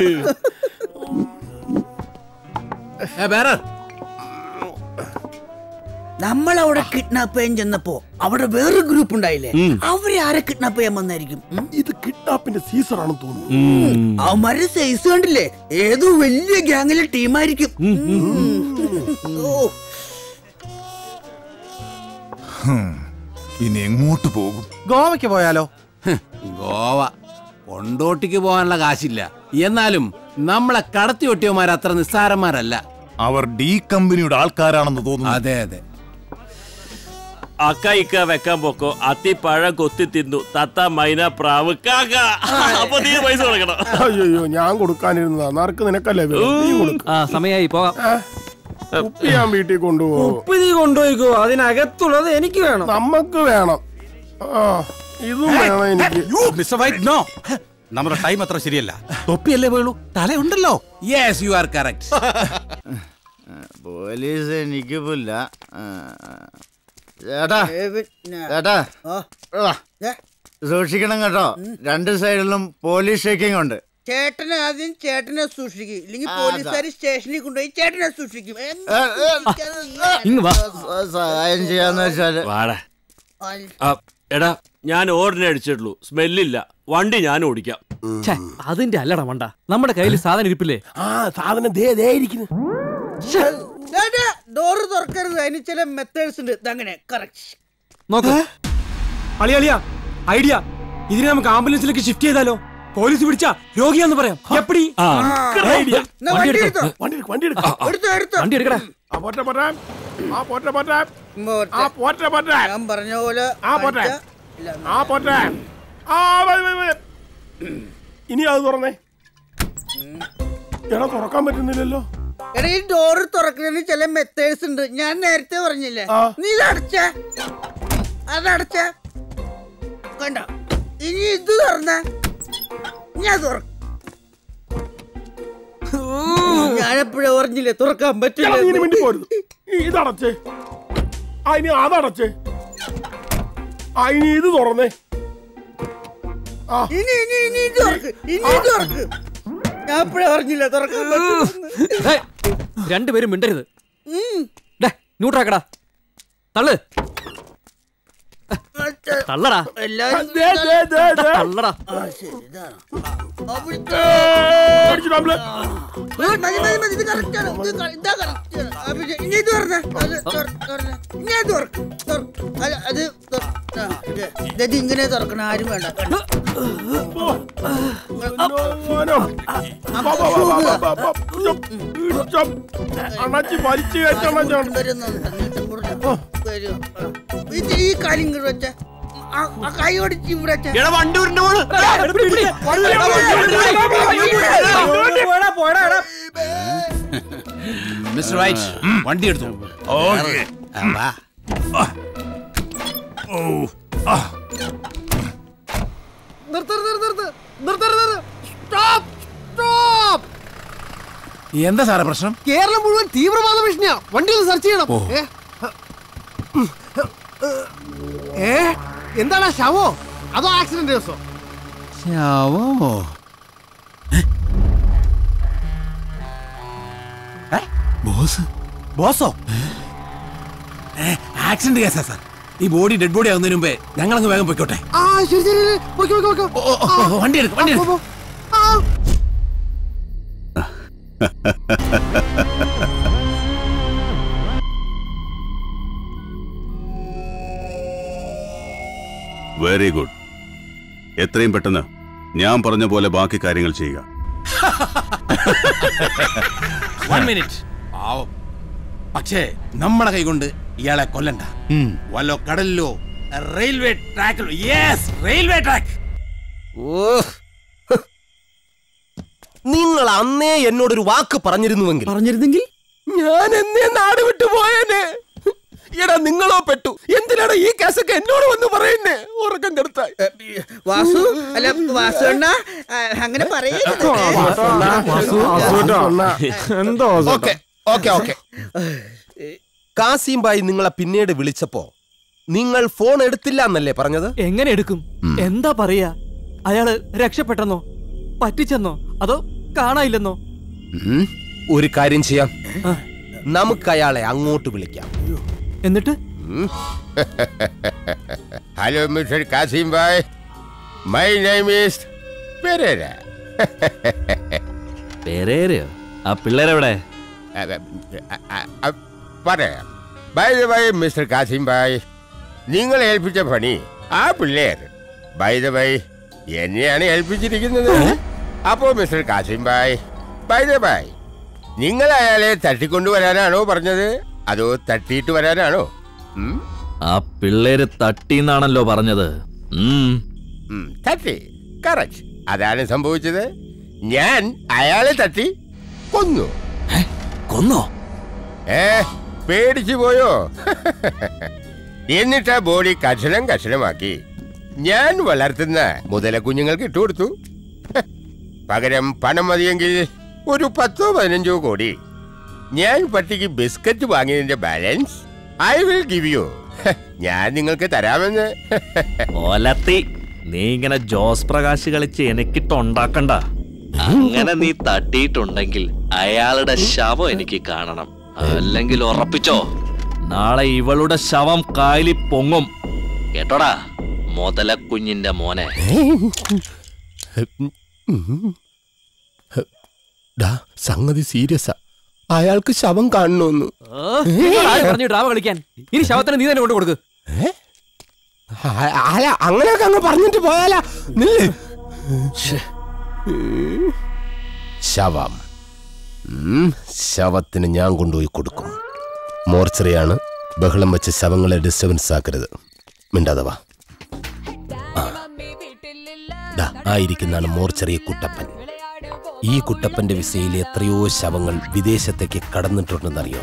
നമ്മളവിടെ കിഡ്നാപ്പ് ചെയ്യാൻ ചെന്നപ്പോ അവിടെ വേറൊരു ഗ്രൂപ്പ് ഉണ്ടായില്ലേ, അവരെ ആരെ കിഡ്നാപ്പ് ചെയ്യാൻ വന്നായിരിക്കും? ഇത് കിഡ്നാപ്പിന്റെ സീസൺ ആണെന്ന് തോന്നുന്നു. അവന്മാരുടെ സൈസ് കണ്ടില്ലേ, ഏതോ വലിയ ഗ്യാങ്ങിലെ ടീമായിരിക്കും. ഇനി എങ്ങോട്ട് പോകും? ഗോവയ്ക്ക് പോയാലോ? ഗോവ കൊണ്ടോട്ടിക്ക് പോകാനുള്ള കാശില്ല. എന്നാലും നമ്മളെ കടത്തി ഒട്ടിയവന്മാർ അത്ര നിസ്സാരന്മാരല്ല. അവർ ഡി കമ്പനിയുടെ ആൾക്കാരാണെന്ന് തോന്നുന്നു. അതെ അതെ. അക്ക ഇക്ക വെക്കാൻ പോക്കോ അത്തി പഴം കൊത്തി തിന്നു തത്ത മൈന പ്രാവ് കാക്ക. അപ്പൊ നീ പൈസ കൊടുക്കണം. അയ്യോ, ഞാൻ കൊടുക്കാനിരുന്നതാ. നറുക്ക് നിനക്കല്ലേ? സമയായി പോകാം. ഉപ്പി ഞാൻ വീട്ടിൽ കൊണ്ടുപോകും. ഉപ്പി നീ കൊണ്ടുപോയിക്കോ, അതിനകത്തുള്ളത് എനിക്ക് വേണം. നമുക്ക് വേണം. ഇതും വേണം എനിക്ക്. നമ്മുടെ ടൈം അത്ര ശരിയല്ല. തൊപ്പിയല്ലേ പോയുള്ളൂ, തലയുണ്ടല്ലോ. Yes, you are correct. Police എനിക്ക് പോല. ചേട്ടാ ചേട്ടാ സൂക്ഷിക്കണം കേട്ടോ, രണ്ട് സൈഡിലും പോലീസ് ഷേക്കിംഗ് ഉണ്ട്. ചേട്ടനെ ആദ്യം ചേട്ടനെ സൂക്ഷിക്കും, ഇല്ലെങ്കിൽ പോലീസുകാർ സ്റ്റേഷനിൽ കൊണ്ടുപോയി ചേട്ടനെ സൂക്ഷിക്കും. സഹായം ചെയ്യാന്ന് വെച്ചാല് എടാ, ഞാൻ ഓർഡിനെ അടിച്ചിട്ടുള്ളൂ, സ്മെല്ലില്ല. വണ്ടി ഞാൻ ഓടിക്കാം. അതിന്റെ അല്ലടാ മണ്ട, നമ്മുടെ കയ്യിൽ സാധനം ഇരിപ്പില്ലേ? സാധനം ഡോറ് തുറക്കരുത്, അതിന് ചില മെത്തേഡ്സ് ഉണ്ട്. അങ്ങനെ നോക്ക് അളിയ ഐഡിയ. ഇതിനെ നമുക്ക് ആംബുലൻസിലേക്ക് ഷിഫ്റ്റ് ചെയ്താലോ? പോലീസ് പിടിച്ചാ രോഗിയാന്ന് പറയാം. എപ്പടി? വണ്ടി എടുക്കടാ. പറഞ്ഞ പോലെ ഇനി അത് തുറന്നേ. എടാ, തുറക്കാൻ പറ്റുന്നില്ലല്ലോ. എടാ, ഈ ഡോറ് തുറക്കുന്നതിന് ചില മെത്തേഡ്സ് ഉണ്ട്. ഞാൻ നേരത്തെ പറഞ്ഞില്ലേ, നീ ഇതടച്ച അതടച്ച കണ്ട. ഇനി ഇത് തുറന്ന ഞാൻ തുറക്കും. ഞാനെപ്പോഴാ പറഞ്ഞില്ലേ തുറക്കാൻ പറ്റില്ല. ഇതടച്ചേ, ഇനി അതടച്ചേ, ഇനി ഇത് തുറന്നേ. ഞാൻ എപ്പോഴാ പറഞ്ഞില്ല തുറക്കാൻ പറ്റില്ല. രണ്ടുപേരും മിണ്ടരുത്. ന്യൂട്രാക്കടാ, തള്ളു. തള്ളടാ തള്ളടാ ഇങ്ങനെ തുറക്കണം, ആരും വേണ്ട. ഈ കാര്യം വെച്ച കൈ ഓടിച്ച് ഇവിടെ മിസ്റ്റർ വൈറ്റ് വണ്ടി എടുത്തു. എന്താ സാറേ പ്രശ്നം? കേരളം മുഴുവൻ തീവ്രവാദ ഭീഷണിയാ. വണ്ടി ഒന്ന് സെർച്ച് ചെയ്യണം. എന്താണ് ശവോ അതോ ആക്സിഡന്റ് കേസോ? ശവോ? ബോസോ? ആക്സിഡന്റ് കേസാ സാർ. ഈ ബോഡി ഡെഡ് ബോഡി ആവുന്നതിന് മുമ്പേ ഞങ്ങളങ്ങ് വേഗം പൊയ്ക്കോട്ടെ. വണ്ടി എടുക്കും, വണ്ടി എടുക്കും. Very good. എത്രയും പെട്ടെന്ന് ഞാൻ പറഞ്ഞ പോലെ ബാക്കി കാര്യങ്ങൾ ചെയ്യുക. പക്ഷേ നമ്മുടെ കൈകൊണ്ട് ഇയാളെ കൊല്ലണ്ട. വല്ലോ കടലിലോ റെയിൽവേ ട്രാക്കിലോ. Yes, railway track. നിങ്ങൾ അന്നേ എന്നോടൊരു വാക്ക് പറഞ്ഞിരുന്നെങ്കിൽ ഞാൻ എന്നേ നാട് വിട്ടു പോയേനെ. എടാ നിങ്ങളോ പെട്ടു. എന്തിനാണ് ഈ കേസൊക്കെ എന്നോട് വന്ന് പറയുന്നേ? ഉറക്കം കെടുത്തായി. വാസു അല്ല വാസു അണ്ണ അങ്ങനെ പറയരുത്. കാസിം ഭായി നിങ്ങളെ പിന്നീട് വിളിച്ചപ്പോ നിങ്ങൾ ഫോൺ എടുത്തില്ല എന്നല്ലേ പറഞ്ഞത്? എങ്ങനെ എടുക്കും? എന്താ പറയാ? അയാള് രക്ഷപ്പെട്ടെന്നോ, പറ്റിച്ചെന്നോ, അതോ കാണാനില്ലെന്നോ? ഒരു കാര്യം ചെയ്യാം, നമുക്ക് അയാളെ അങ്ങോട്ട് വിളിക്കാം. എന്നിട്ട് hello mister Kasim bhai, my name is Perera. പെരേരയോ? ആ പിള്ളേരെവിടെ? പറയാം. By the by mister Kasim bhai, നിങ്ങൾ ഏൽപ്പിച്ച പണി ആ പിള്ളേർ ബൈ ദ ബൈ എന്നെയാണ് ഏൽപ്പിച്ചിരിക്കുന്നത്. അപ്പോ mister Kasim bhai, by the by നിങ്ങൾ അയാളെ തട്ടിക്കൊണ്ടുവരാനാണോ പറഞ്ഞത്, അതോ തട്ടിയിട്ട് വരാനാണോ? ആ പിള്ളേര് തട്ടിന്നാണല്ലോ പറഞ്ഞത്. തട്ടി, കറക്റ്റ്. അതാണ് സംഭവിച്ചത്. ഞാൻ അയാളെ തട്ടി കൊന്നു. കൊന്നോ? പേടിച്ചു പോയോ? എന്നിട്ട് ആ ബോഡി കഷണം കഷണമാക്കി ഞാൻ വളർത്തുന്ന മുതല കുഞ്ഞുങ്ങൾക്ക് ഇട്ടുകൊടുത്തു. പകരം പണം മതിയെങ്കിൽ ഒരു 10-15 കോടി ഞാൻ പട്ടിക്ക് ബിസ്ക്കറ്റ് വാങ്ങിയതിന്റെ balance I will give you. ഞാൻ നിങ്ങൾക്ക് തരാമെന്ന്. ഓലത്തി, നീ ഇങ്ങനെ ജോസ് പ്രകാശ് കളിച്ച് എനിക്കിട്ടുണ്ടാക്കണ്ട. അങ്ങനെ നീ തട്ടിയിട്ടുണ്ടെങ്കിൽ അയാളുടെ ശവം എനിക്ക് കാണണം. അല്ലെങ്കിൽ ഉറപ്പിച്ചോ, നാളെ ഇവളുടെ ശവം കായലി പൊങ്ങും. കേട്ടോടാ മുതലക്കുഞ്ഞിന്റെ മോനെ. സംഗതി സീരിയസാ. അയാൾക്ക് ശവം കാണണമെന്ന് പറഞ്ഞു ഡ്രാമ കളിക്കാൻ. ഇനി ശവത്തിന് നീ തന്നെ കൊണ്ട് കൊടുക്ക്. അങ്ങനെയൊക്കെ അങ്ങ് പറഞ്ഞിട്ട് പോയാലാ. ശവം ശവത്തിന് ഞാൻ കൊണ്ടുപോയി കൊടുക്കും. മോർച്ചറിയാണ്. ബഹളം വെച്ച ശവങ്ങളെ ഡിസ്റ്റർബൻസ് ആക്കരുത്. മിണ്ടാതെ വാ. ആയിരിക്കുന്നതാണ് മോർച്ചറിയെ കുട്ടപ്പൻ. ഈ കുട്ടപ്പന്റെ വിസയിൽ എത്രയോ ശവങ്ങൾ വിദേശത്തേക്ക് കടന്നിട്ടുണ്ടെന്നറിയോ?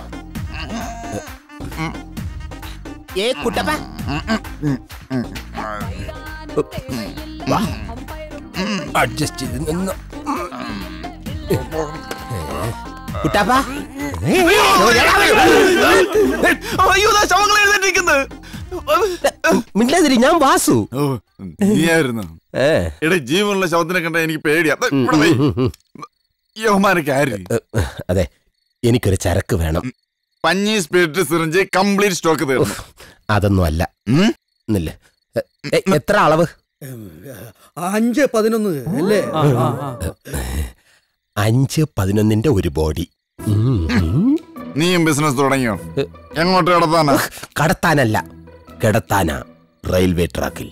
അഡ്ജസ്റ്റ് ചെയ്ത് നിന്ന് മിണ്ടാതിരി. ഞാൻ വാസു. ജീവനുള്ള ശവത്തിനെ കണ്ട എനിക്ക് പേടിയാ. അതെ, എനിക്കൊരു ചരക്ക് വേണം. പഞ്ഞി, സ്പിരിറ്റ്, സിറിഞ്ച് കംപ്ലീറ്റ് സ്റ്റോക്ക് തീർന്നു. അതൊന്നും അല്ല. എത്ര അളവ്? 5-11 അല്ലേ? 5-11 ഒരു ബോഡി. നീയും ബിസിനസ് തുടങ്ങിയോ? എങ്ങോട്ട് കടത്താനാ? കടത്താനല്ല, കിടത്താനാ. റെയിൽവേ ട്രാക്കിൽ.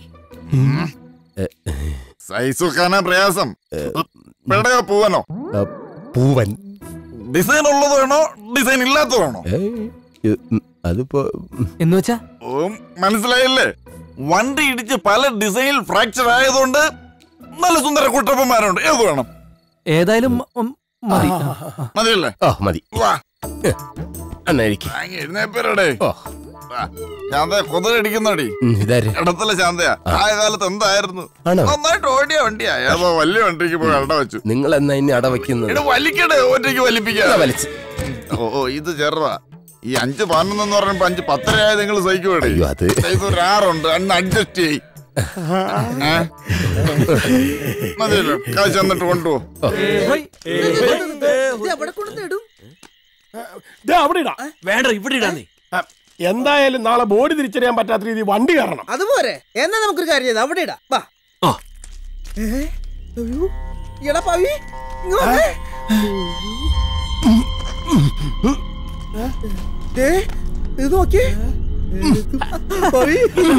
സൈസ് വെക്കാനാ പ്രയാസം. പൂവനോ? പൂവൻ. ഡിസൈൻ ഉള്ളത് വേണോ ഡിസൈൻ ഇല്ലാത്തത് വേണോ? അതിപ്പോ എന്ന് വെച്ചാ മനസ്സിലായില്ലേ? വണ്ടി ഇടിച്ച് പല ഡിസൈനിൽ ഫ്രാക്ചർ ആയതുകൊണ്ട് നല്ല സുന്ദര കുട്ടപ്പന്മാരുണ്ട്. ഏത് വേണം? ഏതായാലും മതി. മതിയല്ലേ? മതി. എഴുന്നേപ്പരടേ. ശാന്ത കൊതടിക്കുന്നടി. ഇടത്തിലെ ശാന്തയാ. ആ കാലത്ത് എന്തായിരുന്നു? നന്നായിട്ട് ഓടിയ വണ്ടിയാ. ഏതോ വലിയ വണ്ടിക്ക് പോയി അട വെച്ചു. നിങ്ങൾ എന്നാ ഇനി അടവയ്ക്കുന്നത്? വലിക്കടേ, ഒറ്റയ്ക്ക് വലിപ്പിക്കാ. ഓ ഇത് ചെറുതാ. ഈ 5-11 പറയുമ്പോ 5-10 ആയത് നിങ്ങൾ സഹിക്കുവേടേ. ഒരു 6 അന്ന് അഡ്ജസ്റ്റ് ചെയ്. മതിയല്ലോ, കാശ് വന്നിട്ട് കൊണ്ടുപോ. വേണ്ട, ഇവിടെ ഇടാ. നീ എന്തായാലും നാളെ ബോഡി തിരിച്ചറിയാൻ പറ്റാത്ത രീതി വണ്ടി കയറണം. അതുപോലെ എന്നാ നമുക്കൊരു കാര്യം ചെയ്താ അവിടെ ഇടാ. എടാ പവി, ഇത് നോക്കിയേ. പവി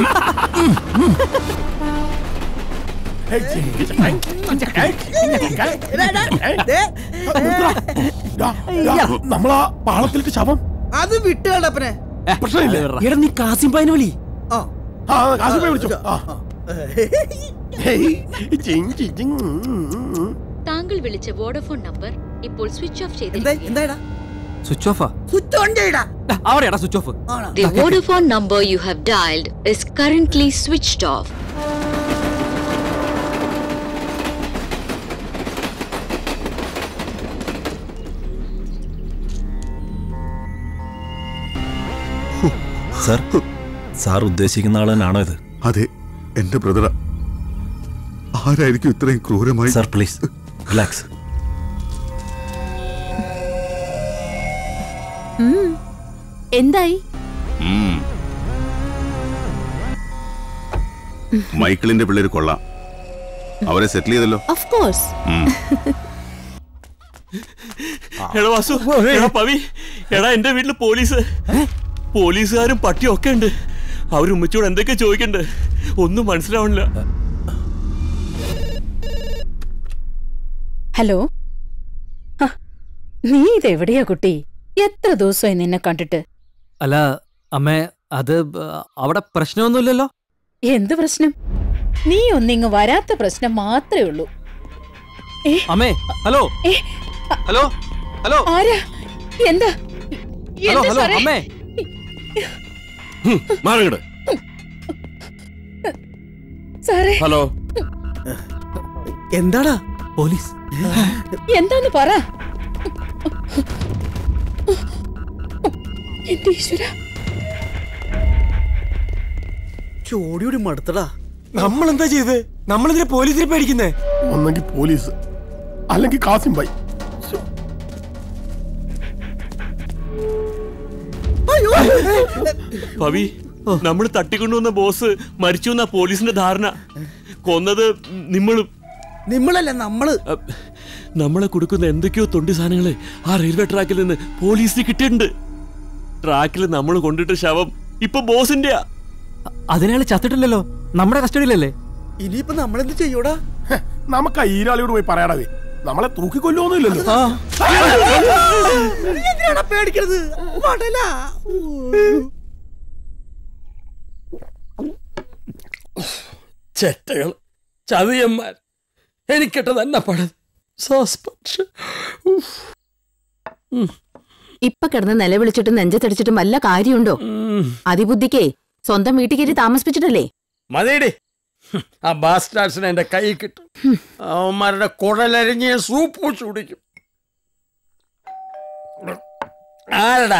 നമ്മളാ പാളത്തിലിട്ട് ശവം അത് വിട്ടുകളപ്പനെ എടാ നീ കാസിംബായിനെ വിളി. താങ്കൾ വിളിച്ച വോഡഫോൺ നമ്പർ ഇപ്പോൾ സ്വിച്ച് ഓഫ് ചെയ്തു. എന്താടാ സ്വിച്ച് ഓഫാ? സ്വിച്ച് ഓൺ ചെയ്യടാ. അവിടെയാടാ switch off. The Vodafone number you have dialed is currently switched off. Sir, sir ഉദ്ദേശിക്കുന്ന ആൾ തന്നെയാണോ ഇത്? അതെ, എന്റെ ബ്രദറാ. ആരായിരിക്കും ഇത്രയും ക്രൂരമായി? Sir please relax. എന്തായി? മൈക്കിളിന്റെ പിള്ളേര് കൊള്ളാം. അവരെ സെറ്റിൽ ചെയ്തല്ലോ. Of course. എടാ വാസു, എടാ പവി, എടാ എന്റെ വീട്ടില് പോലീസുകാരും പട്ടിയും ഒക്കെ ഉണ്ട്. അവരുമ്മച്ചോട് എന്തൊക്കെ ചോദിക്കണ്ട്, ഒന്നും മനസ്സിലാവണില്ല. ഹലോ, നീ ഇതെവിടെയാ കുട്ടി? എത്ര ദിവസമായി നിന്നെ കണ്ടിട്ട്? അല്ല അമ്മേ, അത് അവിടെ പ്രശ്നമൊന്നുമില്ലല്ലോ. എന്ത് പ്രശ്നം? നീ ഒന്നിങ്ങ് വരാത്ത പ്രശ്നം മാത്രമേ ഉള്ളൂ. അമ്മേ, ഹലോ ഹലോ ഹലോ. ആരാ? എന്താ? ഹലോ ഹലോ അമ്മേ. മാറിങ്ങട്. സാറേ. ഹലോ. എന്താടാ? പോലീസ് എന്താന്ന് പറ. എന്റെ ഈശ്വര, ചോടിയോടി മടുത്തടാ. നമ്മളെന്താ ചെയ്ത്? നമ്മളെന്തിനാ പോലീസിനെ പേടിക്കുന്നേ? ഒന്നെങ്കിൽ പോലീസ്, അല്ലെങ്കിൽ കാസിം ഭായ്. പവി, നമ്മൾ തട്ടിക്കൊണ്ടുവന്ന ബോസ് മരിച്ചു എന്നാ പോലീസിന്റെ ധാരണ. കൊന്നത് നിമ്മളല്ല നമ്മള്. നമ്മളെ കൊടുക്കുന്ന എന്തൊക്കെയോ തൊണ്ടി സാധനങ്ങള് ആ റെയിൽവേ ട്രാക്കിൽ നിന്ന് പോലീസിന് കിട്ടിയിട്ടുണ്ട്. ട്രാക്കിൽ നമ്മൾ കൊണ്ടിട്ട ശവം ഇപ്പൊ ബോസിന്റെയാ. അതിനാള് ചത്തിട്ടില്ലല്ലോ, നമ്മുടെ കസ്റ്റഡിയിലല്ലേ. ഇനിയിപ്പോ നമ്മളെന്ത് ചെയ്യൂടാ? നമുക്ക് ആ ഈരാളിയോട് പോയി പറയാടാവേ, നമ്മളെ തൂക്കിക്കൊല്ലുവൊന്നുമില്ലല്ലോ. പേടിക്കരുത്. ചെറ്റകൾ, ചതിയന്മാർ, എനിക്കിട്ട് തന്നെ പടം. ഇപ്പൊ കിടന്ന് നിലവിളിച്ചിട്ടും നെഞ്ചത്തടിച്ചിട്ടും വല്ല കാര്യമുണ്ടോ? അതിബുദ്ധിക്കേ സ്വന്തം വീട്ടിൽ കയറി താമസിപ്പിച്ചിട്ടല്ലേ? മതിയടി, ആ ബാസ്റ്റാർസിനെ എന്റെ കൈ കിട്ടും. അവന്മാരുടെ കുടലരിഞ്ഞ സൂപ്പ് വെച്ച് കുടിക്കും. ആരടാ?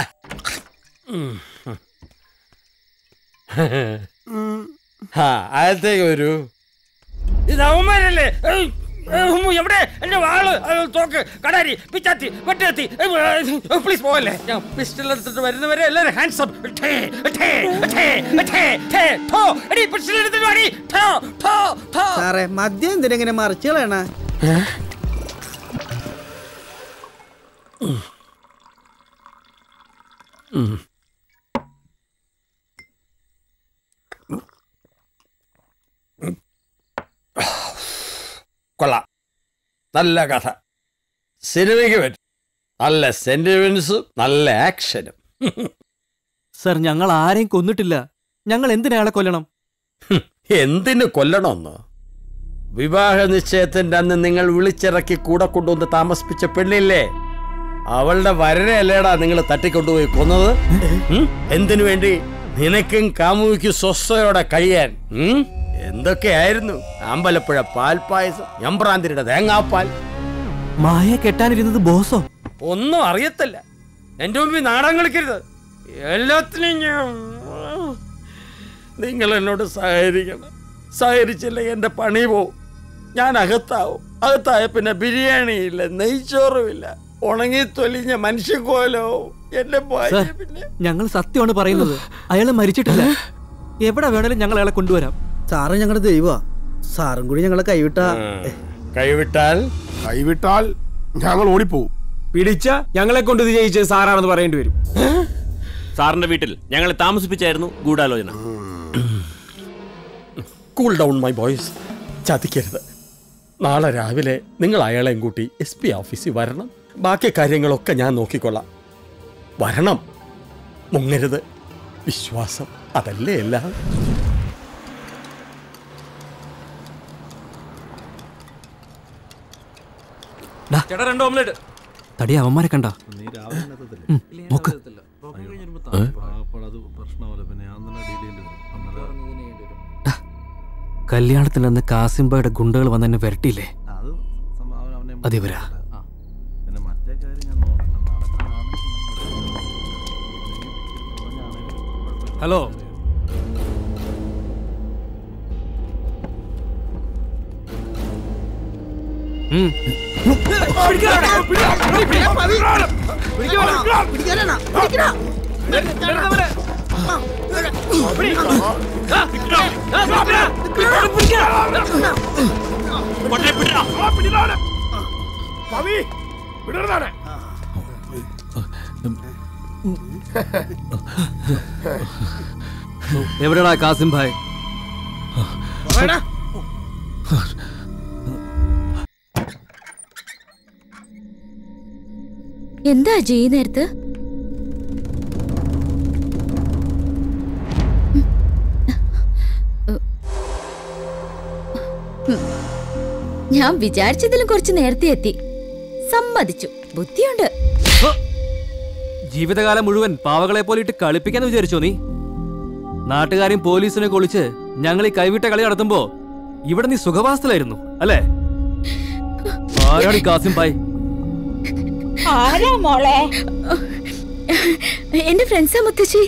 അകത്തേക്ക് വരൂ. ഇത് അവന്മാരല്ലേ? എവിടെ എന്റെ വാള് തോക്ക് കടാരി പിച്ചാത്തി വെട്ടുകത്തി പ്ലീസ് പോവല്ലേ. ഞാൻ പിസ്റ്റൾ എടുത്തിട്ട് വരുന്നവരെ എല്ലാവരും ഹാൻഡ്സ് അപ്പ്. സാറേ മദ്യം എന്തിനെങ്ങനെ മറിച്ചുകളാണ്? കൊള്ളാം, നല്ല കഥ, സിനിമയ്ക്ക് പറ്റും. നല്ല സെന്റിമെന്റ്സും നല്ല ആക്ഷനും. സർ, ഞങ്ങൾ ആരെയും കൊന്നിട്ടില്ല. ഞങ്ങൾ എന്തിനാളെ കൊല്ലണം? എന്തിനു കൊല്ലണമെന്നോ? വിവാഹ നിശ്ചയത്തിന്റെ അന്ന് നിങ്ങൾ വിളിച്ചിറക്കി കൂടെ കൊണ്ടുവന്ന് താമസിപ്പിച്ച പെണ്ണില്ലേ, അവളുടെ വരനെയല്ലേടാ നിങ്ങൾ തട്ടിക്കൊണ്ടുപോയി കൊന്നത്? എന്തിനു വേണ്ടി? നിനക്കും കാമുവിക്കും സ്വസ്ഥയോടെ കഴിയാൻ. എന്തൊക്കെയായിരുന്നു? അമ്പലപ്പുഴ പാൽപ്പായസം, ഞമ്പ്രാന്തിരിയുടെ തേങ്ങാപ്പാൽ. മായ കെട്ടാനിരുന്നത് ബോസോ? ഒന്നും അറിയത്തില്ല. എന്റെ മുമ്പിൽ നാടകം കളിക്കരുത്. എല്ലാത്തിനും നിങ്ങൾ എന്നോട് സഹകരിക്കണം. സഹകരിച്ചില്ലെങ്കിൽ എന്റെ പണി പോവും. ഞാൻ അകത്താവും. അകത്തായ പിന്നെ ബിരിയാണിയില്ല, നെയ്ച്ചോറുമില്ല, ഉണങ്ങി തൊലിഞ്ഞ മനുഷ്യക്കോലോ. എന്റെ പിന്നെ ഞങ്ങൾ സത്യമാണ് പറയുന്നത്. അയാള് മരിച്ചിട്ടില്ല. എവിടെ വേണേലും ഞങ്ങൾ അയാളെ കൊണ്ടുവരാം. സാറ് ഞങ്ങളുടെ ദൈവ. സാറും കൂടി ഞങ്ങളെ കൈവിട്ടാൽ ഞങ്ങൾ ഓടിപ്പോവും. പിടിച്ച ഞങ്ങളെ കൊണ്ട് ഇത് ജയിച്ചത് സാറാണെന്ന് പറയേണ്ടി വരും. സാറിന്റെ വീട്ടിൽ ഞങ്ങളെ താമസിപ്പിച്ചായിരുന്നു ഗൂഢാലോചന. കൂൾ ഡൗൺ മൈ ബോയ്സ്, ചതിക്കരുത്. നാളെ രാവിലെ നിങ്ങൾ അയാളെയും കൂട്ടി SP ഓഫീസിൽ വരണം. ബാക്കി കാര്യങ്ങളൊക്കെ ഞാൻ നോക്കിക്കൊള്ളാം. വരണം, മുങ്ങരുത്. വിശ്വാസം അതല്ലേ എല്ലാം. തടി അവന്മാരെ കണ്ട നോക്ക്. കല്യാണത്തിന് അന്ന് കാസിംബയുടെ ഗുണ്ടകൾ വന്നെന്നെ വരട്ടിയില്ലേ, അതിവരാ. ഹലോ, എവിടെടാ കാസിം ഭായ്? എന്താ ഈ നേരത്ത്? ഞാൻ വിചാരിച്ചതിലും കുറച്ച് നേരത്തെ എത്തി. സമ്മതിച്ചു, ബുദ്ധിയുണ്ട്. ജീവിതകാലം മുഴുവൻ പാവകളെ പോലെ ഇട്ട് കളിപ്പിക്കാന്ന് വിചാരിച്ചോ നീ? നാട്ടുകാരും പോലീസിനെ കൊളിച്ച് ഞങ്ങൾ ഈ കൈവിട്ട കളി നടത്തുമ്പോ ഇവിടെ നീ സുഖവാസത്തിലായിരുന്നു അല്ലേ? ആരാണ് ഈ കാസിം ഭായ്? ആരാ മോളെ? എന്റെ ഫ്രണ്ട്സാ മുത്തശ്ശി.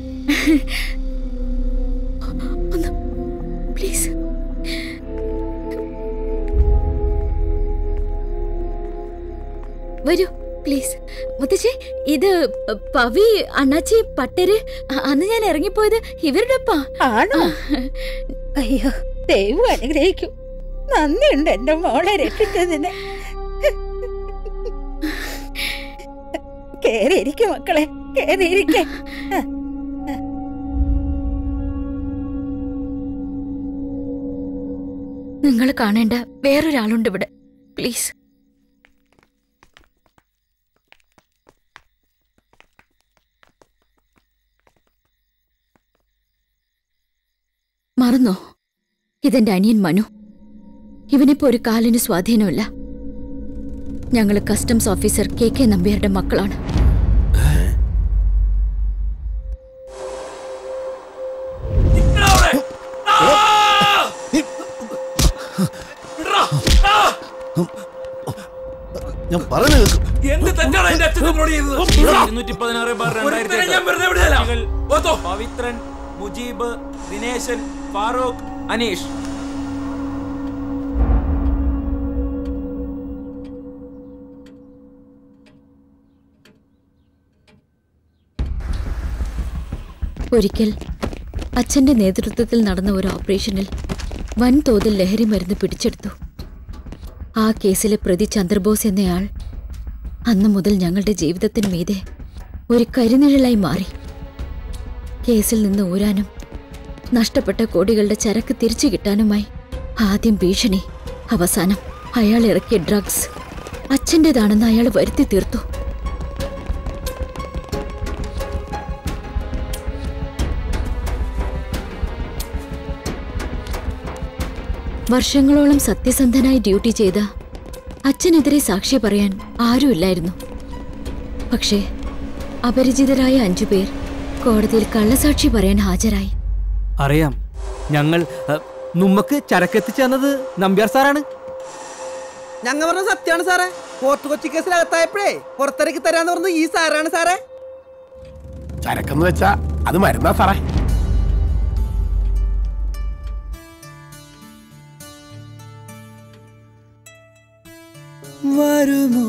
പ്ലീസ് വരൂ പ്ലീസ്. മുത്തശ്ശി, ഇത് പവി, അണ്ണാച്ചി, പട്ടര്. അന്ന് ഞാൻ ഇറങ്ങിപ്പോയത് ഇവരുടെ ഒപ്പാ. ആണോ? അയ്യോ, ദൈവം അനുഗ്രഹിക്കും. നന്ദിയുണ്ട് എന്റെ മോളെ രക്ഷിച്ചതിന്. കേറിയിരിക്കും മക്കളെ, കേറിയിരിക്ക. നിങ്ങൾ കാണേണ്ട വേറൊരാളുണ്ട് ഇവിടെ, പ്ലീസ്. മറന്നോ? ഇതെന്റെ അനിയൻ മനു. ഇവനിപ്പോ ഒരു കാലിന് സ്വാധീനമില്ല. ഞങ്ങള് കസ്റ്റംസ് ഓഫീസർ KK നമ്പ്യാരുടെ മക്കളാണ്. ഞാൻ പറഞ്ഞു എന്ത് തെറ്റാണ് എന്റെ അച്ഛനോട് ചെയ്തത്? 216/2006 പവിത്രൻ, മുജീബ്, ദിനേശൻ, ഫാറൂഖ്, അനീഷ്. ഒരിക്കൽ അച്ഛന്റെ നേതൃത്വത്തിൽ നടന്ന ഒരു ഓപ്പറേഷനിൽ വൻതോതിൽ ലഹരി മരുന്ന് പിടിച്ചെടുത്തു. ആ കേസിലെ പ്രതി ചന്ദ്രബോസ് എന്നയാൾ അന്നു മുതൽ ഞങ്ങളുടെ ജീവിതത്തിന് മീതെ ഒരു കരിനിഴലായി മാറി. കേസിൽ നിന്ന് ഊരാനും നഷ്ടപ്പെട്ട കോടികളുടെ ചരക്ക് തിരിച്ചു കിട്ടാനുമായി ആദ്യം ഭീഷണി, അവസാനം അയാൾ ഇറക്കിയ ഡ്രഗ്സ് അച്ഛൻ്റെതാണെന്ന് അയാൾ വരുത്തി തീർത്തു. വർഷങ്ങളോളം സത്യസന്ധനായി ഡ്യൂട്ടി ചെയ്ത അച്ഛനെതിരെ സാക്ഷി പറയാൻ ആരുമില്ലായിരുന്നു. പക്ഷേ അപരിചിതരായ 5 പേർ കോടതിയിൽ കള്ളസാക്ഷി പറയാൻ ഹാജരായി. അറിയാം, ഞങ്ങൾ നമ്മക്ക് ചരക്കെത്തിച്ചു തന്നത് നമ്പ്യാർ സാറാണ്. ഞങ്ങൾ പറഞ്ഞ സത്യമാണ് സാറേ. ഫോർട്ട് കൊച്ചി കേസിനകത്തായപ്പോഴേ പുറത്തിറക്കി തരാന്ന് പറഞ്ഞത് ഈ സാറാണ് സാറേ. ചരക്കെന്ന് വെച്ചാ അത് മരുന്നാ സാറേ. വരുമോ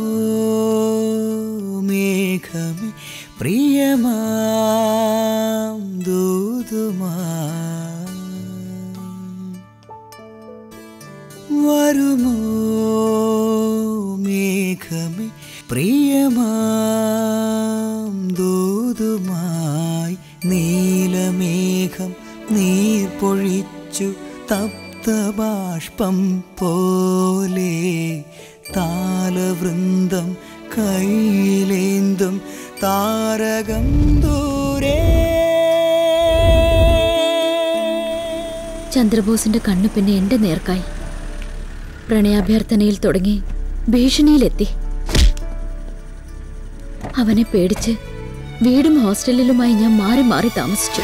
മേഘമേ പ്രിയമാം ദൂതുമാ, വരുമോ മേഘമേ പ്രിയമാം ദൂതുമായി, നീലമേഘം നീർ പൊഴിച്ചു തപ്തബാഷ്പം പോലെ, താലവൃന്ദം കയ്യിലേന്തും താരകം ദൂരെ. ചന്ദ്രബോസിന്റെ കണ്ണു പിന്നെ എന്റെ നേർക്കായി. പ്രണയാഭ്യർത്ഥനയിൽ തുടങ്ങി ഭീഷണിയിലെത്തി. അവനെ പേടിച്ച് വീടും ഹോസ്റ്റലിലുമായി ഞാൻ മാറി മാറി താമസിച്ചു.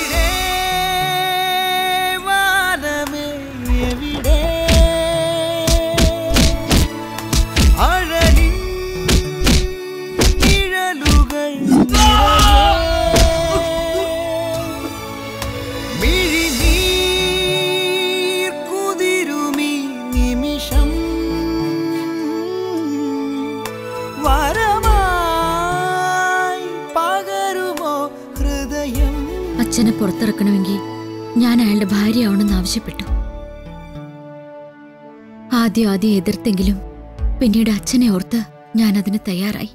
അച്ഛനെ പുറത്തിറക്കണമെങ്കിൽ ഞാൻ അയാളുടെ ഭാര്യയാവണമെന്ന് ആവശ്യപ്പെട്ടു. ആദ്യം എതിർത്തെങ്കിലും പിന്നീട് അച്ഛനെ ഓർത്ത് ഞാൻ അതിന് തയ്യാറായി.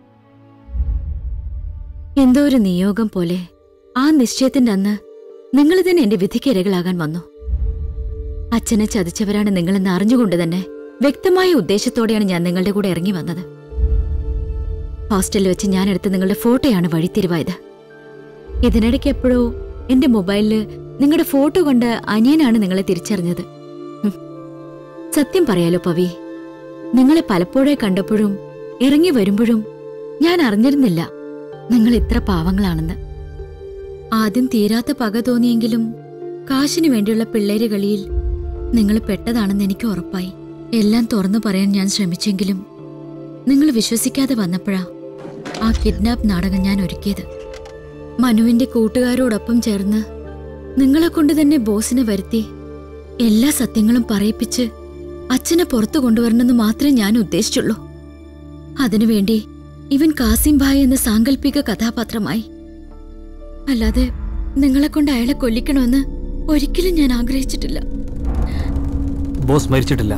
എന്തോ ഒരു നിയോഗം പോലെ ആ നിശ്ചയത്തിന്റെ അന്ന് നിങ്ങൾ തന്നെ എന്റെ വിധിക്കിരകളാകാൻ വന്നു. അച്ഛനെ ചതിച്ചവരാണ് നിങ്ങളെന്ന് അറിഞ്ഞുകൊണ്ട് തന്നെ വ്യക്തമായ ഉദ്ദേശത്തോടെയാണ് ഞാൻ നിങ്ങളുടെ കൂടെ ഇറങ്ങി വന്നത്. ഹോസ്റ്റലിൽ വെച്ച് ഞാൻ എടുത്ത നിങ്ങളുടെ ഫോട്ടോയാണ് വഴിത്തിരിവായത്. ഇതിനിടയ്ക്ക് എപ്പോഴോ എന്റെ മൊബൈലില് നിങ്ങളുടെ ഫോട്ടോ കണ്ട് അനിയനാണ് നിങ്ങളെ തിരിച്ചറിഞ്ഞത്. സത്യം പറയാലോ പവി, നിങ്ങളെ പലപ്പോഴേ കണ്ടപ്പോഴും ഇറങ്ങി വരുമ്പോഴും ഞാൻ അറിഞ്ഞിരുന്നില്ല നിങ്ങൾ ഇത്ര പാവങ്ങളാണെന്ന്. ആദ്യം തീരാത്ത പക തോന്നിയെങ്കിലും കാശിനു വേണ്ടിയുള്ള പിള്ളേര് കളിയിൽ നിങ്ങൾ പെട്ടതാണെന്ന് എനിക്ക് ഉറപ്പായി. എല്ലാം തുറന്നു പറയാൻ ഞാൻ ശ്രമിച്ചെങ്കിലും നിങ്ങൾ വിശ്വസിക്കാതെ വന്നപ്പോഴാ ആ കിഡ്നാപ്പ് നാടകം ഞാൻ ഒരുക്കിയത്. മനുവിന്റെ കൂട്ടുകാരോടൊപ്പം ചേർന്ന് നിങ്ങളെ കൊണ്ട് തന്നെ ബോസിനെ വരുത്തി എല്ലാ സത്യങ്ങളും പറയിപ്പിച്ച് അച്ഛനെ പുറത്തു കൊണ്ടുവരണമെന്ന് മാത്രമേ ഞാൻ ഉദ്ദേശിച്ചുള്ളൂ. അതിനുവേണ്ടി ഇവൻ കാസിം ഭായ് എന്ന സാങ്കല്പിക കഥാപാത്രമായി. അല്ലാതെ നിങ്ങളെ കൊണ്ട് അയാളെ കൊല്ലിക്കണമെന്ന് ഒരിക്കലും ഞാൻ ആഗ്രഹിച്ചിട്ടില്ല. ബോസ് മരിച്ചിട്ടില്ല.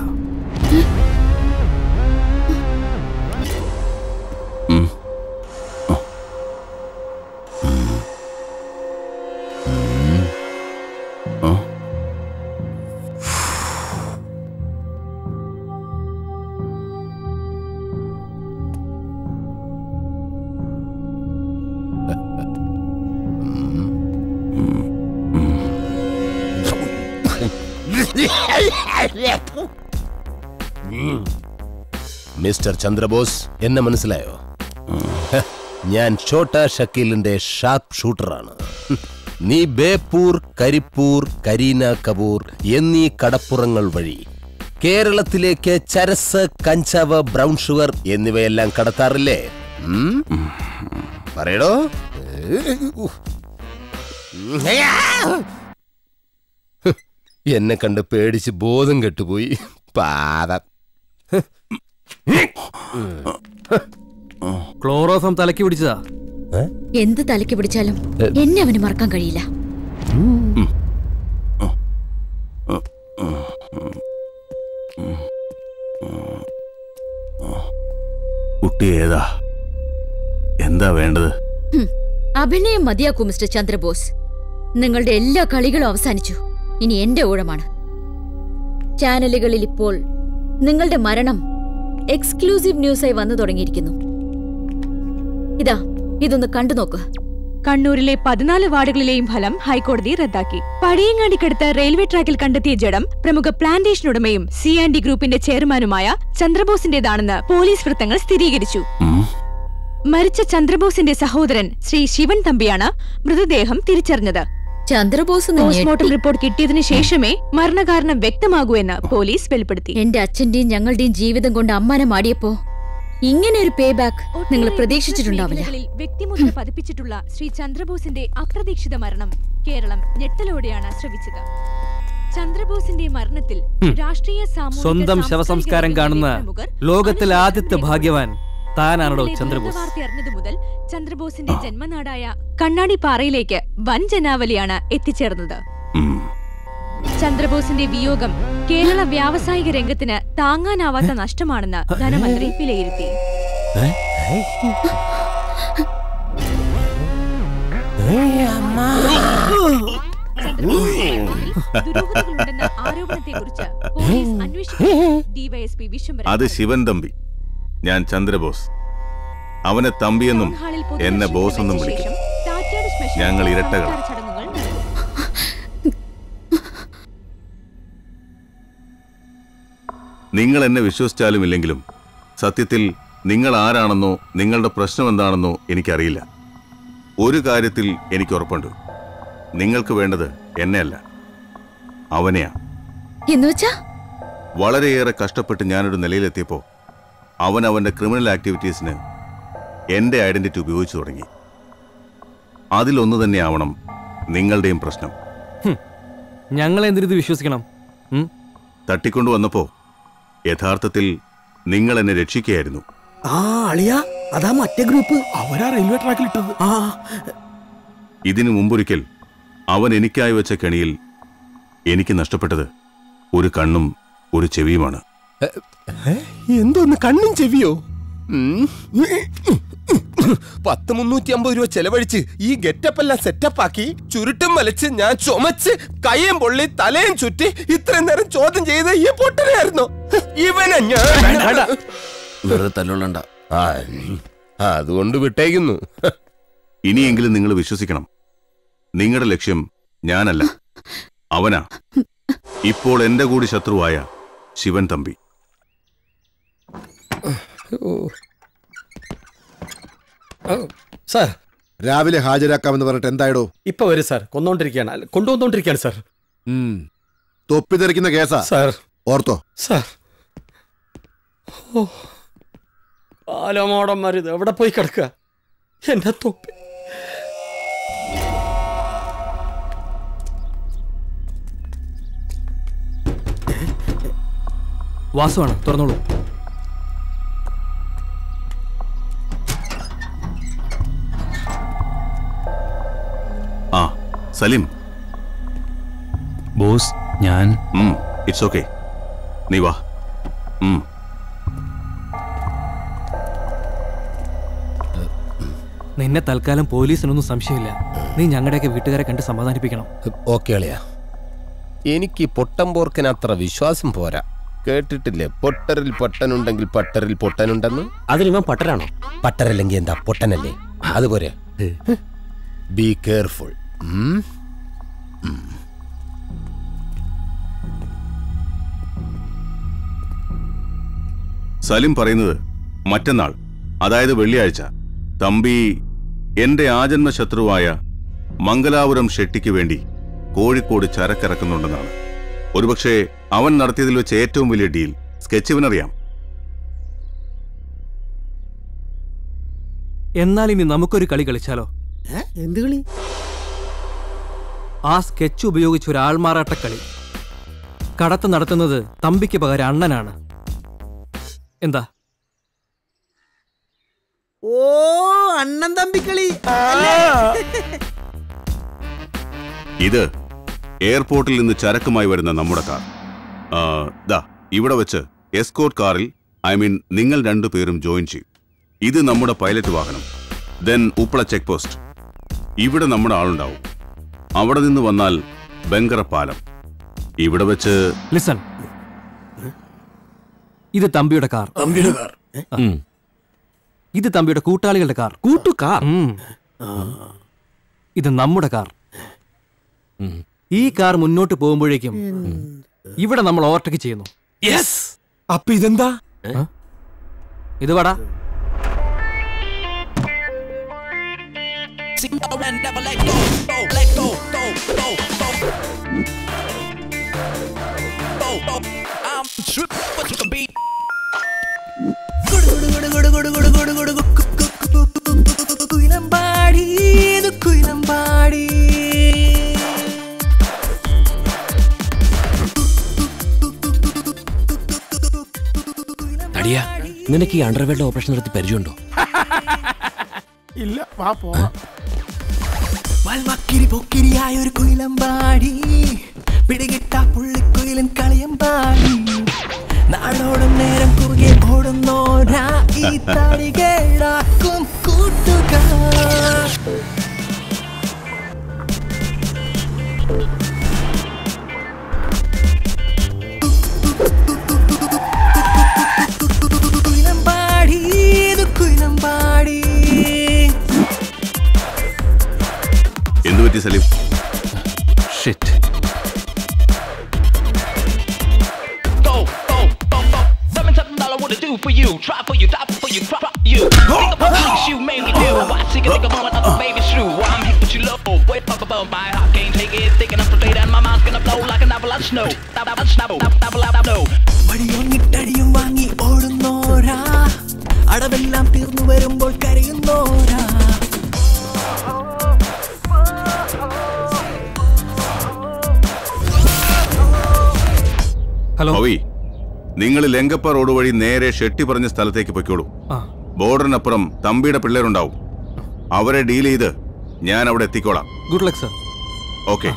മിസ്റ്റർ ചന്ദ്രബോസ്, എന്നെ മനസ്സിലായോ? ഞാൻ ഛോട്ടാ ഷക്കീലിന്റെ ഷാർപ്പ് ഷൂട്ടറാണ്. നീ ബേപ്പൂർ, കരിപ്പൂർ, കരീന കപൂർ എന്നീ കടപ്പുറങ്ങൾ വഴി കേരളത്തിലേക്ക് ചരസ്, കഞ്ചാവ്, ബ്രൗൺ ഷുഗർ എന്നിവയെല്ലാം കടത്താറില്ലേ? പറയടോ. എന്നെ കണ്ട് പേടിച്ച് ബോധം കെട്ടുപോയി. പാദം. ക്ലോറോഫം തലക്ക് പിടിച്ചതാ. എന്ത് തലയ്ക്ക് പിടിച്ചാലും എന്നെ അവന് മറക്കാൻ കഴിയില്ല. കുട്ടി ഏതാ? എന്താ വേണ്ടത്? അഭിനയം മതിയാക്കൂ മിസ്റ്റർ ചന്ദ്രബോസ്. നിങ്ങളുടെ എല്ലാ കളികളും അവസാനിച്ചു. ഇനി എന്റെ ഊഴമാണ്. ചാനലുകളിൽ ഇപ്പോൾ നിങ്ങളുടെ മരണം എക്സ്ക്ലൂസീവ് ന്യൂസായി വന്നു തുടങ്ങിയിരിക്കുന്നു. ഇതൊന്ന് കണ്ടു നോക്ക്. കണ്ണൂരിലെ 14 വാർഡുകളിലെയും ഫലം ഹൈക്കോടതി റദ്ദാക്കി. പഴയങ്ങാടിക്കടുത്ത് റെയിൽവേ ട്രാക്കിൽ കണ്ടെത്തിയ ജഡം പ്രമുഖ പ്ലാന്റേഷൻ ഉടമയും C&D ഗ്രൂപ്പിന്റെ ചെയർമാനുമായ ചന്ദ്രബോസിന്റേതാണെന്ന് പോലീസ് വൃത്തങ്ങൾ സ്ഥിരീകരിച്ചു. മരിച്ച ചന്ദ്രബോസിന്റെ സഹോദരൻ ശ്രീ ശിവൻ തമ്പിയാണ് മൃതദേഹം തിരിച്ചറിഞ്ഞത്. ചന്ദ്രബോസ് പോസ്റ്റ്മോർട്ടം റിപ്പോർട്ട് കിട്ടിയതിനു ശേഷമേ മരണകാരണം വ്യക്തമാകൂ എന്ന് പോലീസ് വെളിപ്പെടുത്തി. എന്റെ അച്ഛന്റെയും ഞങ്ങളുടെയും ജീവിതം കൊണ്ട് അമ്മാനം ആടിയപ്പോ ഇങ്ങനെ ഒരു പേ ബാക്ക് നിങ്ങൾ പ്രതീക്ഷിച്ചിട്ടുണ്ടാവില്ല. വ്യക്തിമുദ്ര പതിപ്പിച്ചിട്ടുള്ള ശ്രീ ചന്ദ്രബോസിന്റെ അപ്രതീക്ഷിത മരണം കേരളം ഞെട്ടലോടെയാണ് ശ്രവിച്ചത്. ചന്ദ്രബോസിന്റെ മരണത്തിൽ രാഷ്ട്രീയ സ്വന്തം ശവസംസ്കാരം കാണുന്ന ലോകത്തിലെ ആദ്യത്തെ ഭാഗ്യവാൻ താനാണോ ചന്ദ്രബോസ്? അറിഞ്ഞതു മുതൽ ചന്ദ്രബോസിന്റെ ജന്മനാടായ കണ്ണാടിപ്പാറയിലേക്ക് വൻ ജനാവലിയാണ് എത്തിച്ചേർന്നത്. ചന്ദ്രബോസിന്റെ വിയോഗം കേരള വ്യാവസായിക രംഗത്തിന് താങ്ങാനാവാത്ത നഷ്ടമാണെന്ന് ധനമന്ത്രി വിലയിരുത്തി. ദുരൂഹതകളുണ്ടെന്ന ആരോപണത്തെക്കുറിച്ച് പോലീസ് അന്വേഷിക്കുന്നു. ഡിവൈഎസ്പി വിശ്വംഭരൻ. അത് ശിവൻ തമ്പി, ഞാൻ ചന്ദ്രബോസ്. അവനെ തമ്പിയെന്നും എന്നെ ബോസ് എന്നും വിളിക്കും. ഞങ്ങൾ ഇരട്ടകൾ. നിങ്ങൾ എന്നെ വിശ്വസിച്ചാലും ഇല്ലെങ്കിലും സത്യത്തിൽ നിങ്ങൾ ആരാണെന്നോ നിങ്ങളുടെ പ്രശ്നം എന്താണെന്നോ എനിക്കറിയില്ല. ഒരു കാര്യത്തിൽ എനിക്ക് ഉറപ്പുണ്ട്, നിങ്ങൾക്ക് വേണ്ടത് എന്നെയല്ല, അവനെയാ. വളരെയേറെ കഷ്ടപ്പെട്ട് ഞാനൊരു നിലയിലെത്തിയപ്പോ അവൻ അവന്റെ ക്രിമിനൽ ആക്ടിവിറ്റീസിന് എന്റെ ഐഡന്റിറ്റി ഉപയോഗിച്ചു തുടങ്ങി. അതിലൊന്നു തന്നെയാവണം നിങ്ങളുടെയും പ്രശ്നം. ഞങ്ങൾ എന്തിനു വിശ്വസിക്കണം? തട്ടിക്കൊണ്ടുവന്നപ്പോ യഥാർത്ഥത്തിൽ നിങ്ങൾ എന്നെ രക്ഷിക്കുകയായിരുന്നു. അതാ മറ്റേ ഗ്രൂപ്പ്, അവരാ റെയിൽവേ ട്രാക്കിൽ ഇട്ടത്. ഇതിനു മുമ്പൊരിക്കൽ അവൻ എനിക്കായി വെച്ച കെണിയിൽ എനിക്ക് നഷ്ടപ്പെട്ടത് ഒരു കണ്ണും ഒരു ചെവിയുമാണ്. എന്തോന്ന് കണ്ണും ചെവിയോ? 350 രൂപ ചെലവഴിച്ച് ഈ ഗെറ്റപ്പെല്ലാം സെറ്റപ്പാക്കി ചുരുട്ടും വലിച്ച് ഞാൻ ചുമച്ച് കയ്യും പൊള്ളി തലയും ചുറ്റി ഇത്രയും നേരം ചോദ്യം ചെയ്ത് ഈ പൊട്ടനായിരുന്നു ഇവനെ. ഞാൻ തല്ലുള്ളണ്ട, അതുകൊണ്ട് വിട്ടേക്കുന്നു. ഇനിയെങ്കിലും നിങ്ങൾ വിശ്വസിക്കണം, നിങ്ങളുടെ ലക്ഷ്യം ഞാനല്ല, അവനാ. ഇപ്പോൾ എന്റെ കൂടി ശത്രുവായ ശിവൻ തമ്പി. സാർ, രാവിലെ ഹാജരാക്കാമെന്ന് പറഞ്ഞിട്ട് എന്തായിടോ? ഇപ്പൊ വരും സാർ. കൊണ്ടുവന്നോണ്ടിരിക്കുകയാണ് സാർ. തൊപ്പി തെറിക്കുന്ന കേസാ സാർ, ഓർത്തോ സാർ. കാലമോടന്മാർ ഇത് എവിടെ പോയി കിടക്കുക? എന്റെ തൊപ്പി. വാസുവാണ്, തുറന്നോളൂ. ആ, സലീം ബോസ്. ഞാൻ ഇറ്റ്സ് ഓക്കെ, നീ വാ. നിന്നെ തൽക്കാലം പോലീസിനൊന്നും സംശയമില്ല. നീ ഞങ്ങളുടെയൊക്കെ വീട്ടുകാരെ കണ്ട് സമാധാനിപ്പിക്കണം. ഓക്കെ അളിയാ. എനിക്ക് പൊട്ടൻ പോർക്കിന് അത്ര വിശ്വാസം പോരാ. കേട്ടിട്ടില്ലേ, പൊട്ടറിൽ പൊട്ടനുണ്ടെങ്കിൽ പട്ടറിൽ പൊട്ടനുണ്ടെന്ന്? അതിനിവൻ പട്ടരാണോ? പട്ടരല്ലെങ്കിൽ എന്താ, പൊട്ടനല്ലേ? അതുപോലെ ബി കെയർഫുൾ. സലിം പറയുന്നത് മറ്റന്നാൾ, അതായത് വെള്ളിയാഴ്ച, തമ്പി എന്റെ ആജന്മ ശത്രുവായ മംഗലാപുരം ഷെട്ടിക്ക് വേണ്ടി കോഴിക്കോട് ചരക്കിറക്കുന്നുണ്ടെന്നാണ്. ഒരുപക്ഷെ അവൻ നടത്തിയതിൽ വെച്ച് ഏറ്റവും വലിയ ഡീൽ സ്കെച്ചിവനറിയാം. എന്നാൽ ഇനി നമുക്കൊരു കളി കളിച്ചാലോ? എന്ത് കളി? ആ സ്കെച്ച് ഉപയോഗിച്ച് ഒരു ആൾമാറാട്ടക്കളി. കടത്ത് നടത്തുന്നത് തമ്പിക്ക് പകരം അണ്ണനാണ്. എന്താ? ഓ അണ്ണൻ തമ്പിക്കളി. ഇത് എയർപോർട്ടിൽ നിന്ന് ചരക്കുമായി വരുന്ന നമ്മുടെ കാർ. ദാ ഇവിടെ വെച്ച് എസ്കോർട്ട് കാറിൽ നിങ്ങൾ രണ്ടുപേരും ജോയിൻ ചെയ്യും. ഇത് നമ്മുടെ പൈലറ്റ് വാഹനം. Then Uppala check post. ഇവിടെ നമ്മുടെ ആളുണ്ടാവും. അവിടെ നിന്ന് വന്നാൽ ബംഗറ പാലം. ഇവിടെ വെച്ച് ലിസൺ, ഇത് തമ്പിയുടെ കാർ. ഇത് തമ്പിയുടെ കൂട്ടാളികളുടെ കാർ. കൂട്ടുകാർ. ഇത് നമ്മുടെ കാർ. ഈ കാർ മുന്നോട്ട് പോകുമ്പോഴേക്കും ഇവിടെ നമ്മൾ ഓവർടേക്ക് ചെയ്യുന്നു. അപ്പൊ ഇതെന്താ? ഇത് വടാ. അടിയാ, നിനക്ക് ഈ അണ്ടർവേൾഡ് ഓപ്പറേഷൻ നടത്തി പരിചയമുണ്ടോ? ഇല്ല, വാ പോവാം. വൽമക്കിരി പൊക്കിരിയായ ഒരു കുയിലമ്പാടി, പിടികിട്ട പുള്ളിക്കുയിലൻ കളിയമ്പാടി, നാടോടും നേരം കുറുകെ ഓടുന്നോരാ ഈ തടികേടാക്കും കൂട്ടുകാർ. കുയിലമ്പാടി, ഇത് കുയിലമ്പാടി. എന്തു പറ്റി Salim? Shit. Do for you, try for you, die for you, try for you. Think about things you made me do. Why take a moment of a baby's true? Why I'm here with you low? Wait up above my heart, can't take it. Thinking I'm straight and my mind's gonna blow like an avalanche snow. Avalanche. വടിയൊങ്ങിട്ടടിയും വാങ്ങി ഓടുന്നോരാ, അടവെല്ലാം തീർന്നു വരുമ്പോൾ കരയുന്നോരാ. Hello, നിങ്ങൾ ലങ്കപ്പ road വഴി നേരെ ഷെട്ടി പറഞ്ഞ സ്ഥലത്തേക്ക് പൊയ്ക്കോളൂ. ബോർഡറിനപ്പുറം തമ്പിയുടെ പിള്ളേരുണ്ടാവും. അവരെ ഡീൽ ചെയ്ത് ഞാൻ അവിടെ എത്തിക്കോളാം. Good luck sir. ഓക്കെ.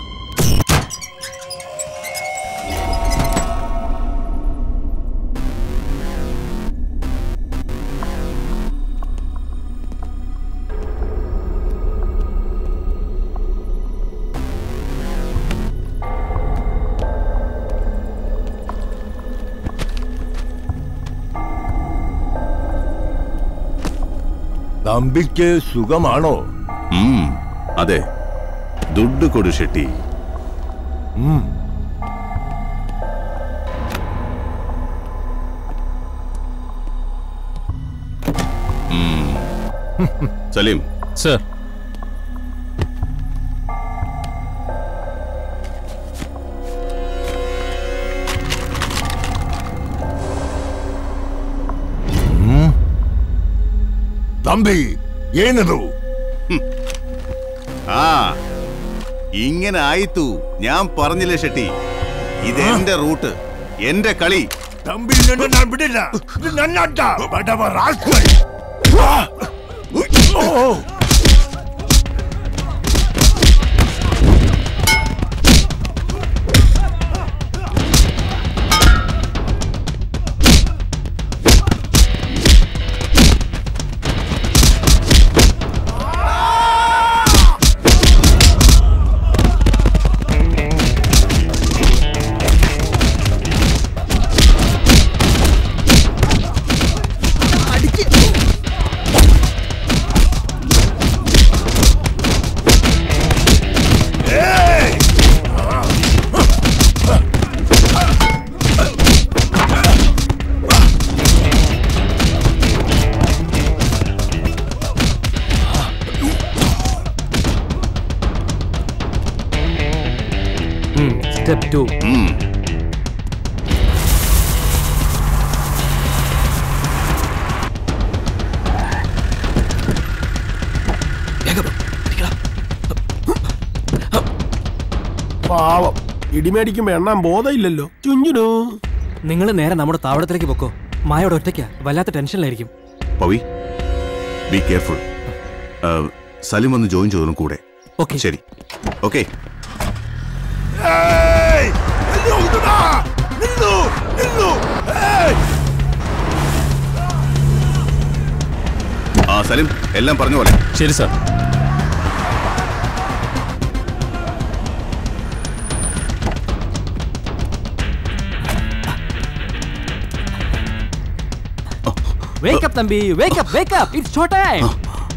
തമ്പിക്ക് സുഖമാണോ? അതെ, ദുഡ്ഡു കൊടു ഷെട്ടി. സലീം സർ. തമ്പി ಏನದು? ഇങ്ങനെ ആയിത്തു. ഞാൻ പറഞ്ഞില്ലേ ഷെട്ടി, ഇതെന്റെ റൂട്ട്, എന്റെ കളി. തമ്പി നിന്നെ ഞാൻ വിടില്ല. ഇത് നന്നാട്ട ബടവ റാസ്കൽ. Step 2. പാവം, ഇടിമേടിക്കുമ്പോ എണ്ണാൻ ബോധമില്ലല്ലോ. ചുഞ്ചുനു, നിങ്ങൾ നേരെ നമ്മുടെ താവളത്തിലേക്ക് പൊക്കോ. മായോട് ഒറ്റയ്ക്കാ, വല്ലാത്ത ടെൻഷനിലായിരിക്കും. Pavi, be careful. സലിം ഒന്ന് ജോയിൻ ചെയ്തോളും കൂടെ. ശരി, ഓക്കെ. ആ സലിം, എല്ലാം പറഞ്ഞ പോലെ. ശരി sir. Wake up, Thambi! Wake up! Wake up! It's show time!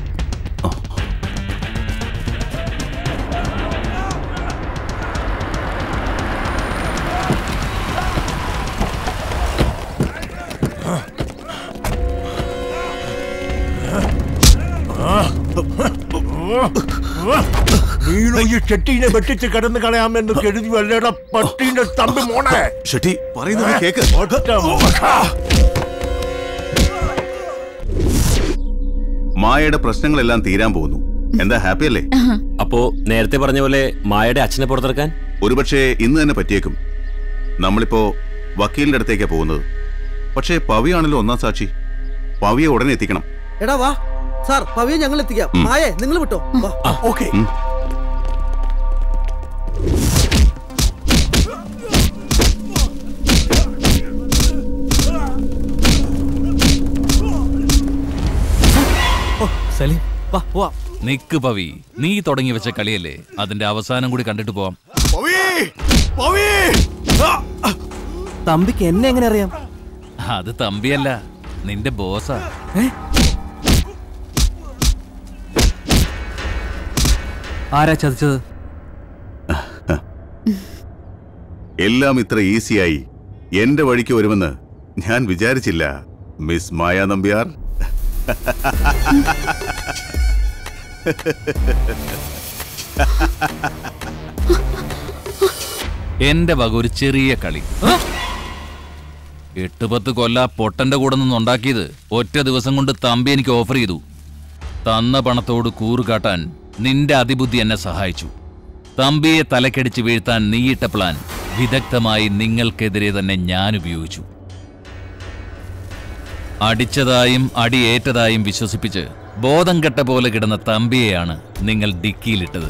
വീണു ഈ ഷെട്ടീനെ വെട്ടിച്ച് കിടന്ന് കളയാമെന്ന് കരുതി വല്ലട പട്ടീന്റെ തമ്പി മോണെ. ഷെട്ടി പറയുന്നത് കേക്ക്. മായയുടെ പ്രശ്നങ്ങളെല്ലാം തീരാൻ പോകുന്നു. എന്താ, ഹാപ്പി അല്ലേ? അപ്പോ നേരത്തെ പറഞ്ഞ പോലെ മായയുടെ അച്ഛനെ പുറത്തിറക്കാൻ ഒരുപക്ഷെ ഇന്ന് തന്നെ പറ്റിയേക്കും. നമ്മളിപ്പോ വക്കീലിന്റെ അടുത്തേക്കാ പോകുന്നത്. പക്ഷേ പവിയാണല്ലോ ഒന്നാം സാക്ഷി. പവിയെ ഉടനെ എത്തിക്കണം. എടാ വാ സാർ, പവിയെ ഞങ്ങൾ എത്തിക്കാം. മായേ നിങ്ങൾ വിട്ടോ. ഓക്കെ. സലീം വാ പോവാം. നിക്ക് പവി, നീ തുടങ്ങി വെച്ച കളിയല്ലേ, അതിന്റെ അവസാനം കൂടി കണ്ടിട്ട് പോവാം. തമ്പിക്ക് എന്നെ എങ്ങനെ അറിയാം? അത് തമ്പിയല്ല, നിന്റെ ബോസാ. ആരാ ചതിച്ചത്? എല്ലാം ഇത്ര ഈസിയായി എന്റെ വഴിക്ക് വരുമെന്ന് ഞാൻ വിചാരിച്ചില്ല മിസ് മായ നമ്പ്യാർ. എന്റെ വക ഒരു ചെറിയ കളി. 8-10 കൊല്ല പൊട്ടന്റെ കൂടെ നിന്നുണ്ടാക്കിയത് ഒറ്റ ദിവസം കൊണ്ട് തമ്പി എനിക്ക് ഓഫർ ചെയ്തു. തന്ന പണത്തോട് കൂറ് കാട്ടാൻ നിന്റെ അതിബുദ്ധി എന്നെ സഹായിച്ചു. തമ്പിയെ തലക്കടിച്ച് വീഴ്ത്താൻ നീയിട്ട പ്ലാൻ വിദഗ്ധമായി നിങ്ങൾക്കെതിരെ തന്നെ ഞാൻ ഉപയോഗിച്ചു. അടിച്ചതായും അടിയേറ്റതായും വിശ്വസിപ്പിച്ച് ബോധം കെട്ട പോലെ കിടന്ന തമ്പിയെയാണ് നിങ്ങൾ ഡിക്കിയിലിട്ടത്.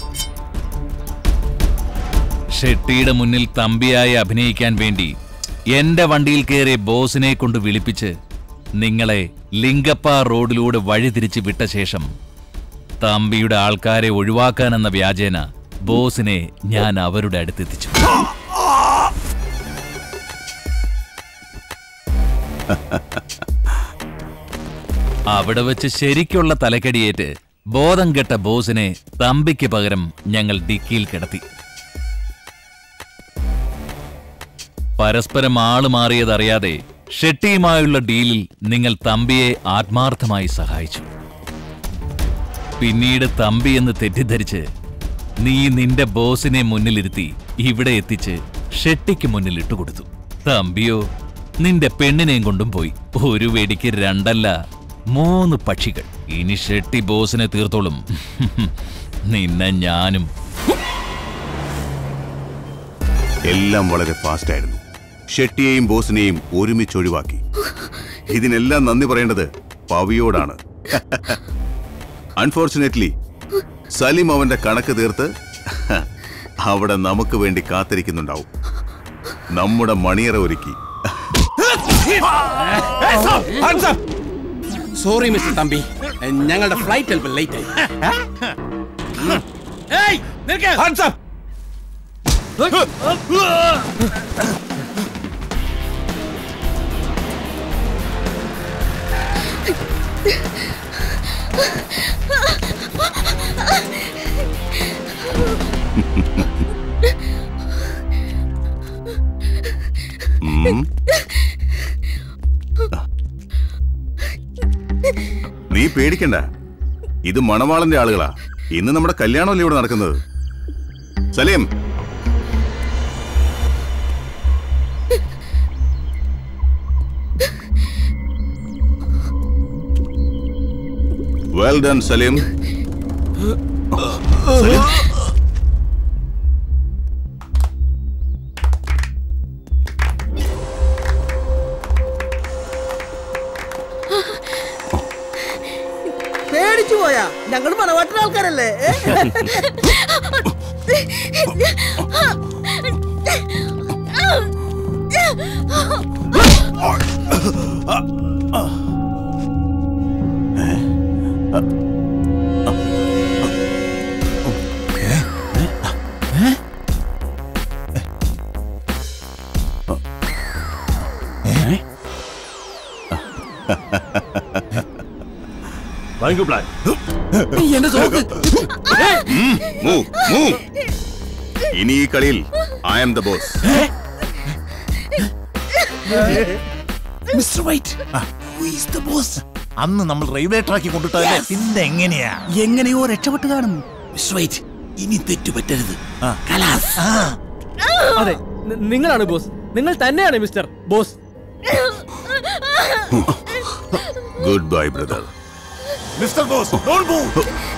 ഷെട്ടിയുടെ മുന്നിൽ തമ്പിയായി അഭിനയിക്കാൻ വേണ്ടി എന്റെ വണ്ടിയിൽ കയറി ബോസിനെ കൊണ്ട് വിളിപ്പിച്ച് നിങ്ങളെ ലിംഗപ്പ റോഡിലൂടെ വഴിതിരിച്ച് വിട്ട ശേഷം തമ്പിയുടെ ആൾക്കാരെ ഒഴിവാക്കാനെന്ന വ്യാജേന ബോസിനെ ഞാൻ അവരുടെ അടുത്തെത്തിച്ചു. അവിടെ വെച്ച് ശരിക്കുള്ള തലക്കടിയേറ്റ് ബോധം കെട്ട ബോസിനെ തമ്പിക്ക് പകരം ഞങ്ങൾ ഡിക്കിയിൽ കിടത്തി. പരസ്പരം ആള് മാറിയതറിയാതെ ഷെട്ടിയുമായുള്ള ഡീലിൽ നിങ്ങൾ തമ്പിയെ ആത്മാർത്ഥമായി സഹായിച്ചു. പിന്നീട് തമ്പി എന്ന് തെറ്റിദ്ധരിച്ച് നീ നിന്റെ ബോസിനെ മുന്നിലിരുത്തി ഇവിടെ എത്തിച്ച് ഷെട്ടിക്ക് മുന്നിൽ ഇട്ടുകൊടുത്തു. തമ്പിയോ നിന്റെ പെണ്ണിനെയും കൊണ്ടും പോയി. ഒരു വെടിക്ക് 2 അല്ല 3 പക്ഷികൾ. ഇനി ഷെട്ടി ബോസിനെ തീർത്തോളും. നിന്നെ ഞാനും. എല്ലാം വളരെ ഫാസ്റ്റ് ആയിരുന്നു. ഷെട്ടിയെയും ബോസിനെയും ഒരുമിച്ച് ഒഴിവാക്കി. ഇതിനെല്ലാം നന്ദി പറയേണ്ടത് പവിയോടാണ്. അൺഫോർച്ചുനേറ്റ്ലി സലിം അവന്റെ കണക്ക് തീർത്ത് അവിടെ നമുക്ക് വേണ്ടി കാത്തിരിക്കുന്നുണ്ടാവും. നമ്മുടെ മണിയറ ഒരുക്കി. സോറി മിസ്റ്റർ തമ്പി, ഞങ്ങളുടെ ഫ്ലൈറ്റ് അല്പം ലേറ്റ് ആയി. നീ പേടിക്കണ്ട, ഇത് മണവാളന്റെ ആളുകളാ. ഇന്ന് നമ്മുടെ കല്യാണമല്ലേ ഇവിടെ നടക്കുന്നത്. Salim, well done Salim. സലീം, പേടിച്ചു പോയാ? ഞങ്ങൾ മണവാട്ടിന്റെ ആൾക്കാരല്ലേ? ഇനി ഈ കളിയിൽ I am the boss. Mister white, who is the boss? അന്ന് നമ്മൾ റെയിൽവേ ട്രാക്കിൽ കൊണ്ടിട്ടല്ലേ, പിന്നെ എങ്ങനെയാ? എങ്ങനെയോ രക്ഷപ്പെട്ട് കാണും. മിസ്റ്റർ വൈറ്റ്, ഇനി തെറ്റുപറ്റരുത്. അതെ, നിങ്ങളാണ് ബോസ്. നിങ്ങൾ തന്നെയാണ് mister boss. Good bye brother. Mister boss, don't move.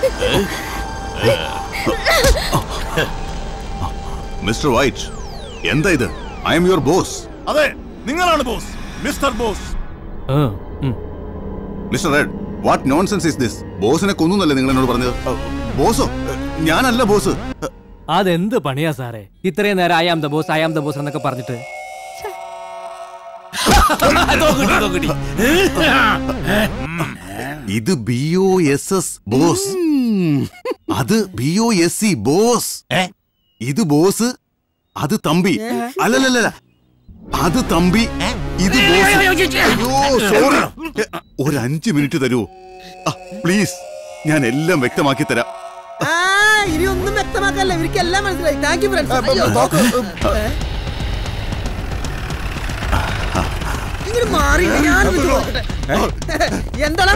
Mister white, എന്താ ഇത്? I am your boss. അതെ, നിങ്ങളാണ് boss, mister boss. Mister red, what nonsense is this? ബോസിനെ കൊന്നല്ലേ നിങ്ങൾ എന്നോട് പറഞ്ഞത്? ബോസോ? ഞാനല്ല ബോസ്. അതെന്ത് പണിയാ സാറേ, ഇത്രയും നേരം I am the boss, I am the boss എന്നൊക്കെ പറഞ്ഞിട്ട്. ഇത് BOSS ബോസ്, അത് BOSC ബോസ്. ഇത് ബോസ്, അത് തമ്പി. അല്ലല്ല, അത് തമ്പി, ഇത് ബോസ്. അയ്യോ സോറി, ഒരു 5 മിനിറ്റ് തരുമോ പ്ലീസ്? ഞാൻ എല്ലാം വ്യക്തമാക്കി തരാം. ഇനി ഒന്നും വ്യക്തമാക്കല്ല, ഇവർക്ക് എല്ലാം മനസ്സിലായി. Thank you friends. ഇങ്ങനെ മാറി എന്താണ്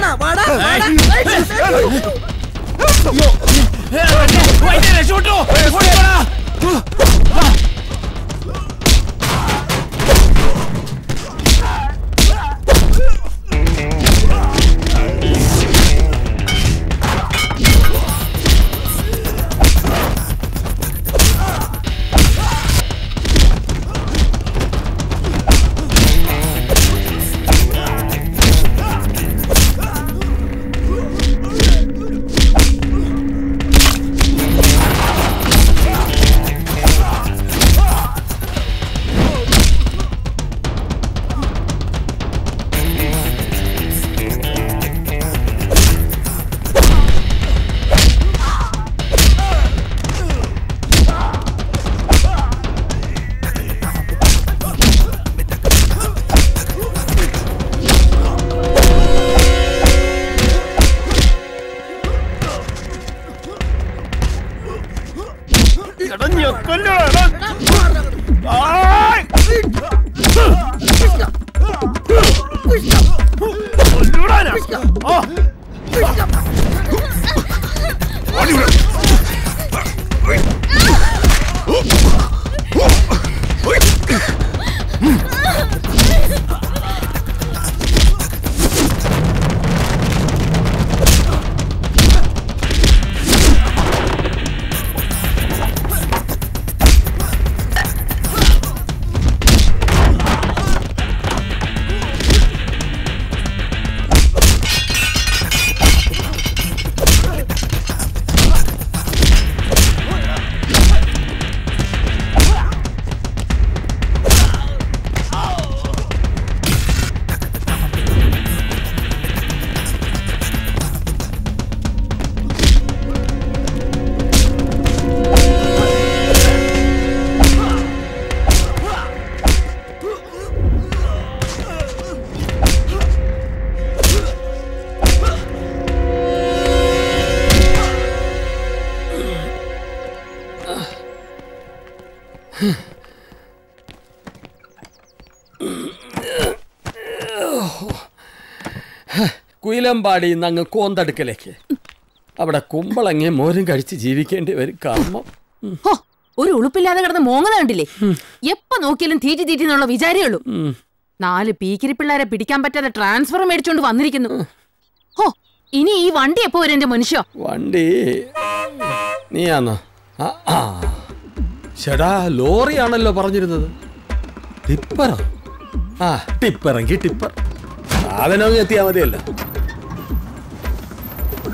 കുയിലമ്പാടി അങ്ങ് കോന്തടുക്കലേക്ക്. അവിടെ കുമ്പളങ്ങി മോരും കഴിച്ച് ജീവിക്കേണ്ടി വരും. കർമ്മം. ഒരു ഉളുപ്പില്ലാതെ കിടന്ന് മോങ്ങുന്ന കണ്ടില്ലേ? എപ്പോ നോക്കിയാലും തീറ്റി തീറ്റി എന്നുള്ള വിചാരേ ഉള്ളൂ. 4 പീക്കിരി പിള്ളേരെ പിടിക്കാൻ പറ്റാതെ ട്രാൻസ്ഫർ മേടിച്ചോണ്ട് വന്നിരിക്കുന്നു. ഹോ, ഇനി ഈ വണ്ടി എപ്പോ വരും എന്റെ മനുഷ്യ? വണ്ടി നീയാന്നോ? ചേടാ, ലോറിയാണല്ലോ പറഞ്ഞിരുന്നത്. ടിപ്പറോ? ടിപ്പറെങ്കിൽ ടിപ്പർ. സാധനം എത്തിയാ മതിയല്ലോ.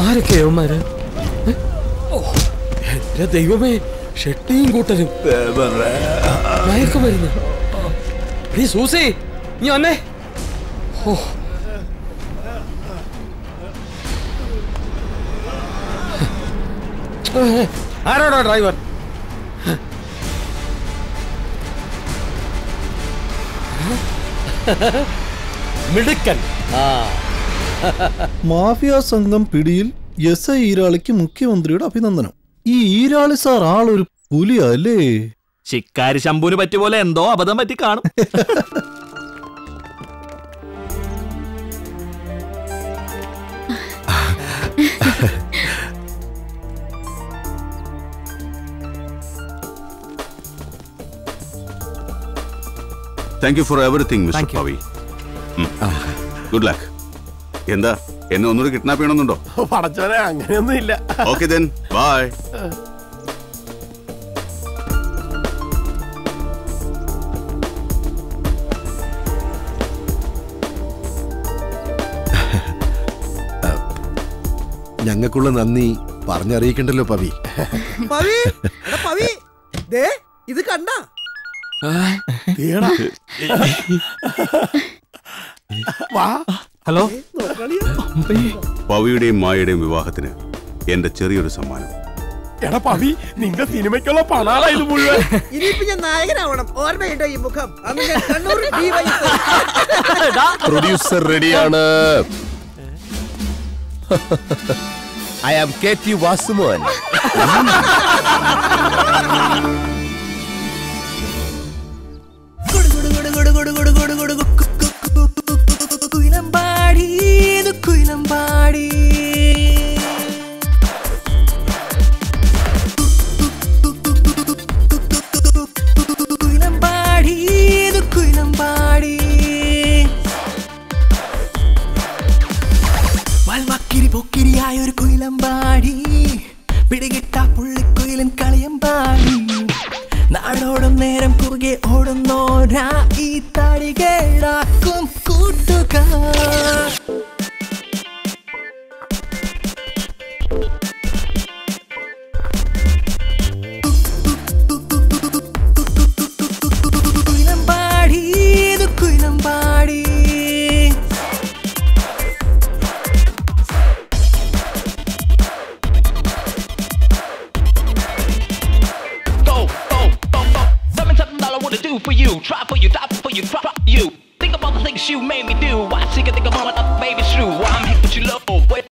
ആരൊക്കെയവന്മാര്? എന്റെ ദൈവമേ, ഷെട്ടിയും കൂട്ടരും മയക്കുമരുന്ന്. നീ സൂസി, നീ വന്നേ. ഓ, ആരാടോ ഡ്രൈവർ? മിടുക്കൻ. മാഫിയ സംഘം പിടിയിൽ എസ് ഐ ഈരാളിക്ക് മുഖ്യമന്ത്രിയുടെ അഭിനന്ദനം. ഈ ഈരാളി സാർ ആളൊരു പുലിയല്ലേ? ശിക്കാരി ശംഭുവിന് പറ്റിയ പോലെ എന്തോ അബദ്ധം പറ്റി കാണും. Thank you for everything mister Pavi. Good luck. എന്താ എന്നെ ഒന്നുകൂടി കിഡ്നാപ്പ് ചെയ്യണമെന്നുണ്ടോ? പടച്ചോനെ, അങ്ങനെയൊന്നും ഇല്ല. Okay then bye. ഞങ്ങൾക്കുള്ള നന്ദി പറഞ്ഞറിയിക്കണ്ടല്ലോ പവി. പവി, എടാ പവി, ദേ ഇത് കണ്ട. ഹലോ. പവിയുടെയും മായയുടെയും വിവാഹത്തിന് എന്റെ ചെറിയൊരു സമ്മാനം. എടാ പവി, നിന്റെ സിനിമയ്ക്കുള്ള പണാളാ ഇത് മുഴുവൻ. ഇനിയിപ്പോ ഞാൻ നായകനാവണം. ഓർമ്മയുണ്ടോ ഈ മുഖം? അന്ന് ഞാൻ കണ്ണൂർ പ്രൊഡ്യൂസർ റെഡിയാണ്. I am KT Vasumon. Kuyilampadi Kuyilampadi Kuyilampadi Kuyilampadi വാൽമക്കിരി പൊക്കിരിയായ ഒരു കുയിലമ്പാടി പിടികിട്ട പുള്ളിക്കുയിലൻ കളിയമ്പാടി നാടോടും നേരം കുറുകെ ഓടുന്നോരാ ഈ തടികേടാക്കും കൂട്ടുകാർ. Kuyilampadi Kuyilampadi For you, try for you, die for you, try for you. Think about the things you made me do. Why sick? Think about it, baby, it's true. I'm here with you, low.